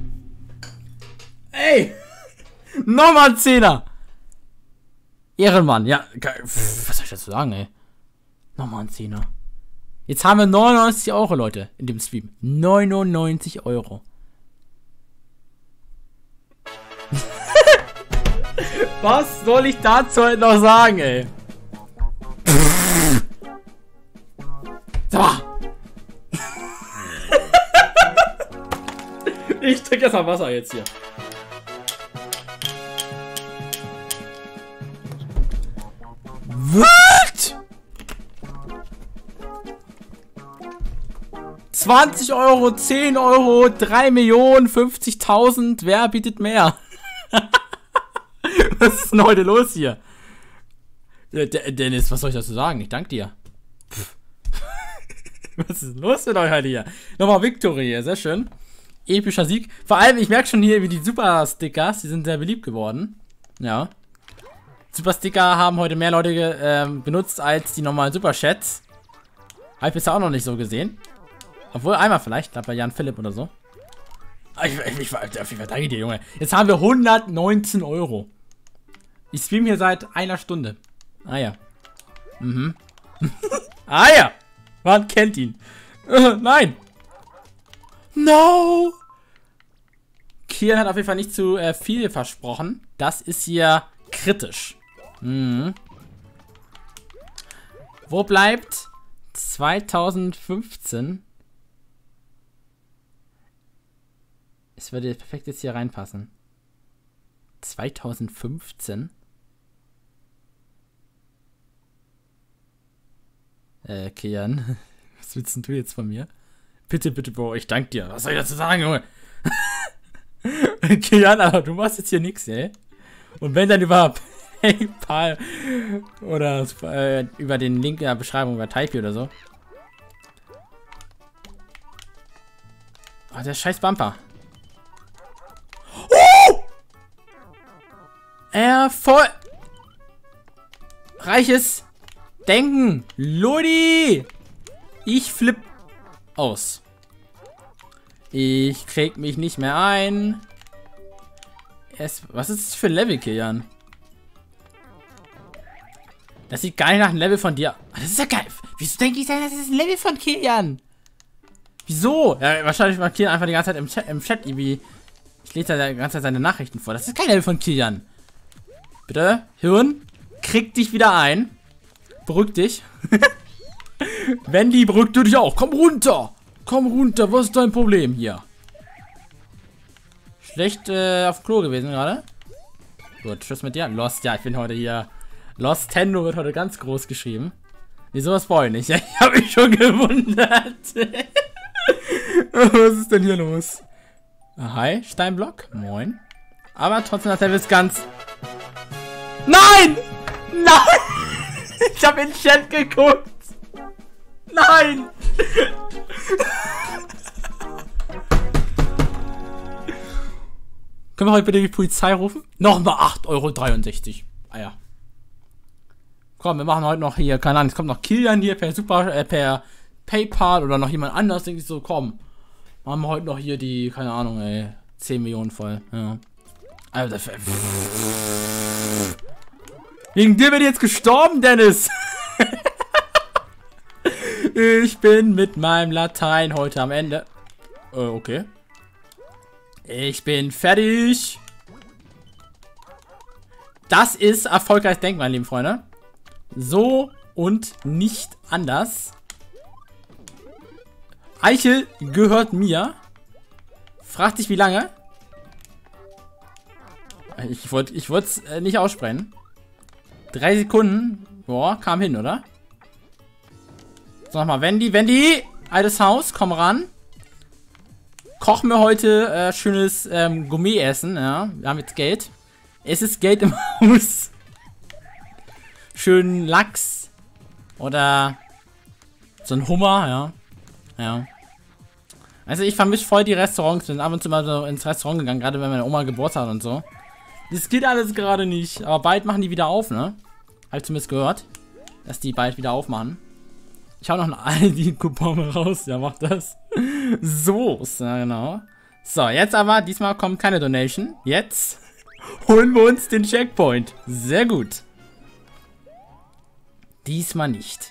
Ey! Nochmal ein 10er! Ehrenmann, ja. Was soll ich dazu sagen, ey? Nochmal ein 10er. Jetzt haben wir 99 Euro, Leute, in dem Stream. 99 Euro. Was soll ich dazu heute noch sagen, ey? So. Ich trinke erst mal Wasser jetzt hier. What? 20 Euro, 10 Euro, 3 Millionen, 50.000. Wer bietet mehr? Was ist denn heute los hier? Dennis, was soll ich dazu sagen? Ich danke dir. Was ist los mit euch heute hier? Nochmal Victory, sehr schön. Epischer Sieg. Vor allem, ich merke schon hier, wie die Super-Stickers, die sind sehr beliebt geworden. Ja. Super-Sticker haben heute mehr Leute benutzt als die normalen Super-Chats. Habe ich bisher auch noch nicht so gesehen. Obwohl, einmal vielleicht, bei Jan Philipp oder so. Ich danke dir, Junge. Jetzt haben wir 119 Euro. Ich stream hier seit einer Stunde. Ah ja. Mhm. Ah ja. Man kennt ihn. Nein. No. Kian hat auf jeden Fall nicht zu viel versprochen. Das ist hier kritisch. Mhm. Wo bleibt 2015? Es würde perfekt jetzt hier reinpassen. 2015? Kian, was willst denn du jetzt von mir? Bitte, bitte, Bro, ich danke dir. Was soll ich dazu sagen, Junge? Kian, aber du machst jetzt hier nichts, ey. Und wenn dann über PayPal oder über den Link in der Beschreibung über Type oder so. Oh, der scheiß Bumper. Oh! Reiches Denken. Ludi! Ich flipp aus. Ich krieg mich nicht mehr ein. Was ist das für ein Level, Kilian? Das sieht gar nicht nach einem Level von dir. Das ist ja geil. Wieso denke ich denn, das ist ein Level von Kilian? Wieso? Ja, wahrscheinlich macht Kilian einfach die ganze Zeit im Chat irgendwie. Ich lese da die ganze Zeit seine Nachrichten vor. Das ist kein Level von Kilian. Bitte, Hirn, krieg dich wieder ein. Beruhig dich. Wendy, beruhig du dich auch. Komm runter. Komm runter. Was ist dein Problem hier? Schlecht auf Klo gewesen gerade. Gut, Tschüss mit dir. Lost, ja, ich bin heute hier. Lost Tendo wird heute ganz groß geschrieben. Nee, sowas brauche ich nicht. Ich habe mich schon gewundert. Was ist denn hier los? Hi, Steinblock. Moin. Aber trotzdem das Level ist ganz... Nein! Nein! Ich habe in den Chat geguckt. Nein! Können wir heute bitte die Polizei rufen? Nochmal 8,63 €. Ah ja. Komm, wir machen heute noch hier, keine Ahnung, es kommt noch Kilian hier per PayPal oder noch jemand anders, denke ich so, komm. Machen wir heute noch hier die, keine Ahnung, ey, 10 Millionen voll. Ja. Alter, wegen dir bin ich jetzt gestorben, Dennis. Ich bin mit meinem Latein heute am Ende. Okay. Ich bin fertig. Das ist erfolgreiches Denken, meine lieben Freunde. So und nicht anders. Eichel gehört mir. Fragt dich, wie lange? Ich wollte es nicht aussprechen. 3 Sekunden. Boah, kam hin, oder? So, nochmal. Wendy, altes Haus, komm ran. Kochen wir heute schönes Gourmet-Essen. Ja, wir haben jetzt Geld. Es ist Geld im Haus. Schön Lachs. Oder so ein Hummer, ja. Ja. Also ich vermisse voll die Restaurants. Wir sind ab und zu mal so ins Restaurant gegangen, gerade wenn meine Oma Geburtstag hat und so. Das geht alles gerade nicht. Aber bald machen die wieder auf, ne? Hab ich zumindest gehört, dass die bald wieder aufmachen. Ich hau noch einen Aldi-Coupon raus. Ja, mach das. So, ja, genau. So, jetzt aber, diesmal kommt keine Donation. Jetzt holen wir uns den Checkpoint. Sehr gut. Diesmal nicht.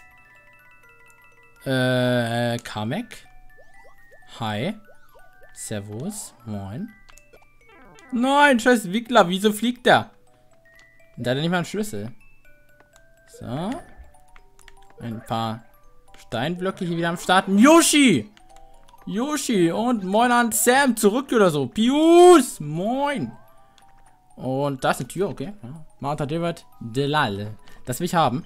Kamek. Hi. Servus. Moin. Nein, scheiß Wickler. Wieso fliegt der? Da hat er nicht mal einen Schlüssel. So. Ein paar Steinblöcke hier wieder am Start. Yoshi! Yoshi und moin an Sam zurück oder so. Pius! Moin! Und da ist eine Tür, okay. Ja. Martha David Delal. Das will ich haben.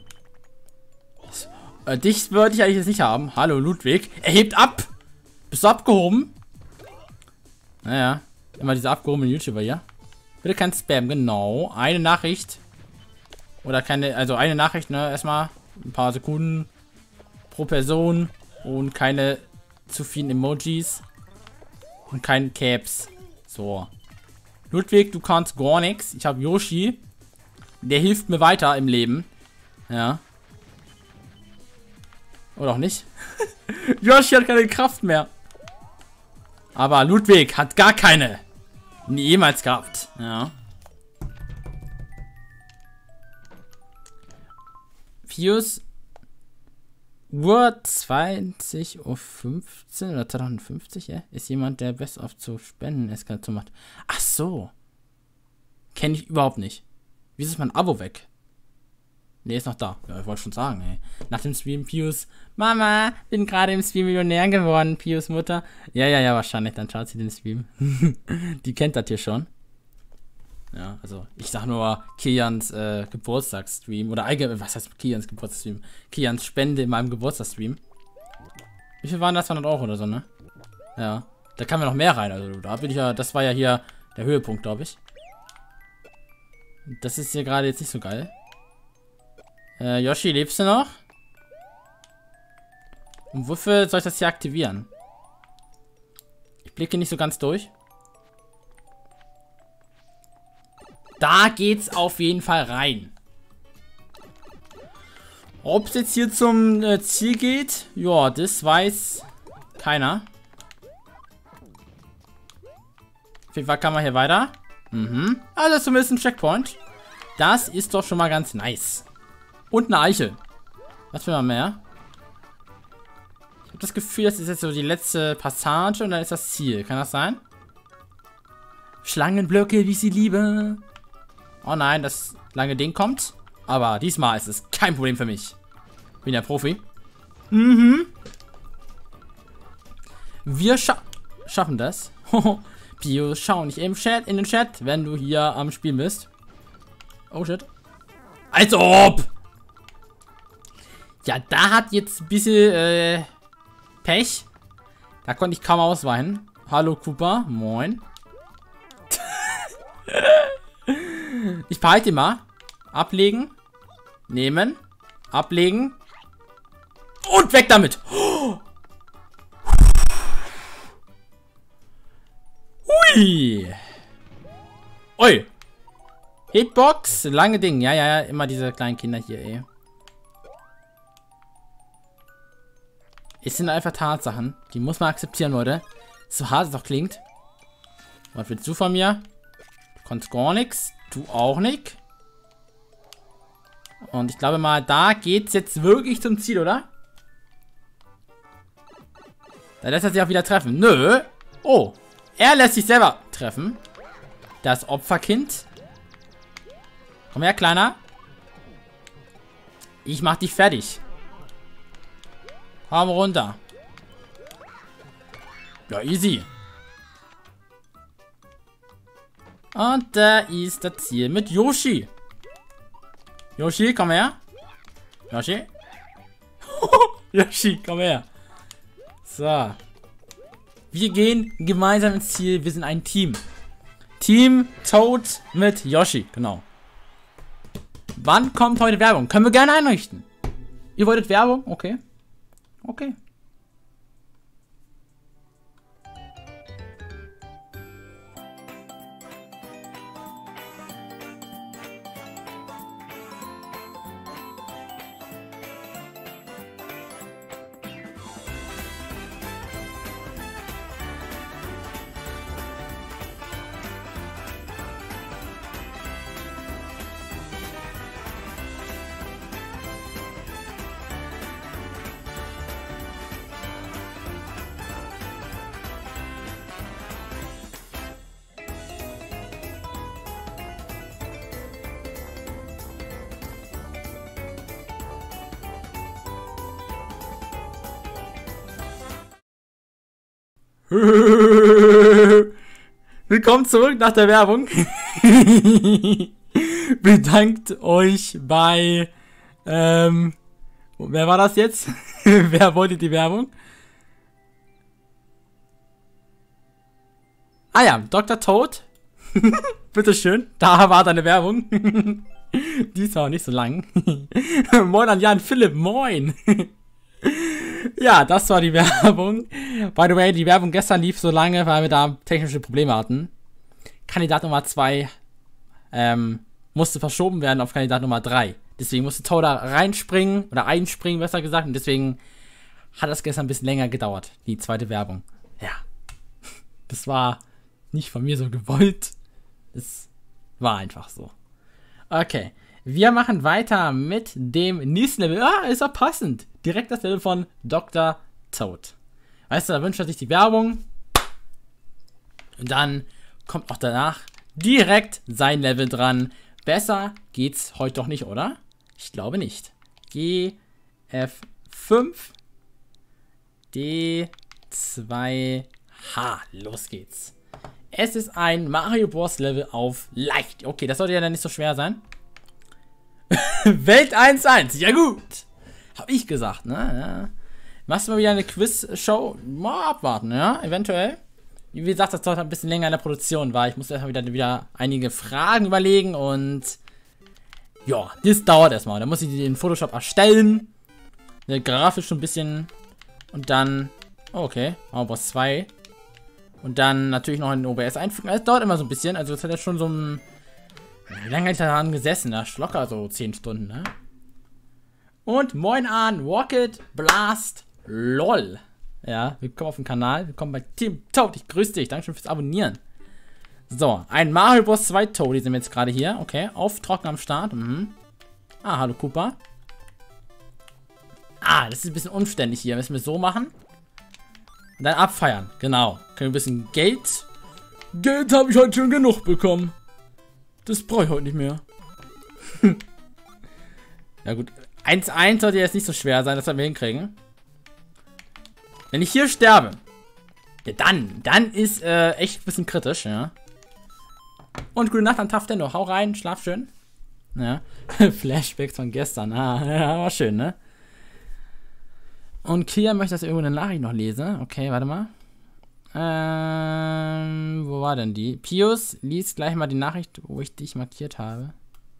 Dich würde ich eigentlich jetzt nicht haben. Hallo Ludwig. Er hebt ab! Bist du abgehoben? Naja. Immer diese abgehobenen YouTuber hier. Bitte kein Spam, genau. Eine Nachricht. Oder keine, also eine Nachricht, ne? Erstmal ein paar Sekunden pro Person. Und keine zu vielen Emojis. Und kein Caps. So. Ludwig, du kannst gar nichts. Ich habe Yoshi. Der hilft mir weiter im Leben. Ja. Oder auch nicht. Yoshi hat keine Kraft mehr. Aber Ludwig hat gar keine. Nie jemals gehabt. Ja. Fuse. Uhr 20:15 Uhr oder 2050, ja? Ist jemand, der Best of zu spenden Eskalation macht. Ach so. Kenne ich überhaupt nicht. Wieso ist mein Abo weg? Ne, ist noch da. Ja, ich wollte schon sagen, ey. Nach dem Stream, Pius. Mama, bin gerade im Stream Millionär geworden, Pius Mutter. Ja, wahrscheinlich. Dann schaut sie den Stream. Die kennt das hier schon. Ja, also, ich sag nur Kians Geburtstagsstream. Oder allgemein, was heißt Kians Geburtstagsstream? Kians Spende in meinem Geburtstagsstream. Wie viel waren das? 200 Euro oder so, ne? Ja. Da kam ja noch mehr rein. Also, da bin ich ja, das war ja hier der Höhepunkt, glaube ich. Das ist hier gerade jetzt nicht so geil. Yoshi, lebst du noch? Und wofür soll ich das hier aktivieren? Ich blicke nicht so ganz durch. Da geht's auf jeden Fall rein. Ob es jetzt hier zum Ziel geht? Ja, das weiß keiner. Auf jeden Fall kann man hier weiter. Also zumindest ein Checkpoint. Das ist doch schon mal ganz nice. Und eine Eichel. Was will man mehr? Ich habe das Gefühl, das ist jetzt so die letzte Passage und dann ist das Ziel. Kann das sein? Schlangenblöcke, wie ich sie liebe. Oh nein, das lange Ding kommt. Aber diesmal ist es kein Problem für mich. Bin ja Profi. Wir schaffen das. Pio, schau nicht im Chat, in den Chat, wenn du hier am Spiel bist. Oh shit. Als ob! Ja, da hat jetzt ein bisschen Pech. Da konnte ich kaum ausweichen. Hallo Cooper, moin. Ich behalte ihn mal. Ablegen. Nehmen. Ablegen. Und weg damit. Hui. Ui. Hitbox. Lange Ding. Ja. Immer diese kleinen Kinder hier, ey. Es sind einfach Tatsachen. Die muss man akzeptieren, Leute. So hart es doch klingt. Was willst du von mir? Du kannst gar nichts. Du auch nicht. Und ich glaube mal, da geht's jetzt wirklich zum Ziel, oder? Da lässt er sich auch wieder treffen. Nö. Oh. Er lässt sich selber treffen. Das Opferkind. Komm her, Kleiner. Ich mach dich fertig. Komm runter. Ja, easy. Und da ist das Ziel mit Yoshi. Yoshi, komm her. Yoshi. Yoshi, komm her. So. Wir gehen gemeinsam ins Ziel. Wir sind ein Team. Team Toad mit Yoshi. Genau. Wann kommt heute Werbung? Können wir gerne einrichten. Ihr wolltet Werbung? Okay. Okay. Willkommen zurück nach der Werbung. Bedankt euch bei, wer war das jetzt? Wer wollte die Werbung? Ah ja, Dr. Toad. Bitteschön, da war deine Werbung. Die ist auch nicht so lang. Moin an Jan Philipp, moin. Ja, das war die Werbung. By the way, die Werbung gestern lief so lange, weil wir da technische Probleme hatten. Kandidat Nummer 2 musste verschoben werden auf Kandidat Nummer 3. Deswegen musste Toad da reinspringen, oder einspringen, besser gesagt. Und deswegen hat das gestern ein bisschen länger gedauert, die zweite Werbung. Ja, das war nicht von mir so gewollt. Es war einfach so. Okay, wir machen weiter mit dem nächsten Level. Ah, ist auch passend. Direkt das Level von Dr. Toad. Weißt du, da wünscht er sich die Werbung. Und dann kommt auch danach direkt sein Level dran. Besser geht's heute doch nicht, oder? Ich glaube nicht. GF5 D2H. Los geht's. Es ist ein Mario Bros. Level auf leicht. Okay, das sollte ja dann nicht so schwer sein. Welt 1-1. Ja gut. Hab ich gesagt, ne? Ja. Machst du mal wieder eine Quiz-Show? Mal abwarten, ja? Eventuell. Wie gesagt, das dauert ein bisschen länger in der Produktion, weil ich muss erstmal wieder einige Fragen überlegen und ja, das dauert erstmal. Dann muss ich die in Photoshop erstellen. Grafisch schon ein bisschen und dann, oh, okay, Mario Bros. 2. Und dann natürlich noch in den OBS einfügen. Das dauert immer so ein bisschen. Also das hat ja schon so ein... Wie lange habe ich daran gesessen? Ja, locker so 10 Stunden, ne? Und moin an Rocket Blast LOL. Ja, willkommen auf dem Kanal. Willkommen bei Team Toad. Ich grüße dich. Dankeschön fürs Abonnieren. So, ein Mario Bros. 2 Toad. Die sind wir jetzt gerade hier. Okay, auf Trocken am Start. Ah, hallo Koopa. Ah, das ist ein bisschen umständlich hier. Müssen wir so machen. Und dann abfeiern. Genau. Können wir ein bisschen Geld. Geld habe ich heute schon genug bekommen. Das brauche ich heute nicht mehr. Ja gut. 1-1 sollte jetzt nicht so schwer sein, dass wir hinkriegen. Wenn ich hier sterbe, ja dann ist echt ein bisschen kritisch, ja. Und gute Nacht an Taftendo. Hau rein, schlaf schön. Ja. Flashbacks von gestern. Ah, ja, war schön, ne? Und Kia möchte, dass ich irgendwo eine Nachricht noch lese. Okay, warte mal. Wo war denn die? Pius, lies gleich mal die Nachricht, wo ich dich markiert habe.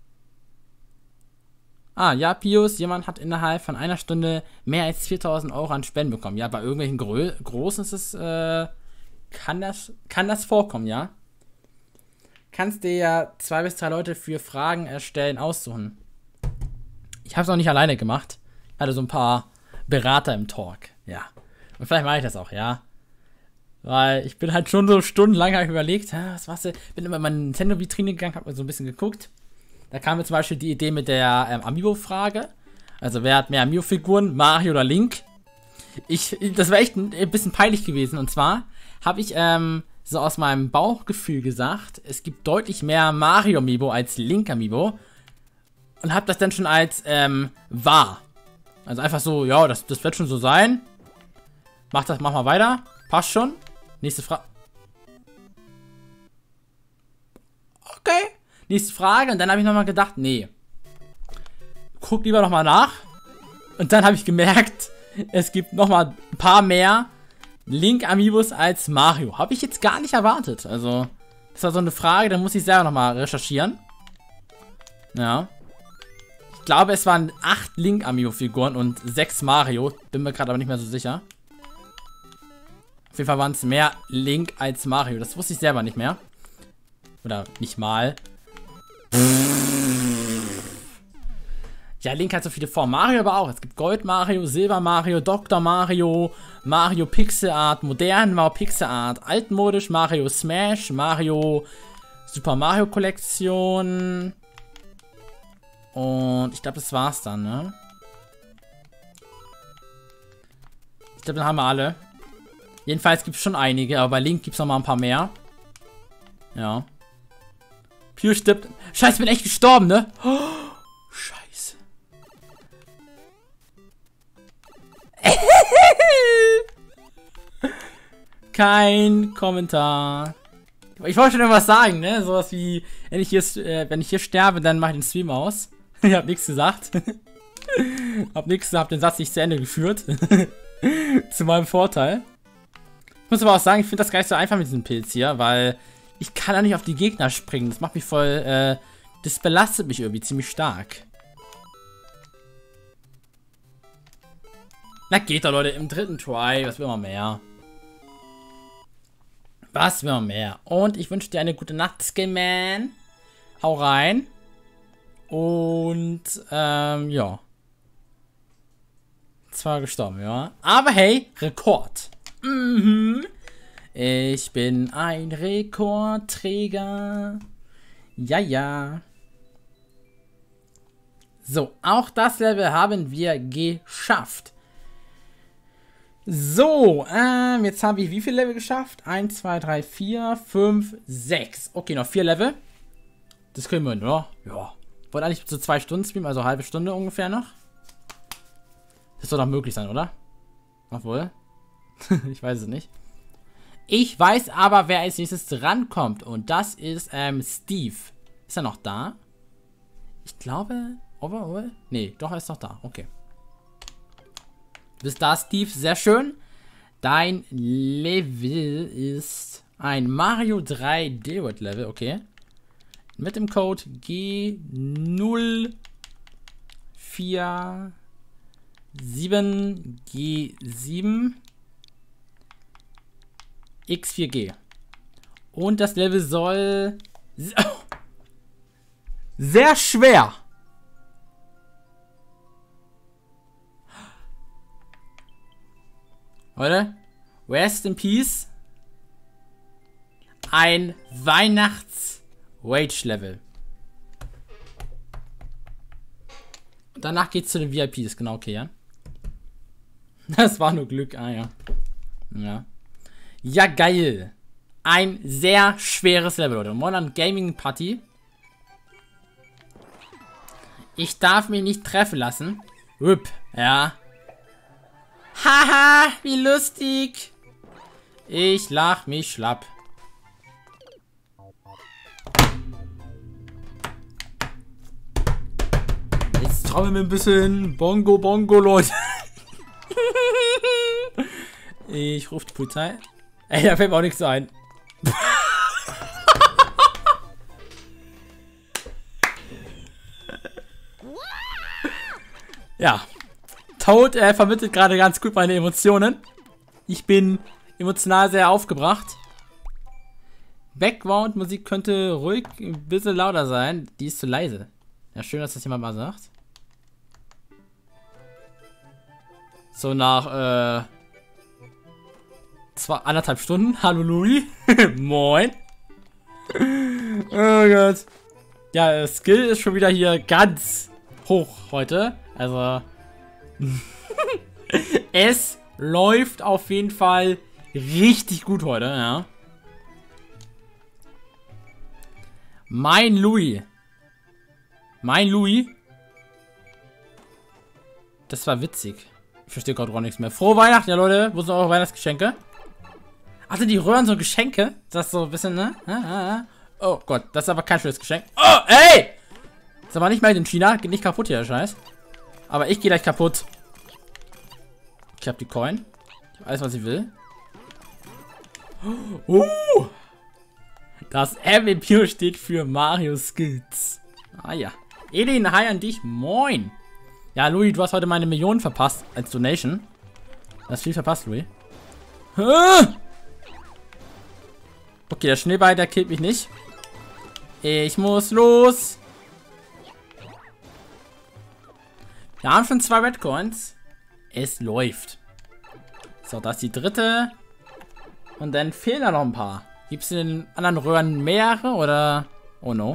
Ah, ja, Pius, jemand hat innerhalb von einer Stunde mehr als 4.000 Euro an Spenden bekommen. Ja, bei irgendwelchen Großen ist es, kann das vorkommen, ja? Kannst dir ja 2 bis 3 Leute für Fragen erstellen, aussuchen. Ich habe es auch nicht alleine gemacht. Ich hatte so ein paar Berater im Talk, ja. Und vielleicht mache ich das auch, ja. Weil ich bin halt schon so stundenlang hab ich überlegt, was machst du? Bin immer in meine Nintendo-Vitrine gegangen, hab mir so ein bisschen geguckt. Da kam mir zum Beispiel die Idee mit der Amiibo-Frage. Also wer hat mehr Amiibo-Figuren, Mario oder Link? Das wäre echt ein bisschen peinlich gewesen. Und zwar habe ich so aus meinem Bauchgefühl gesagt, es gibt deutlich mehr Mario-Amiibo als Link-Amiibo. Und habe das dann schon als wahr. Also einfach so, ja, das wird schon so sein. Mach mal weiter. Passt schon. Nächste Frage. Okay. Nächste Frage. Und dann habe ich nochmal gedacht, nee. Guck lieber nochmal nach. Und dann habe ich gemerkt, es gibt nochmal ein paar mehr Link-Amiibos als Mario. Habe ich jetzt gar nicht erwartet. Also, das war so eine Frage, da muss ich selber nochmal recherchieren. Ja. Ich glaube, es waren 8 Link-Amiibo-Figuren und 6 Mario. Bin mir gerade aber nicht mehr so sicher. Auf jeden Fall waren es mehr Link als Mario. Das wusste ich selber nicht mehr. Oder nicht mal. Ja, Link hat so viele Formen. Mario aber auch. Es gibt Gold Mario, Silber Mario, Dr. Mario, Mario Pixel Art, modern Mario Pixel Art, altmodisch Mario Smash, Mario Super Mario Kollektion. Und ich glaube, das war's dann, ne? Ich glaube, dann haben wir alle. Jedenfalls gibt es schon einige, aber bei Link gibt es noch mal ein paar mehr. Ja. Pure stirbt. Scheiße, ich bin echt gestorben, ne? Oh, Scheiße. kein Kommentar. Ich wollte schon irgendwas sagen, ne? Sowas wie, wenn ich hier sterbe, dann mache ich den Stream aus. Ich hab nichts gesagt. Hab den Satz nicht zu Ende geführt. Zu meinem Vorteil. Ich muss aber auch sagen, ich finde das gar nicht so einfach mit diesem Pilz hier, weil ich kann ja nicht auf die Gegner springen. Das macht mich voll, das belastet mich irgendwie ziemlich stark. Na geht doch, Leute, im dritten Try. Was will man mehr? Was will man mehr? Und ich wünsche dir eine gute Nacht, Skillman. Hau rein. Und, ja. Zwar gestorben, ja. Aber hey, Rekord. Mhm. Ich bin ein Rekordträger. Ja, ja. So, auch das Level haben wir geschafft. So, jetzt habe ich wie viele Level geschafft? 1, 2, 3, 4, 5, 6. Okay, noch 4 Level. Das können wir, oder? Ja. Wollte eigentlich so 2 Stunden streamen, also halbe Stunde ungefähr noch. Das soll doch möglich sein, oder? Obwohl. Ich weiß es nicht. Ich weiß aber, wer als nächstes drankommt. Und das ist, Steve. Ist er noch da? Ich glaube, overall? Nee, doch, er ist noch da. Okay. Du bist da, Steve. Sehr schön. Dein Level ist ein Mario 3D World Level. Okay. Mit dem Code G047G7 X4G. Und das Level soll sehr schwer. Leute, rest in peace. Ein Weihnachts-Rage-Level. Und danach geht's zu den VIPs, genau, okay, ja. Das war nur Glück, ah ja. Ja. Ja, geil. Ein sehr schweres Level, Leute. Modern Gaming Party. Ich darf mich nicht treffen lassen. Whip, ja. Haha, wie lustig. Ich lach mich schlapp. Jetzt trommeln wir ein bisschen. Bongo, Bongo, Leute. Ich rufe die Polizei. Ey, da fällt mir auch nichts ein. Ja. Toad vermittelt gerade ganz gut meine Emotionen. Ich bin emotional sehr aufgebracht. Background-Musik könnte ruhig ein bisschen lauter sein. Die ist zu leise. Ja, schön, dass das jemand mal sagt. So nach, 1,5 Stunden. Hallo, Louis. Moin. Oh Gott. Ja, Skill ist schon wieder hier ganz hoch heute. Also, es läuft auf jeden Fall richtig gut heute, ja. Mein Louis. Mein Louis. Das war witzig. Ich verstehe gerade auch nichts mehr. Frohe Weihnachten, ja Leute. Wo sind eure Weihnachtsgeschenke? Also die rühren so Geschenke. Das ist so ein bisschen, ne? Oh Gott, das ist aber kein schönes Geschenk. Oh, ey! Ist aber nicht made in China. Geht nicht kaputt hier, der Scheiß. Aber ich gehe gleich kaputt. Ich habe die Coin. Ich habe alles, was ich will. Das MVP steht für Mario Skills. Ah ja. Edin, hi an dich. Moin. Ja, Louis, du hast heute meine Millionen verpasst als Donation. Du hast viel verpasst, Louis. Okay, der Schneeball, der killt mich nicht. Ich muss los. Wir haben schon 2 Red Coins. Es läuft. So, das ist die dritte. Und dann fehlen da noch ein paar. Gibt es in den anderen Röhren mehrere oder... Oh no.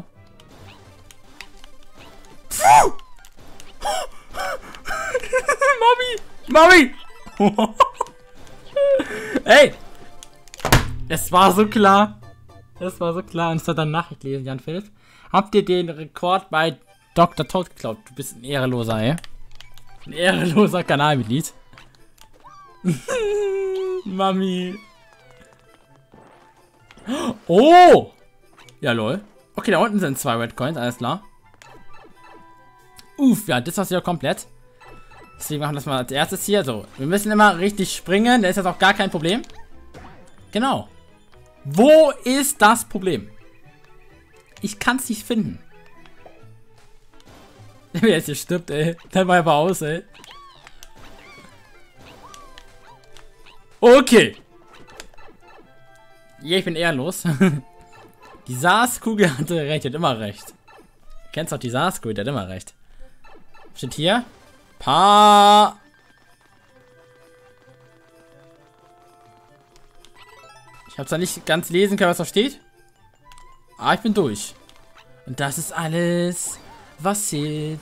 Mami! Mami! Ey! Es war so klar. Es war so klar. Und ich soll dann Nachricht lesen, Jan Philipp. Habt ihr den Rekord bei Dr. Toad geklaut? Du bist ein Ehrenloser, ey. Ein ehrenloser Kanalmitglied. Mami. Oh! Ja, lol. Okay, da unten sind 2 Red Coins, alles klar. Uff, ja, das war's ja komplett. Deswegen machen wir das mal als erstes hier. So, wir müssen immer richtig springen. Da ist das auch gar kein Problem. Genau. Wo ist das Problem? Ich kann es nicht finden. Wer jetzt hier stirbt, ey. Dann mal einfach aus, ey. Okay. Ja, ich bin ehrenlos. Die Saaskugel hatte recht, die hat immer recht. Du kennst doch die Saaskugel, die hat immer recht. Steht hier. Ich habe zwar nicht ganz lesen können, was da steht. Aber ich bin durch. Und das ist alles, was zählt.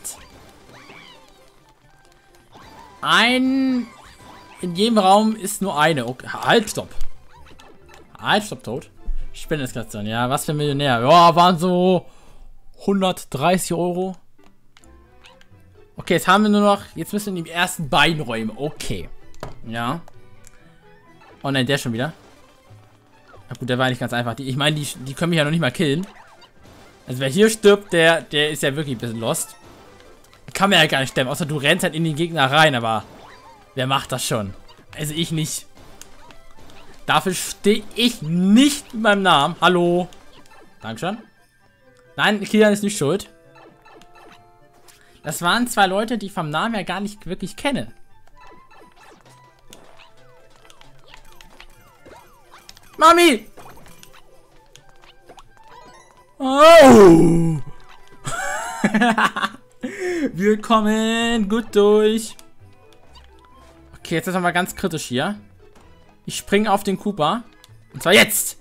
In jedem Raum ist nur eine. Okay. Halt, stopp. Halt, stopp, tot. Spendestation, ja, was für ein Millionär. Ja, waren so 130 Euro. Okay, jetzt haben wir nur noch. Jetzt müssen wir in die ersten beiden Räume. Okay. Ja. Oh nein, der schon wieder. Na gut, der war nicht ganz einfach. Ich meine, die können mich ja noch nicht mal killen. Also wer hier stirbt, der ist ja wirklich ein bisschen lost. Kann man ja gar nicht stemmen, außer du rennst halt in den Gegner rein, aber wer macht das schon? Also ich nicht. Dafür stehe ich nicht mit meinem Namen. Hallo. Dankeschön. Nein, Kilian ist nicht schuld. Das waren 2 Leute, die ich vom Namen her gar nicht wirklich kenne. Mami! Oh! Wir kommen gut durch. Okay, jetzt ist mal ganz kritisch hier. Ich springe auf den Koopa. Und zwar jetzt!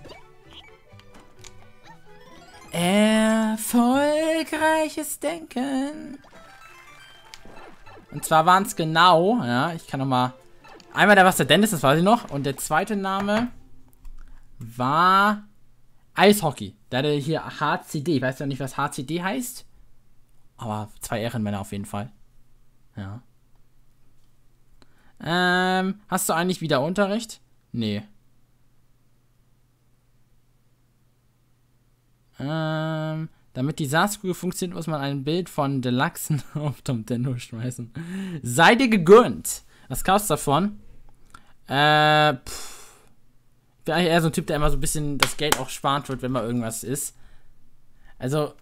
Erfolgreiches Denken. Und zwar waren es genau, ja, ich kann nochmal. Einmal der was der Dennis, das weiß ich noch. Und der zweite Name war Eishockey. Da hatte hier HCD. Ich weiß ja nicht, was HCD heißt. Aber 2 Ehrenmänner auf jeden Fall. Ja. Hast du eigentlich wieder Unterricht? Nee. Damit die Saaskugel funktioniert, muss man ein Bild von Deluxen auf Tom Nintendo schmeißen. Sei dir gegönnt. Was kaufst du davon? Ich bin eigentlich eher so ein Typ, der immer so ein bisschen das Geld auch sparen wird, wenn mal irgendwas ist. Also,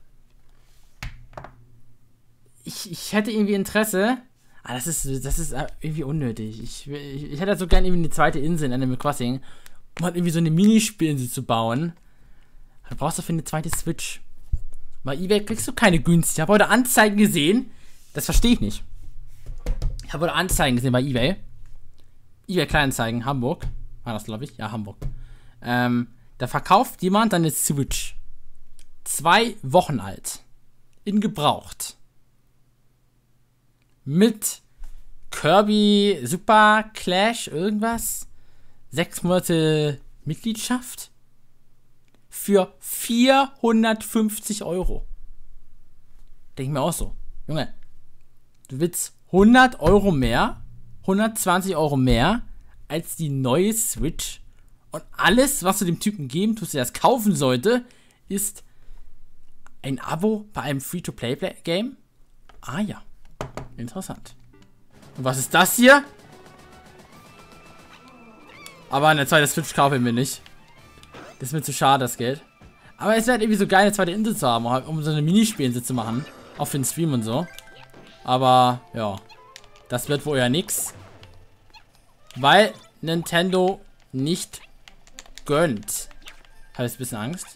ich hätte irgendwie Interesse. Ah, das ist irgendwie unnötig. Ich hätte so gerne irgendwie eine zweite Insel in Animal Crossing, um halt irgendwie so eine Minispielinsel zu bauen. Da brauchst du für eine zweite Switch. Bei eBay kriegst du keine günstig. Ich habe heute Anzeigen gesehen. Das verstehe ich nicht. Ich habe heute Anzeigen gesehen bei eBay. eBay Kleinanzeigen, Hamburg. War das, glaube ich? Ja, Hamburg. Da verkauft jemand eine Switch. 2 Wochen alt. In gebraucht. Mit Kirby Super Clash irgendwas. 6 Monate Mitgliedschaft. Für 450 Euro. Denke ich mir auch so. Junge, du willst 100 Euro mehr, 120 Euro mehr als die neue Switch. Und alles, was du dem Typen geben tust, der das kaufen sollte, ist ein Abo bei einem Free-to-Play-Game? Ah ja. Interessant. Und was ist das hier? Aber eine zweite Switch kaufe ich mir nicht. Das ist mir zu schade, das Geld. Aber es wäre halt irgendwie so geil, eine zweite Insel zu haben, um so eine Minispielinsel zu machen. Auch für den Stream und so. Aber, ja. Das wird wohl ja nix. Weil Nintendo nicht gönnt. Habe jetzt ein bisschen Angst.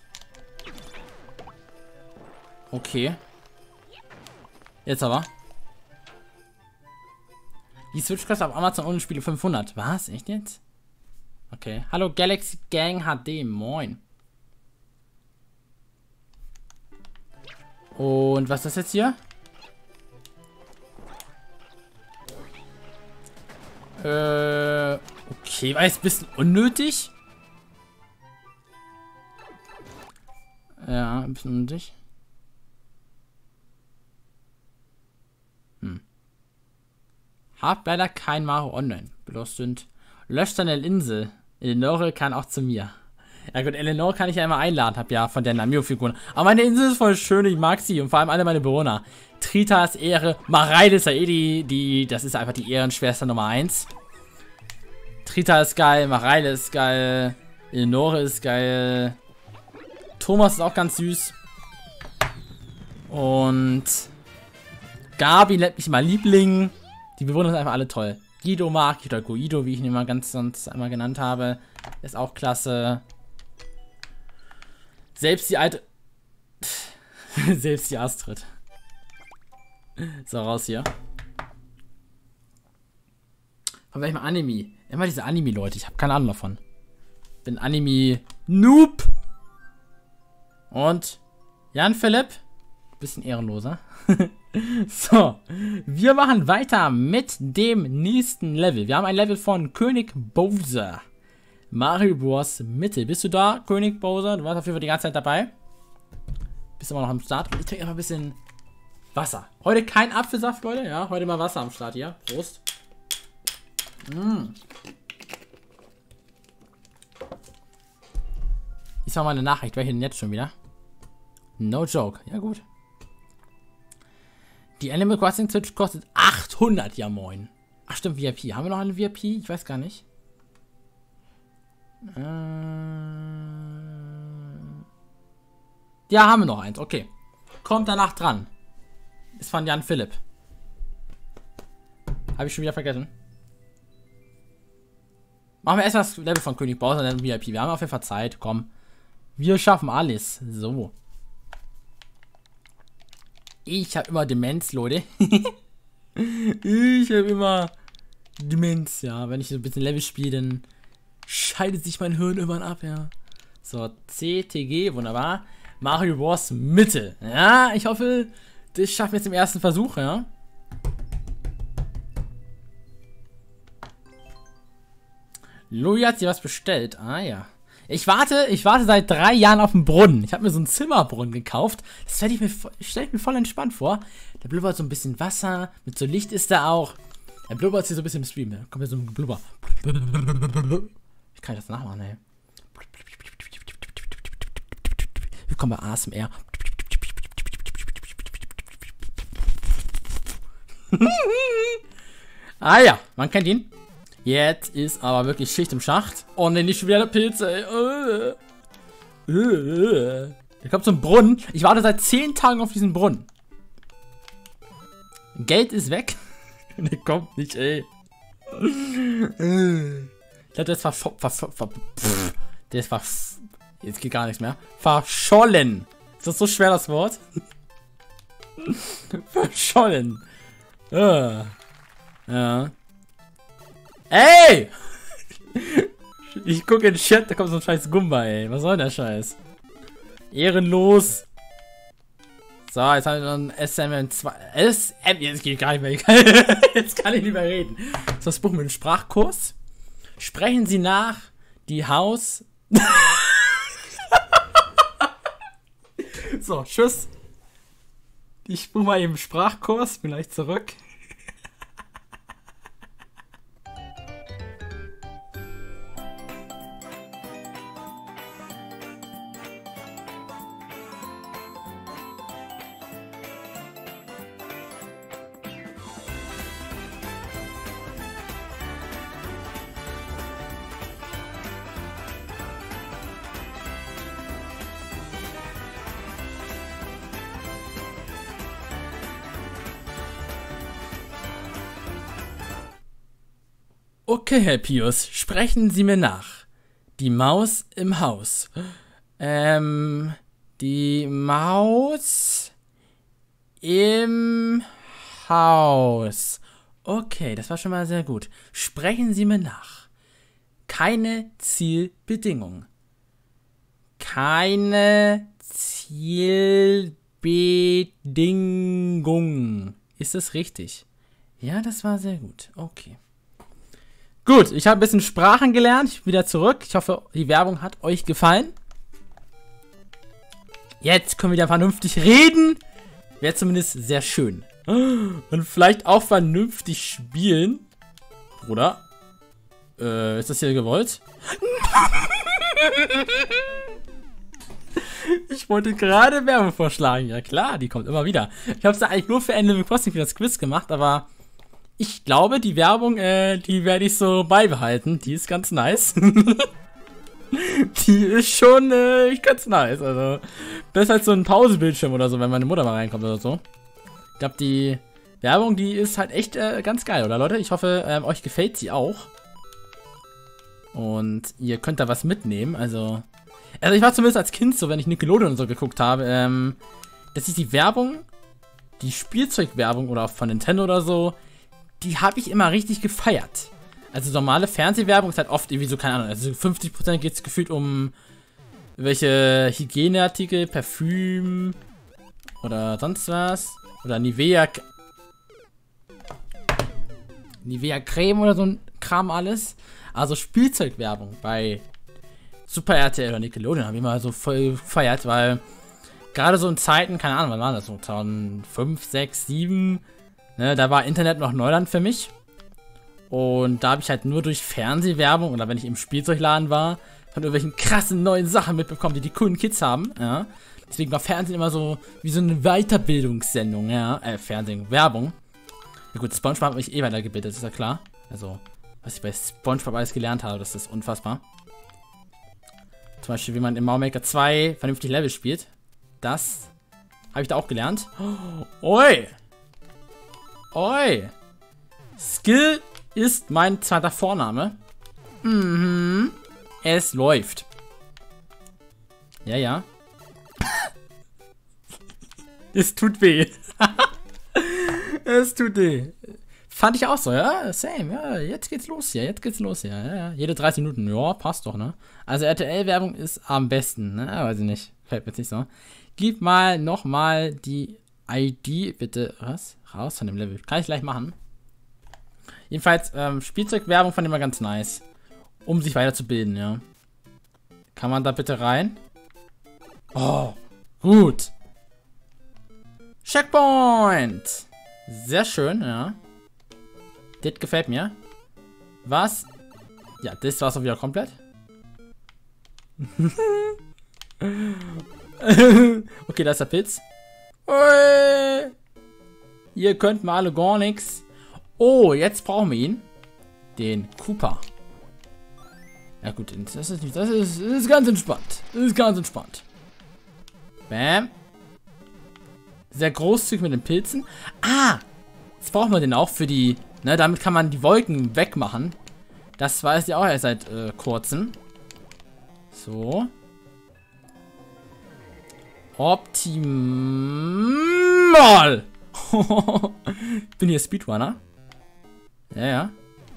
Okay. Jetzt aber. Die Switch kostet auf Amazon ohne Spiele 500. Was? Echt jetzt? Okay. Hallo Galaxy Gang HD. Moin. Und was ist das jetzt hier? Okay, war jetzt ein bisschen unnötig. Ja, ein bisschen unnötig. Hab leider kein Mario Online. Bloß sind. Löscht deine Insel. Eleonore kann auch zu mir. Ja gut, Eleanor kann ich ja immer einladen, hab ja von der Namio-Figuren. Aber meine Insel ist voll schön, ich mag sie und vor allem alle meine Bewohner. Tritas Ehre, Mareile ist ja eh das ist einfach die Ehrenschwester Nummer 1. Trita ist geil, Mareile ist geil, Eleonore ist geil, Thomas ist auch ganz süß. Und Gabi nennt mich mal Liebling. Die Bewohner sind einfach alle toll. Guido mag ich, oder Guido, wie ich ihn immer ganz sonst einmal genannt habe. Ist auch klasse. Selbst die alte... Selbst die Astrid. So, raus hier. Aber welchem Anime? Immer diese Anime-Leute, ich habe keine Ahnung davon. Bin Anime-Noob. Und Jan Philipp. Bisschen ehrenloser. So, wir machen weiter mit dem nächsten Level. Wir haben ein Level von König Bowser. Mario Bros. Mitte. Bist du da, König Bowser? Du warst auf jeden Fall die ganze Zeit dabei. Bist immer noch am Start. Ich trinke einfach ein bisschen Wasser. Heute kein Apfelsaft, Leute. Ja, heute mal Wasser am Start hier. Prost. Ich sag mal eine Nachricht. Welche denn jetzt schon wieder? No joke. Ja, gut. Die Animal Crossing Switch kostet 800. Ja, moin. Ach, stimmt, VIP. Haben wir noch eine VIP? Ich weiß gar nicht. Ja, haben wir noch eins. Okay. Kommt danach dran. Ist von Jan Philipp. Habe ich schon wieder vergessen. Machen wir erst das Level von König Bowser, dann VIP. Wir haben auf jeden Fall Zeit. Komm. Wir schaffen alles. So. Ich habe immer Demenz, Leute. Ich habe immer Demenz, ja. Wenn ich so ein bisschen Level spiele, dann scheidet sich mein Hirn irgendwann ab, ja. So, CTG, wunderbar. Mario Bros. Mitte. Ja, ich hoffe, das schaffen wir jetzt im ersten Versuch, ja. Louis hat sich was bestellt. Ah, ja. Ich warte seit 3 Jahren auf den Brunnen. Ich habe mir so einen Zimmerbrunnen gekauft. Das stelle ich mir voll entspannt vor. Der blubbert so ein bisschen Wasser. Mit so Licht ist da auch. Er blubbert hier so ein bisschen im Stream. Da kommt ja so ein Blubber. Wie kann ich das nachmachen, ey? Willkommen bei ASMR. Ah ja, man kennt ihn. Jetzt ist aber wirklich Schicht im Schacht. Oh ne, nicht schon wieder der Pilz, ey. Hier kommt so ein Brunnen. Ich warte seit 10 Tagen auf diesen Brunnen. Geld ist weg. Der kommt nicht, ey. Ich glaube, der ist jetzt geht gar nichts mehr. Verschollen. Ist das so schwer, das Wort? Verschollen. Ja. Ey! Ich gucke in den Chat, da kommt so ein scheiß Gumba, ey. Was soll der Scheiß? Ehrenlos. So, jetzt haben wir noch ein SM2. Jetzt geht gar nicht mehr. Jetzt kann ich nicht mehr reden. So, das Buch mit dem Sprachkurs. Sprechen Sie nach die Haus. So, tschüss. Ich buche mal eben Sprachkurs. Bin gleich zurück. Okay, Herr Pius, sprechen Sie mir nach. Die Maus im Haus. Die Maus im Haus. Okay, das war schon mal sehr gut. Sprechen Sie mir nach. Keine Zielbedingung. Keine Zielbedingung. Ist das richtig? Ja, das war sehr gut. Okay. Gut, ich habe ein bisschen Sprachen gelernt. Ich bin wieder zurück. Ich hoffe, die Werbung hat euch gefallen. Jetzt können wir wieder vernünftig reden. Wäre zumindest sehr schön. Und vielleicht auch vernünftig spielen. Bruder? Ist das hier gewollt? Ich wollte gerade Werbung vorschlagen. Ja klar, die kommt immer wieder. Ich habe es eigentlich nur für Animal Crossing für das Quiz gemacht, aber ich glaube, die Werbung, die werde ich so beibehalten. Die ist ganz nice. Die ist schon ganz nice. Also besser als so ein Pausebildschirm oder so, wenn meine Mutter mal reinkommt oder so. Ich glaube, die Werbung, die ist halt echt ganz geil, oder Leute? Ich hoffe, euch gefällt sie auch. Und ihr könnt da was mitnehmen. Also ich war zumindest als Kind so, wenn ich Nickelodeon und so geguckt habe, dass ich die Werbung, die Spielzeugwerbung oder auch von Nintendo oder so, die habe ich immer richtig gefeiert. Also normale Fernsehwerbung ist halt oft irgendwie so, keine Ahnung, also 50% geht es gefühlt um welche Hygieneartikel, Parfüm oder sonst was. Oder Nivea Creme oder so ein Kram alles. Also Spielzeugwerbung bei Super RTL oder Nickelodeon habe ich immer so voll gefeiert, weil gerade so in Zeiten, keine Ahnung, wann war das, so 2005, 6, 7, ne, da war Internet noch Neuland für mich. Und da habe ich halt nur durch Fernsehwerbung oder wenn ich im Spielzeugladen war, von irgendwelchen krassen neuen Sachen mitbekommen, die die coolen Kids haben, ja. Deswegen war Fernsehen immer so wie so eine Weiterbildungssendung, ja, Fernsehen, Werbung. Ja gut, SpongeBob hat mich weitergebildet, ist ja klar. Also, was ich bei SpongeBob alles gelernt habe, das ist unfassbar. Zum Beispiel, wie man im Mario Maker 2 vernünftig Level spielt. Das habe ich da auch gelernt. Oi! Oi! Skill ist mein zweiter Vorname. Mhm. Es läuft. Ja, ja. Es tut weh. Es tut weh. Fand ich auch so, ja, same, ja, jetzt geht's los hier, ja. Jede 30 Minuten, ja, passt doch, ne? Also RTL-Werbung ist am besten, ne? Weiß ich nicht, fällt mir jetzt nicht so. Gib mal nochmal die ID, bitte, was? Raus von dem Level, kann ich gleich machen. Jedenfalls, Spielzeugwerbung fand ich immer ganz nice, um sich weiterzubilden, ja. Kann man da bitte rein? Oh, gut. Checkpoint! Sehr schön, ja. Das gefällt mir. Was? Ja, das war's auch wieder komplett. Okay, da ist der Pilz. Ui. Ihr könnt mal alle gar nichts. Oh, jetzt brauchen wir ihn. Den Koopa. Ja gut, das ist ganz entspannt. Das ist ganz entspannt. Bam. Sehr großzügig mit den Pilzen. Ah! Jetzt brauchen wir den auch für die... Ne, damit kann man die Wolken wegmachen. Das weiß ich auch erst seit kurzem. So. Optimal! Ich bin hier Speedrunner. Ja, ja.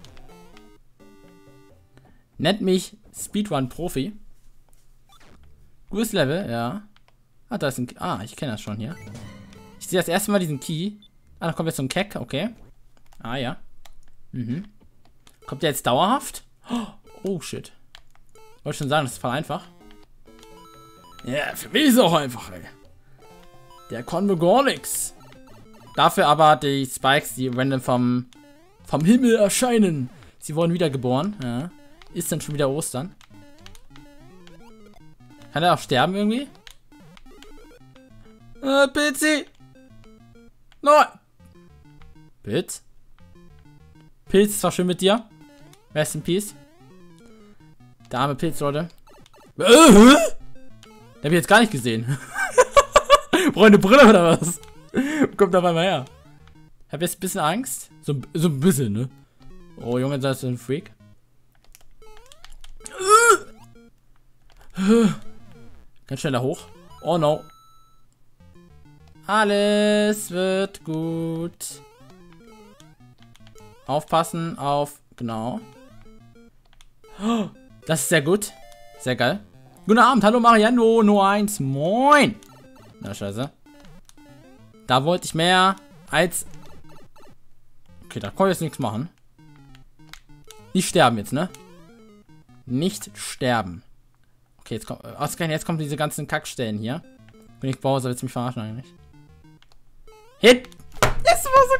Nennt mich Speedrun-Profi. Gutes Level, ja. Ah, da ist ein... Ah, ich kenne das schon hier. Ich sehe das erste Mal diesen Key. Ah, da kommt jetzt so ein Keck, okay. Ah, ja. Mhm. Kommt der jetzt dauerhaft? Oh, shit. Wollte schon sagen, das ist voll einfach. Ja, für mich ist es auch einfach, ey. Der konnte gar nichts. Dafür aber die Spikes, die random vom Himmel erscheinen. Sie wurden wiedergeboren, ja. Ist dann schon wieder Ostern. Kann er auch sterben irgendwie? Pilzi! Nein! Pilz? Pilz, ist doch schön mit dir. Rest in Peace. Der arme Pilz, Leute. Der hab ich jetzt gar nicht gesehen. Brauche eine Brille oder was? Kommt auf einmal her. Hab jetzt ein bisschen Angst. So ein bisschen, ne? Oh, Junge, das ist ein Freak. Ganz schnell da hoch. Oh no. Alles wird gut. Aufpassen auf... Genau. Das ist sehr gut. Sehr geil. Guten Abend, hallo Mariano, nur eins. Moin. Na, scheiße. Da wollte ich mehr als... Okay, da konnte ich jetzt nichts machen. Nicht sterben jetzt, ne? Nicht sterben. Okay, jetzt kommt... Ausgerechnet, jetzt kommen diese ganzen Kackstellen hier. Wenn ich Bowser, willst du mich verarschen eigentlich? Hit! Das war so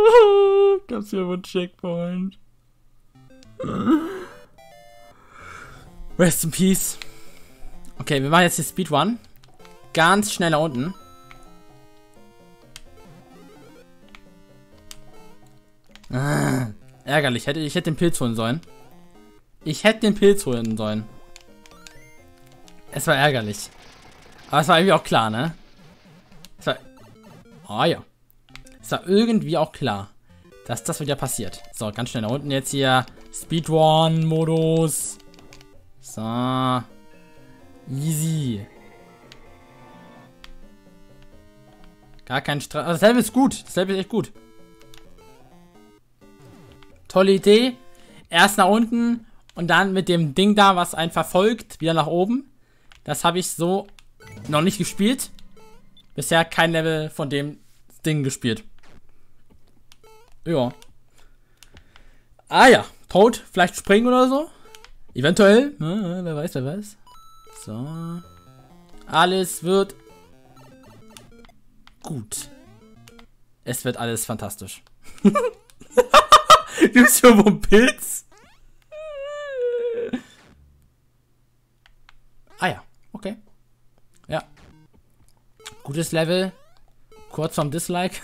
klar! Gab's hier wohl einen Checkpoint. Rest in Peace. Okay, wir machen jetzt die Speedrun. Ganz schnell nach unten. Ärgerlich. Ich hätte den Pilz holen sollen. Ich hätte den Pilz holen sollen. Es war ärgerlich. Aber es war irgendwie auch klar, ne? Es war... Oh ja. Es war irgendwie auch klar, dass das wieder passiert. So, ganz schnell nach unten jetzt hier. Speedrun-Modus. So. Easy. Gar kein Stress. Das Level ist gut. Das Level ist echt gut. Tolle Idee. Erst nach unten und dann mit dem Ding da, was einen verfolgt, wieder nach oben. Das habe ich so noch nicht gespielt. Bisher kein Level von dem Ding gespielt. Ja. Ah ja. Toad, vielleicht springen oder so. Eventuell. Ja, wer weiß, wer weiß. So. Alles wird gut. Es wird alles fantastisch. Du bist schon vom Pilz? Ah ja, okay. Ja. Gutes Level. Kurz vorm Dislike.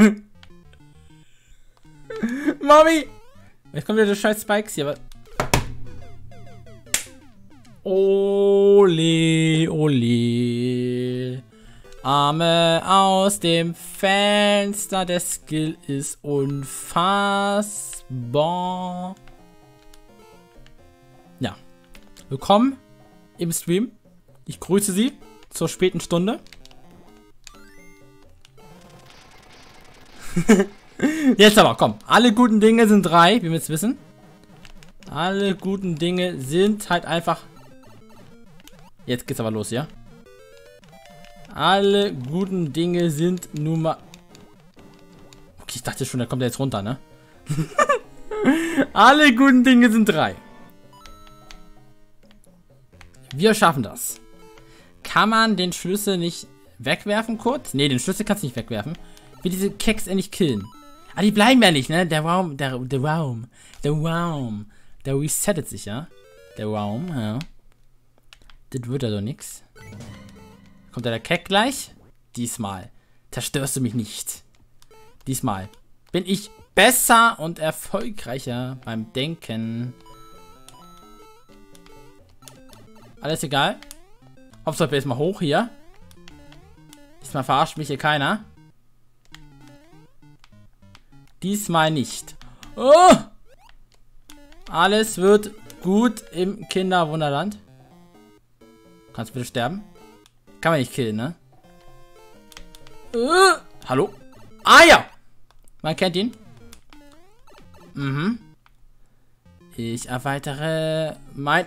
Mami! Jetzt kommt wieder der scheiß Spikes hier, aber... Ole, ole. Arme aus dem Fenster, der Skill ist unfassbar. Ja. Willkommen im Stream. Ich grüße Sie zur späten Stunde. Jetzt aber, komm. Alle guten Dinge sind 3, wie wir jetzt wissen. Alle guten Dinge sind halt einfach... Jetzt geht's aber los, ja? Alle guten Dinge sind nun mal... Okay, ich dachte schon, der kommt ja jetzt runter, ne? Alle guten Dinge sind 3. Wir schaffen das. Kann man den Schlüssel nicht wegwerfen kurz? Ne, den Schlüssel kannst du nicht wegwerfen. Ich will diese Keks endlich killen. Ah, die bleiben ja nicht, ne? Der Raum, der resettet sich, ja? Der Raum, ja. Das wird also nix. Kommt der Kek gleich? Diesmal zerstörst du mich nicht. Diesmal bin ich besser und erfolgreicher beim Denken. Alles egal. Hauptsache wir jetzt mal hoch hier. Diesmal verarscht mich hier keiner. Diesmal nicht. Oh! Alles wird gut im Kinderwunderland. Kannst du bitte sterben? Kann man nicht killen, ne? Hallo? Ah ja! Man kennt ihn. Mhm. Ich erweitere mein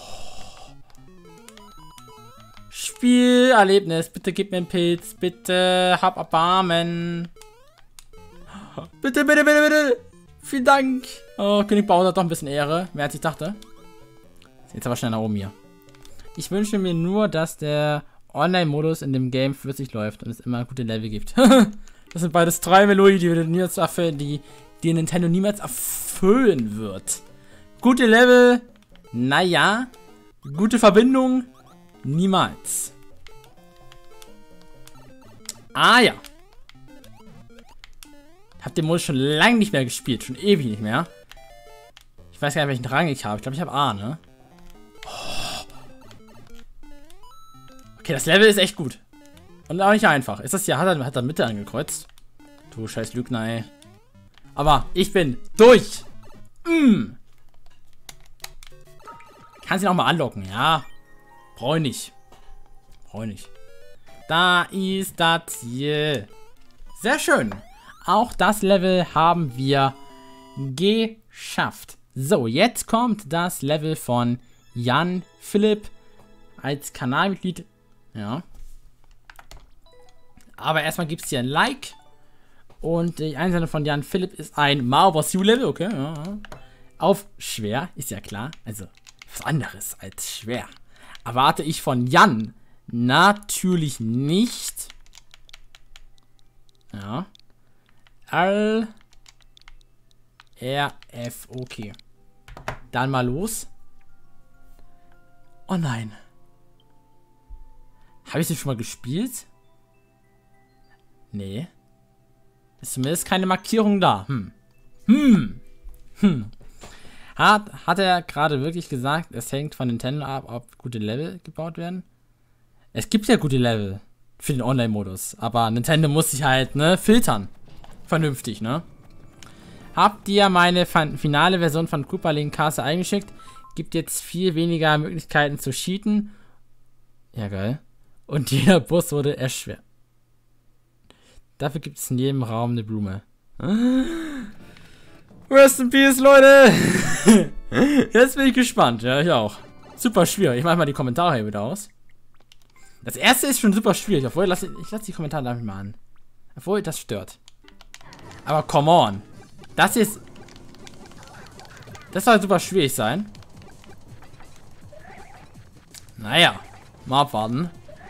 Spielerlebnis. Bitte gib mir einen Pilz. Bitte hab Erbarmen. Bitte, bitte, bitte, bitte. Vielen Dank. Oh, König Bowser hat doch ein bisschen Ehre. Mehr als ich dachte. Jetzt aber schnell nach oben hier. Ich wünsche mir nur, dass der Online-Modus in dem Game flüssig läuft und es immer gute Level gibt. Das sind beides 3 Melodien, die Nintendo niemals erfüllen wird. Gute Level, naja. Gute Verbindung, niemals. Ah ja. Hab den Modus schon lange nicht mehr gespielt, schon ewig nicht mehr. Ich weiß gar nicht, welchen Rang ich habe. Ich glaube, ich habe A, ne? Okay, das Level ist echt gut. Und auch nicht einfach. Ist das hier, hat er Mitte angekreuzt? Du scheiß Lügner, ey. Aber ich bin durch. Kannst ihn auch mal anlocken, ja. Brauche ich nicht. Brauche ich nicht. Da ist das Ziel. Sehr schön. Auch das Level haben wir geschafft. So, jetzt kommt das Level von Jan Philipp als Kanalmitglied. Ja. Aber erstmal gibt es hier ein Like. Und die Einsendung von Jan Philipp ist ein Mario Bros. U-Level. Okay, ja. Auf schwer, ist ja klar. Also, was anderes als schwer. Erwarte ich von Jan natürlich nicht. Ja. R, F, okay. Dann mal los. Oh nein. Habe ich das schon mal gespielt? Nee. Ist zumindest keine Markierung da. Hat er gerade wirklich gesagt, es hängt von Nintendo ab, ob gute Level gebaut werden? Es gibt ja gute Level für den Online-Modus, aber Nintendo muss sich halt, ne, filtern. Vernünftig, ne? Habt ihr meine finale Version von Koopa Link Castle eingeschickt? Gibt jetzt viel weniger Möglichkeiten zu cheaten. Ja, geil. Und jeder Boss wurde erschwert. Dafür gibt es in jedem Raum eine Blume. Rest in Peace, Leute! Jetzt bin ich gespannt. Ja, ich auch. Super schwierig. Ich mache mal die Kommentare hier wieder aus. Das erste ist schon super schwierig. Obwohl, ich lasse die Kommentare damit mal an. Obwohl, das stört. Aber come on. Das ist... Das soll super schwierig sein. Naja. Mal abwarten.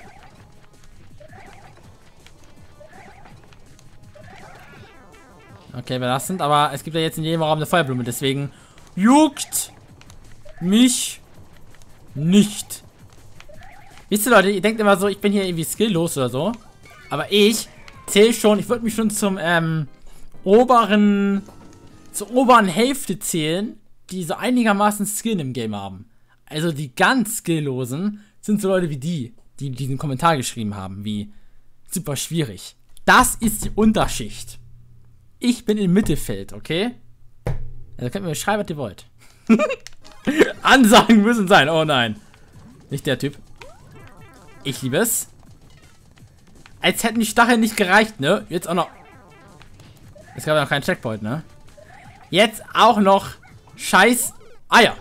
Okay, belastend. Aber es gibt ja jetzt in jedem Raum eine Feuerblume. Deswegen juckt mich nicht. Wisst ihr, Leute, ihr denkt immer so, ich bin hier irgendwie skilllos oder so. Aber ich zähle schon, ich würde mich schon zur oberen Hälfte zählen, die so einigermaßen Skill im Game haben. Also die ganz skilllosen sind so Leute wie die diesen Kommentar geschrieben haben, wie super schwierig. Das ist die Unterschicht. Ich bin im Mittelfeld, okay? Also könnt ihr mir schreiben, was ihr wollt. Ansagen müssen sein. Oh nein. Nicht der Typ. Ich liebe es. Als hätten die Stacheln nicht gereicht, ne? Jetzt auch noch. Es gab ja noch keinen Checkpoint, ne? Jetzt auch noch scheiß Eier.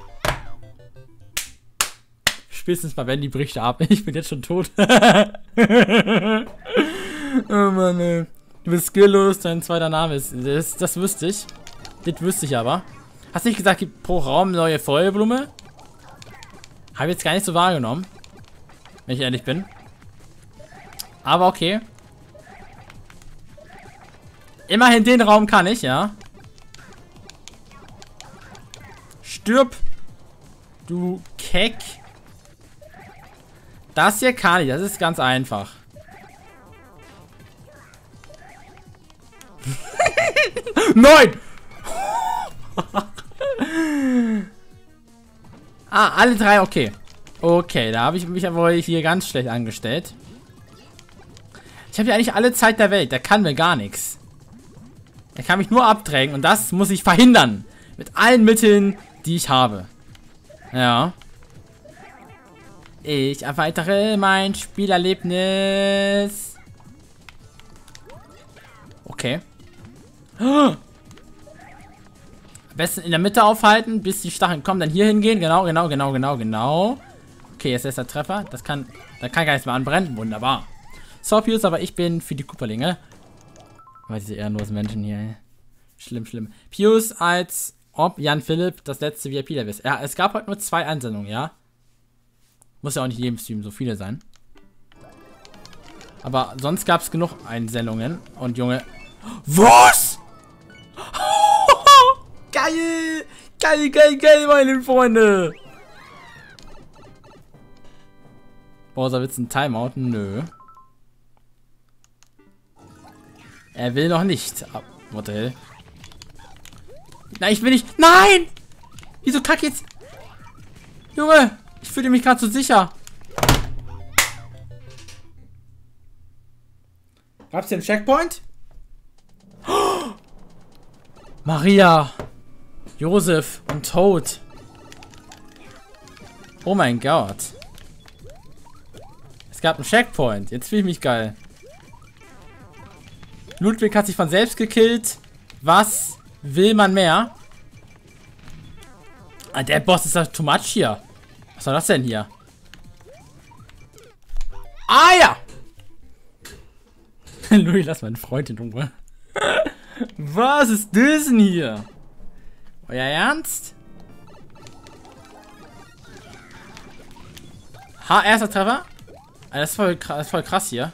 Spätestens mal, wenn die bricht ab. Ich bin jetzt schon tot. Oh Mann, ey. Du bist skilllos, dein zweiter Name ist. Das wüsste ich. Das wüsste ich aber. Hast du nicht gesagt, gibt pro Raum eine neue Feuerblume? Habe ich jetzt gar nicht so wahrgenommen. Wenn ich ehrlich bin. Aber okay. Immerhin den Raum kann ich, ja. Stirb. Du Keck. Das hier kann ich. Das ist ganz einfach. Nein! Alle drei, okay. Okay, da habe ich mich ja wohl hier ganz schlecht angestellt. Ich habe ja eigentlich alle Zeit der Welt. Der kann mir gar nichts. Der kann mich nur abdrängen und das muss ich verhindern. Mit allen Mitteln, die ich habe. Ja. Ich erweitere mein Spielerlebnis. Okay. Am besten in der Mitte aufhalten, bis die Stacheln kommen, dann hier hingehen. Genau. Okay, jetzt ist der Treffer. Da kann gar nichts mehr anbrennen. Wunderbar. So, Pius, aber ich bin für die Cooperlinge. Weil diese ehrenlosen Menschen hier. Schlimm. Pius, als ob Jan Philipp das letzte VIP-Level ist. Ja, es gab heute nur 2 Einsendungen, ja. Muss ja auch nicht jedem Stream so viele sein. Aber sonst gab es genug Einsendungen. Und Junge. Was? Geil! Geil, meine Freunde! Bowser, willst du ein Timeout? Nö. Er will noch nicht. What the hell? Nein, ich will nicht. Nein! Wieso kack jetzt? Junge, ich fühle mich gerade so sicher. Gab's hier einen Checkpoint? Oh! Maria, Josef und Toad. Oh mein Gott. Es gab einen Checkpoint. Jetzt fühle ich mich geil. Ludwig hat sich von selbst gekillt. Was will man mehr? Ah, der Boss ist doch too much hier. Was war das denn hier? Ah ja! Louis, lass meinen Freund in Ruhe. Was ist das denn hier? Euer Ernst? Erster Treffer. Das ist voll krass hier.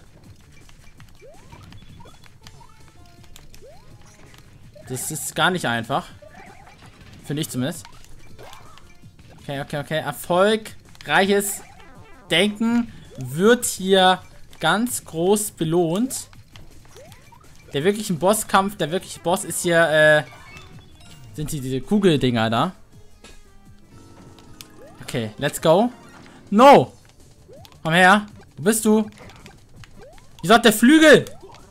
Das ist gar nicht einfach. Finde ich zumindest. Okay. Erfolg erfolgreiches Denken wird hier ganz groß belohnt. Der wirkliche Bosskampf, der wirkliche Boss ist hier, sind diese Kugeldinger da. Okay, let's go. No! Komm her. Wo bist du? Wieso hat der Flügel?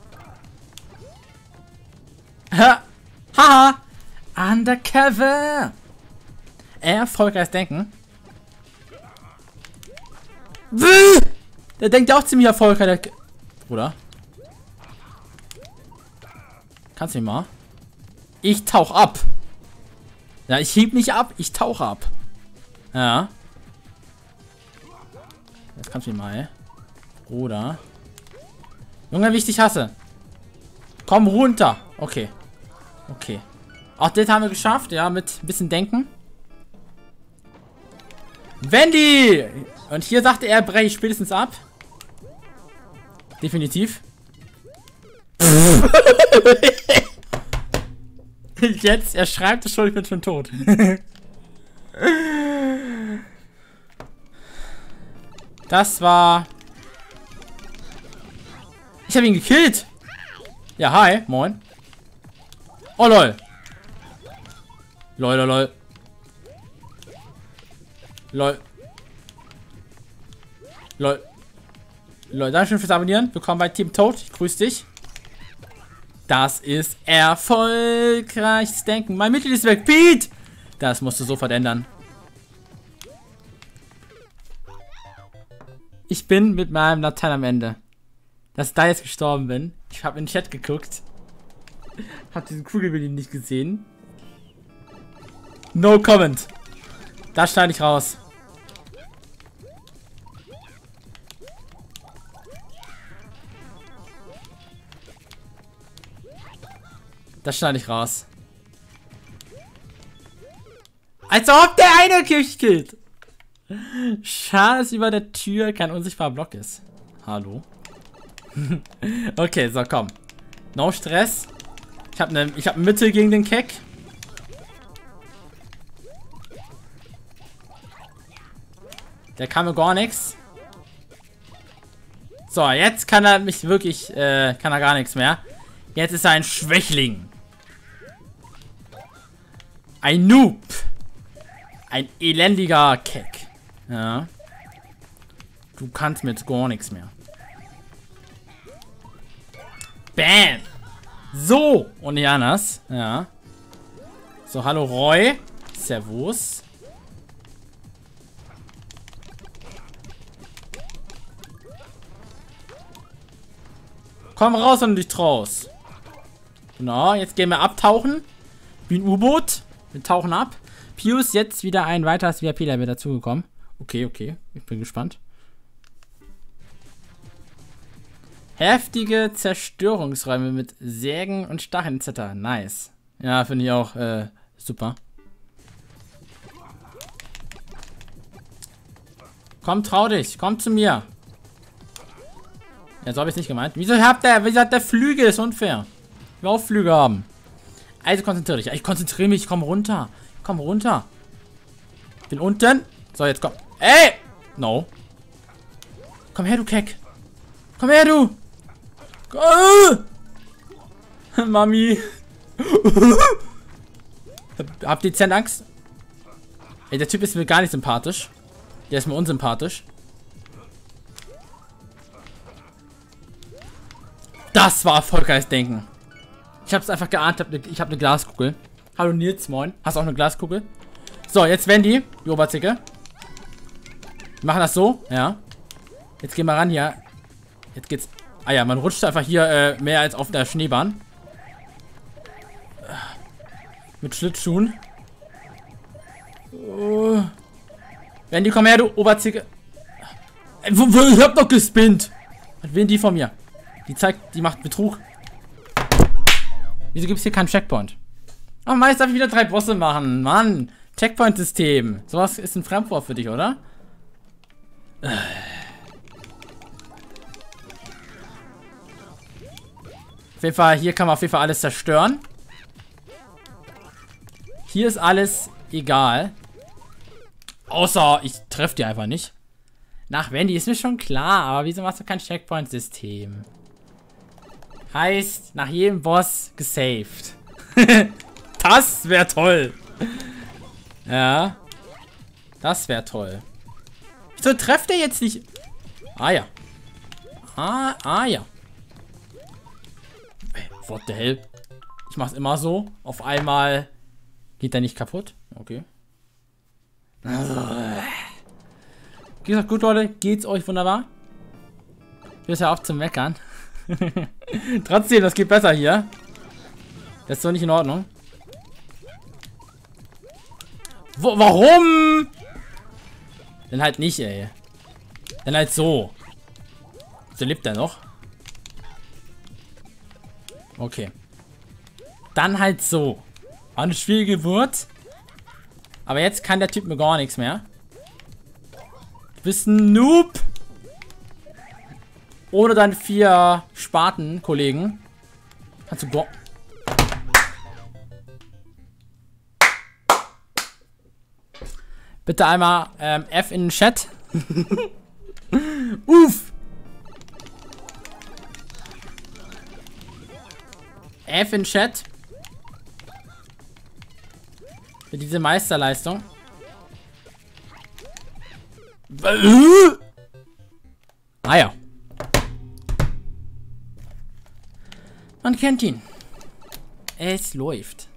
Ha! Haha! Undercover! Erfolgreiches Denken. Der denkt ja auch ziemlich erfolgreich. Bruder. Kannst du nicht mal? Ich tauch ab. Ja, ich heb nicht ab, ich tauche ab. Ja. Das kannst du nicht mal, ey. Bruder. Junge, wie ich dich hasse. Komm runter. Okay. Okay. Auch das haben wir geschafft, ja, mit ein bisschen Denken. Wendy! Und hier sagte er, breche ich spätestens ab. Definitiv. Jetzt, er schreibt es schon, ich bin schon tot. Das war... Ich habe ihn gekillt. Ja, hi. Moin. Oh, lol. Lol, lol, lol. Lol. Lol. Lol, danke fürs Abonnieren. Willkommen bei Team Toad. Ich grüße dich. Das ist erfolgreiches Denken. Mein Mitglied ist weg. Pete! Das musst du sofort ändern. Ich bin mit meinem Latein am Ende. Dass ich da jetzt gestorben bin. Ich habe in den Chat geguckt. Hab diesen Kugelberlin nicht gesehen. No comment. Da schneide ich raus. Das schneide ich raus. Als ob der eine Kirche killt. Schade, dass über der Tür kein unsichtbarer Block ist. Hallo? Okay, so, komm. No Stress. Ich hab ein Mittel gegen den Keck. Der kann mir gar nichts. So, jetzt kann er mich wirklich, kann er gar nichts mehr. Jetzt ist er ein Schwächling. Ein Noob. Ein elendiger Keck. Ja. Du kannst mir jetzt gar nichts mehr. Bam. So. Und nicht anders. Ja. So, hallo Roy. Servus. Komm raus, wenn du dich traust. Genau, jetzt gehen wir abtauchen. Wie ein U-Boot. Wir tauchen ab. Pius, jetzt wieder ein weiteres VIP-Level dazugekommen. Okay, okay. Ich bin gespannt. Heftige Zerstörungsräume mit Sägen und Stacheln etc. Nice. Ja, finde ich auch super. Komm, trau dich. Komm zu mir. Ja, so habe ich es nicht gemeint. Wieso hat der Flügel? Das ist unfair. Ich will auch Flügel haben. Also konzentriere dich. Ich konzentriere mich. Ich komme runter. Komm runter. Ich bin unten. So, jetzt komm. Ey! No. Komm her, du Keck. Komm her, du. Mami. Habt ihr dezent Angst? Ey, der Typ ist mir gar nicht sympathisch. Der ist mir unsympathisch. Das war erfolgreiches Denken. Ich hab's einfach geahnt. Ich hab eine Glaskugel. Hallo Nils, moin. Hast du auch eine Glaskugel? So, jetzt Wendy. Die Oberzicke. Wir machen das so. Ja. Jetzt gehen wir ran hier. Jetzt geht's. Ah ja, man rutscht einfach hier mehr als auf der Schneebahn. Mit Schlittschuhen. Oh. Wendy, komm her, du Oberzicke. Ich hab doch gespinnt. Was will die von mir? Die macht Betrug. Wieso gibt es hier keinen Checkpoint? Oh, meist darf ich wieder 3 Bosse machen. Mann, Checkpoint-System. Sowas ist ein Fremdwort für dich, oder? Auf jeden Fall, hier kann man auf jeden Fall alles zerstören. Hier ist alles egal. Außer ich treffe die einfach nicht. Nach Wendy ist mir schon klar, aber wieso machst du kein Checkpoint-System? Heißt, nach jedem Boss gesaved. Das wäre toll. Ja. Das wäre toll. Wieso trefft er jetzt nicht? Ah ja. Ah ja. What the hell? Ich mach's immer so. Auf einmal geht er nicht kaputt. Okay. Geht's euch gut, Leute? Geht's euch wunderbar? Hört ja auf zum Meckern. Trotzdem, das geht besser hier. Das ist doch nicht in Ordnung. Warum? Dann halt nicht, ey. Dann halt so. So lebt er noch. Okay. Dann halt so. War eine schwierige Geburt. Aber jetzt kann der Typ mir gar nichts mehr. Du bist ein Noob. Ohne deine 4 Spaten-Kollegen. Kannst du doch. Bitte einmal F in den Chat. Uff. F in den Chat. Für diese Meisterleistung. Ah ja. Man kennt ihn. Es läuft.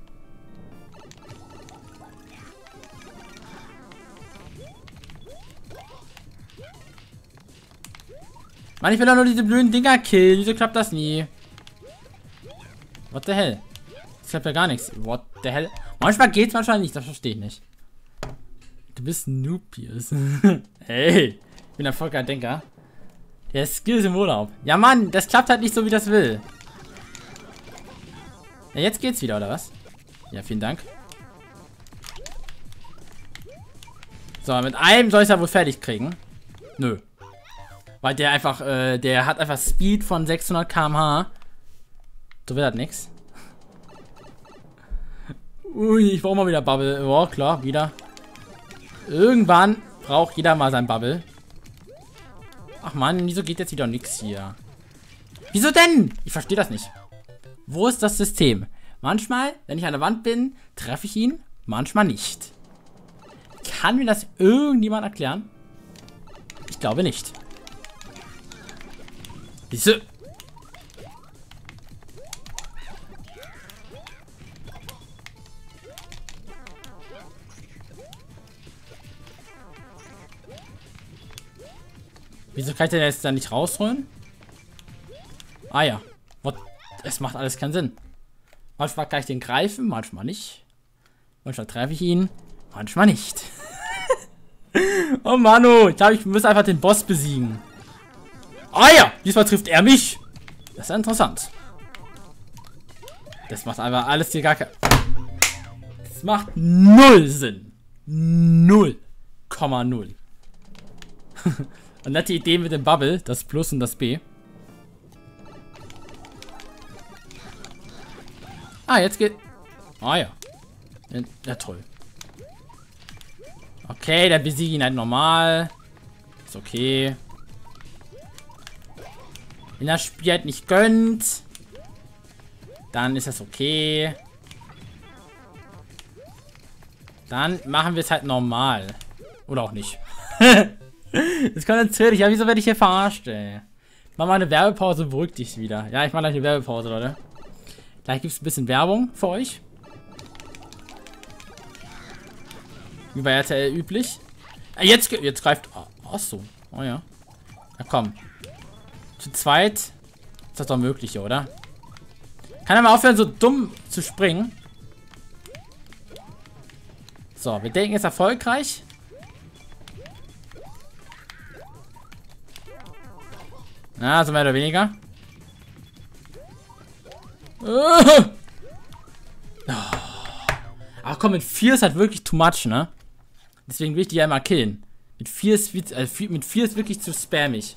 Mann, ich will doch nur diese blöden Dinger killen. Wieso klappt das nie? What the hell? Das klappt ja gar nichts. What the hell? Manchmal geht's, manchmal nicht. Das verstehe ich nicht. Du bist ein Noob, Piers. Hey, ich bin ein erfolgreicher Denker. Der Skill ist im Urlaub. Ja, Mann, das klappt halt nicht so, wie das will. Ja, jetzt geht's wieder, oder was? Ja, vielen Dank. So, mit einem soll ich es ja wohl fertig kriegen. Nö. Weil der einfach, der hat einfach Speed von 600 km/h. So wird das nix. Ui, ich brauche mal wieder Bubble. Oh, klar, wieder. Irgendwann braucht jeder mal sein Bubble. Ach man, wieso geht jetzt wieder nix hier? Wieso denn? Ich verstehe das nicht. Wo ist das System? Manchmal, wenn ich an der Wand bin, treffe ich ihn. Manchmal nicht. Kann mir das irgendjemand erklären? Ich glaube nicht. Wieso? Wieso kann ich den jetzt da nicht rausholen? Ah ja. What? Es macht alles keinen Sinn. Manchmal kann ich den greifen, manchmal nicht. Manchmal treffe ich ihn, manchmal nicht. Oh Manu, ich glaube, ich muss einfach den Boss besiegen. Ah ja, diesmal trifft er mich. Das ist ja interessant. Das macht einfach alles hier gar kein... Das macht null Sinn. 0,0. Und nette Idee mit dem Bubble, das Plus und das B. Ah, jetzt geht... Ah ja. Ja, toll. Okay, dann besiege ich ihn halt normal. Ist okay. Wenn das Spiel halt nicht gönnt, dann ist das okay. Dann machen wir es halt normal. Oder auch nicht. Das konzentriert dich. Ja, wieso werde ich hier verarscht, ey? Mach mal eine Werbepause und beruhig dich wieder. Ja, ich mache gleich eine Werbepause, Leute. Gleich gibt es ein bisschen Werbung für euch. Wie bei RTL üblich. Jetzt greift... Ach so. Oh ja. Na komm. Zu zweit ist das doch möglich, oder? Kann er mal aufhören, so dumm zu springen? So, wir denken jetzt erfolgreich. Na, so mehr oder weniger. Ach komm, mit 4 ist halt wirklich too much, ne? Deswegen will ich die ja mal killen. Mit 4 ist, mit 4 ist wirklich zu spammig.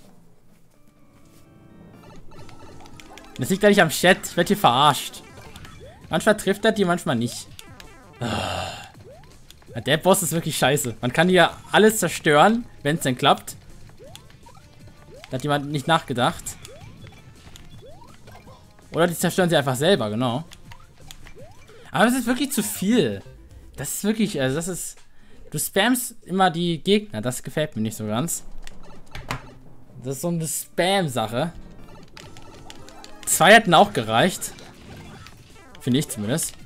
Das liegt ja nicht am Chat. Ich werde hier verarscht. Manchmal trifft er die, manchmal nicht. Der Boss ist wirklich scheiße. Man kann hier alles zerstören, wenn es denn klappt. Da hat jemand nicht nachgedacht. Oder die zerstören sie einfach selber, genau. Aber es ist wirklich zu viel. Das ist wirklich, also das ist... Du spammst immer die Gegner, das gefällt mir nicht so ganz. Das ist so eine Spam-Sache. 2 hätten auch gereicht. Finde ich zumindest.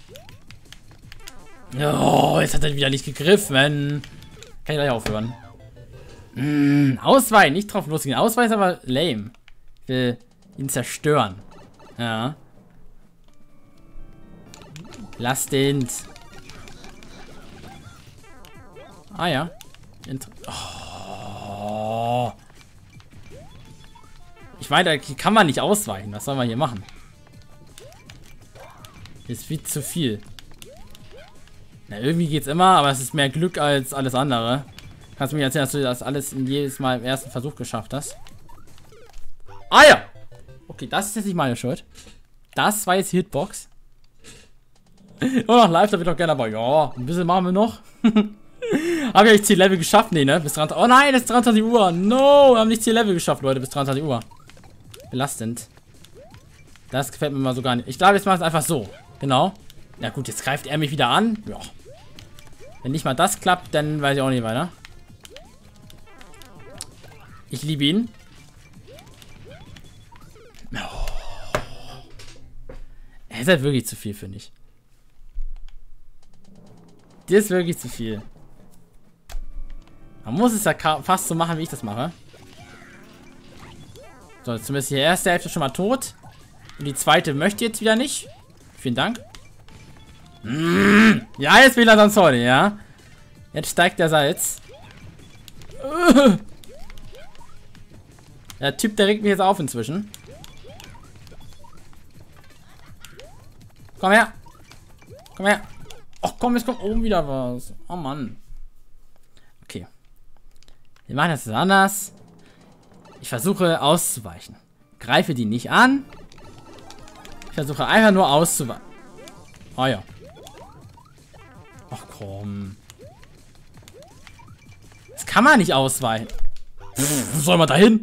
Oh, jetzt hat er wieder nicht gegriffen. Kann ich gleich aufhören. Ausweichen, nicht drauf losgehen. Ausweichen ist aber lame. Ich will ihn zerstören. Ja. Lass den. Ah ja. Oh. Ich meine, da kann man nicht ausweichen. Was soll man hier machen? Ist viel zu viel. Na, irgendwie geht's immer, aber es ist mehr Glück als alles andere. Kannst du mir erzählen, dass du das alles jedes Mal im ersten Versuch geschafft hast? Ah ja! Okay, das ist jetzt nicht meine Schuld. Das war jetzt die Hitbox. Und noch live, da wird doch gerne, aber ja, ein bisschen machen wir noch. Habe ich eigentlich 10 Level geschafft? Nee, ne? Bis 23. Oh nein, es ist 23 Uhr. No, wir haben nicht 10 Level geschafft, Leute, bis 23 Uhr. Belastend. Das gefällt mir mal so gar nicht. Ich glaube, jetzt mache ich es einfach so. Genau. Ja gut, jetzt greift er mich wieder an. Ja. Wenn nicht mal das klappt, dann weiß ich auch nicht weiter. Ich liebe ihn. Oh. Er ist halt wirklich zu viel, finde ich. Das ist wirklich zu viel. Man muss es ja fast so machen, wie ich das mache. So, zumindest die erste Hälfte schon mal tot. Und die zweite möchte jetzt wieder nicht. Vielen Dank. Ja, jetzt will er dann sorry, ja. Jetzt steigt der Salz. Der Typ, der regt mich jetzt auf inzwischen. Komm her. Komm her. Ach komm, jetzt kommt oben wieder was. Oh Mann. Okay. Wir machen das jetzt anders. Ich versuche auszuweichen. Greife die nicht an. Ich versuche einfach nur auszuweichen. Oh ja. Ach komm. Das kann man nicht ausweichen. Wo soll man da hin?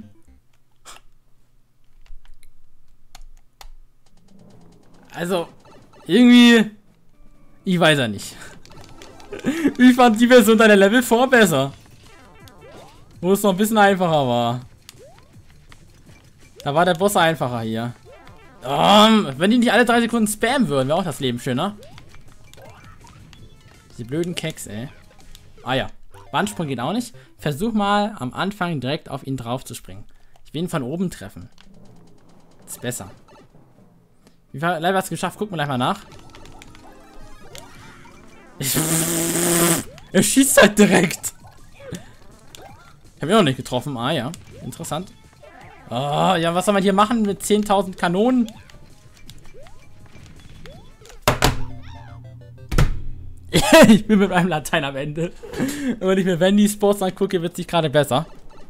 Also, irgendwie... Ich weiß ja nicht. Ich fand die Version deiner Level 4 besser. Wo es noch ein bisschen einfacher war. Da war der Boss einfacher hier. Wenn die nicht alle 3 Sekunden spammen würden, wäre auch das Leben schöner. Die blöden Keks, ey. Ah ja. Wandsprung geht auch nicht. Versuch mal am Anfang direkt auf ihn drauf zu springen. Ich will ihn von oben treffen. Das ist besser. Wie viel Level hast du geschafft? Gucken wir gleich mal nach. Er schießt halt direkt. Ich habe ihn noch nicht getroffen. Ah ja. Interessant. Oh, ja, was soll man hier machen mit 10.000 Kanonen? Ich bin mit meinem Latein am Ende. Und wenn ich mir Wendy Sports angucke, wird es nicht gerade besser.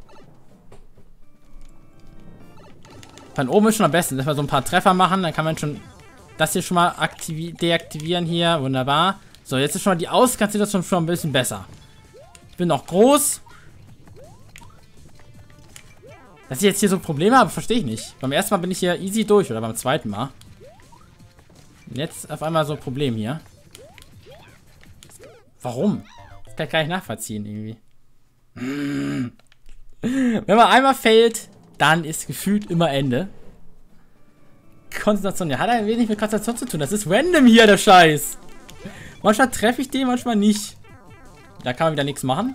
Von oben ist schon am besten, dass wir so ein paar Treffer machen. Dann kann man schon das hier schon mal deaktivieren hier. Wunderbar. So, jetzt ist schon mal die Ausgangssituation schon ein bisschen besser. Ich bin noch groß. Dass ich jetzt hier so Probleme habe, verstehe ich nicht. Beim ersten Mal bin ich hier easy durch, oder beim zweiten Mal. Und jetzt auf einmal so ein Problem hier. Warum? Das kann ich gar nicht nachvollziehen, irgendwie. Wenn man einmal fällt, dann ist gefühlt immer Ende. Konzentration, ja, hat ein wenig mit Konzentration zu tun. Das ist random hier, der Scheiß. Manchmal treffe ich den, manchmal nicht. Da kann man wieder nichts machen.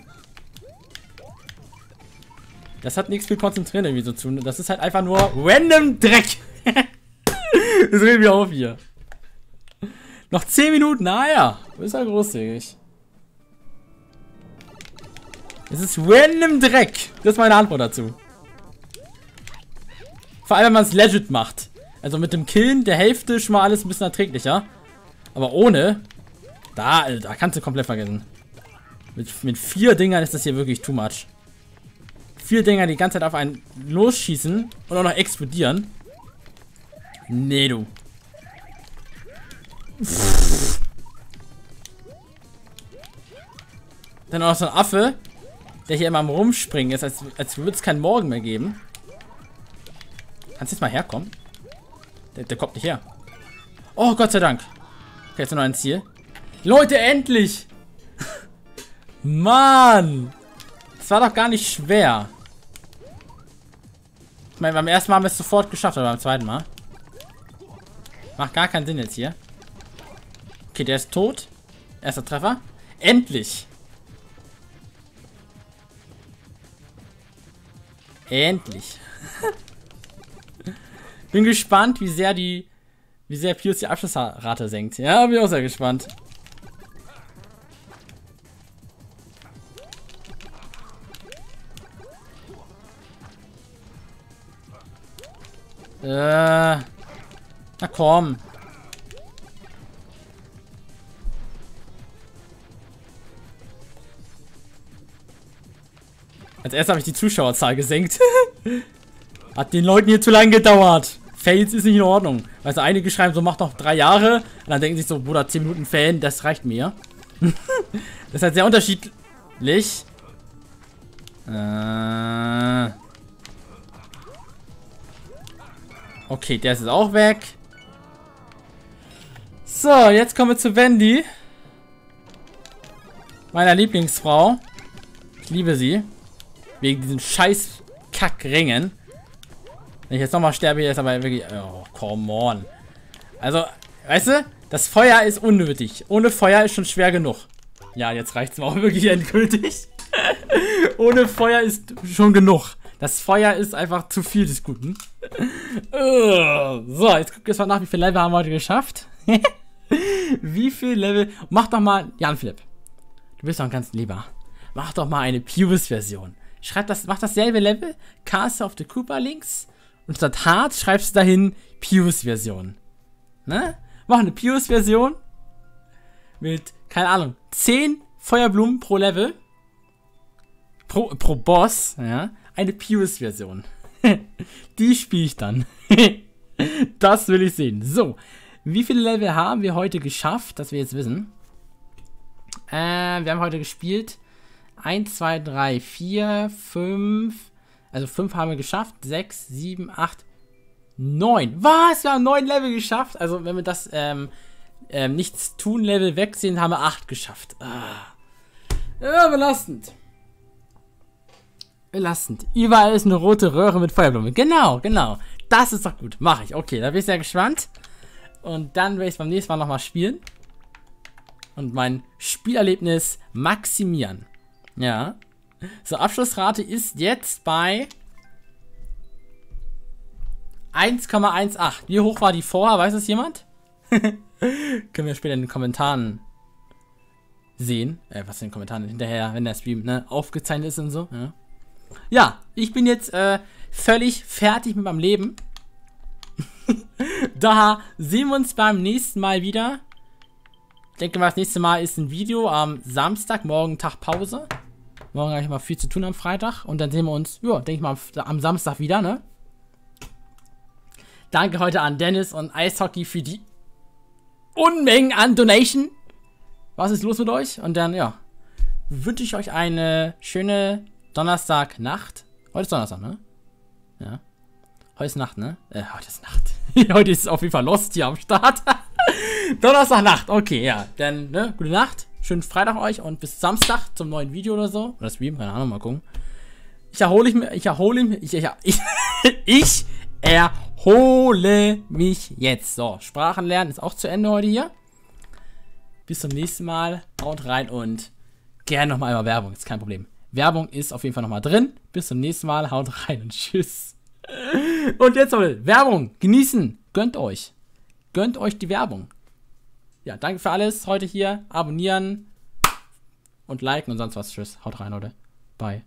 Das hat nichts mit Konzentrieren irgendwie so zu tun. Das ist halt einfach nur random Dreck. Das reden wir auf hier. Noch 10 Minuten, naja. Ist ja großzügig. Es ist random Dreck. Das ist meine Antwort dazu. Vor allem, wenn man es legit macht. Also mit dem Killen der Hälfte schon mal alles ein bisschen erträglicher. Aber ohne, da kannst du komplett vergessen. Mit 4 Dingern ist das hier wirklich too much. 4 Dinger die ganze Zeit auf einen losschießen und auch noch explodieren. Nee, du. Dann auch noch so ein Affe, der hier immer am Rumspringen ist, als würde es keinen Morgen mehr geben. Kannst du jetzt mal herkommen? Der kommt nicht her. Oh, Gott sei Dank. Okay, jetzt noch ein Ziel. Leute, endlich! Mann! Das war doch gar nicht schwer. Ich meine, beim ersten Mal haben wir es sofort geschafft, aber beim zweiten Mal. Macht gar keinen Sinn jetzt hier. Okay, der ist tot. Erster Treffer. Endlich! Endlich. Bin gespannt, wie sehr Pius die Abschlussrate senkt. Ja, bin auch sehr gespannt. Na komm. Als erstes habe ich die Zuschauerzahl gesenkt. Hat den Leuten hier zu lange gedauert. Fails ist nicht in Ordnung. Also einige schreiben so, macht noch 3 Jahre. Und dann denken sich so, Bruder, 10 Minuten Fan, das reicht mir. Das ist halt sehr unterschiedlich. Okay, der ist jetzt auch weg. So, jetzt kommen wir zu Wendy. Meiner Lieblingsfrau. Ich liebe sie. Wegen diesen scheiß Kackringen. Wenn ich jetzt nochmal sterbe, hier ist aber wirklich... Oh, come on. Also, weißt du, das Feuer ist unnötig. Ohne Feuer ist schon schwer genug. Ja, jetzt reicht's mir auch wirklich endgültig. Ohne Feuer ist schon genug. Das Feuer ist einfach zu viel des Guten. So, jetzt guck mal nach, wie viele Level haben wir heute geschafft. Wie viel Level... Mach doch mal... Jan Philipp. Du bist doch ein ganz Lieber. Mach doch mal eine Pius-Version. Mach dasselbe Level. Castle of the Cooper links. Und statt Hard schreibst du dahin Pius-Version. Ne? Mach eine Pius-Version. Mit, keine Ahnung, 10 Feuerblumen pro Level. Pro Boss, ja. Eine Pius-Version. Die spiele ich dann. Das will ich sehen. So. Wie viele Level haben wir heute geschafft, dass wir jetzt wissen? Wir haben heute gespielt 1, 2, 3, 4, 5. Also 5 haben wir geschafft. 6, 7, 8, 9. Was? Wir haben 9 Level geschafft. Also wenn wir das Nichts-Tun-Level wegsehen, haben wir 8 geschafft. Ja, belastend. Belastend. Überall ist eine rote Röhre mit Feuerblume. Genau, genau. Das ist doch gut. Mache ich. Okay, da bin ich sehr gespannt. Und dann werde ich es beim nächsten Mal nochmal spielen. Und mein Spielerlebnis maximieren. Ja. So, Abschlussrate ist jetzt bei 1,18. Wie hoch war die vorher? Weiß es jemand? Können wir später in den Kommentaren sehen. Was in den Kommentaren hinterher, wenn der Stream aufgezeichnet ist und so. Ja. Ja, ich bin jetzt völlig fertig mit meinem Leben. Da sehen wir uns beim nächsten Mal wieder. Ich denke mal, das nächste Mal ist ein Video am Samstag, morgen Tag Pause. Morgen habe ich mal viel zu tun am Freitag. Und dann sehen wir uns, ja, denke ich mal, am Samstag wieder, ne? Danke heute an Dennis und Eishockey für die Unmengen an Donation. Was ist los mit euch? Und dann, ja, wünsche ich euch eine schöne Donnerstagnacht. Heute ist Donnerstag, ne? Ja. Heute ist Nacht, ne? Heute ist Nacht. Heute ist auf jeden Fall Lost hier am Start. Donnerstagnacht, okay, ja. Dann, ne, gute Nacht. Schönen Freitag euch und bis Samstag zum neuen Video oder so. Oder Stream, keine Ahnung, mal gucken. Ich erhole mich jetzt. So, Sprachenlernen ist auch zu Ende heute hier. Bis zum nächsten Mal. Haut rein und gerne nochmal einmal Werbung, ist kein Problem. Werbung ist auf jeden Fall nochmal drin. Bis zum nächsten Mal. Haut rein und tschüss. Und jetzt, Leute, Werbung. Genießen. Gönnt euch. Gönnt euch die Werbung. Ja, danke für alles heute hier. Abonnieren und liken und sonst was. Tschüss. Haut rein, Leute. Bye.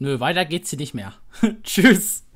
Nö, weiter geht's hier nicht mehr. Tschüss.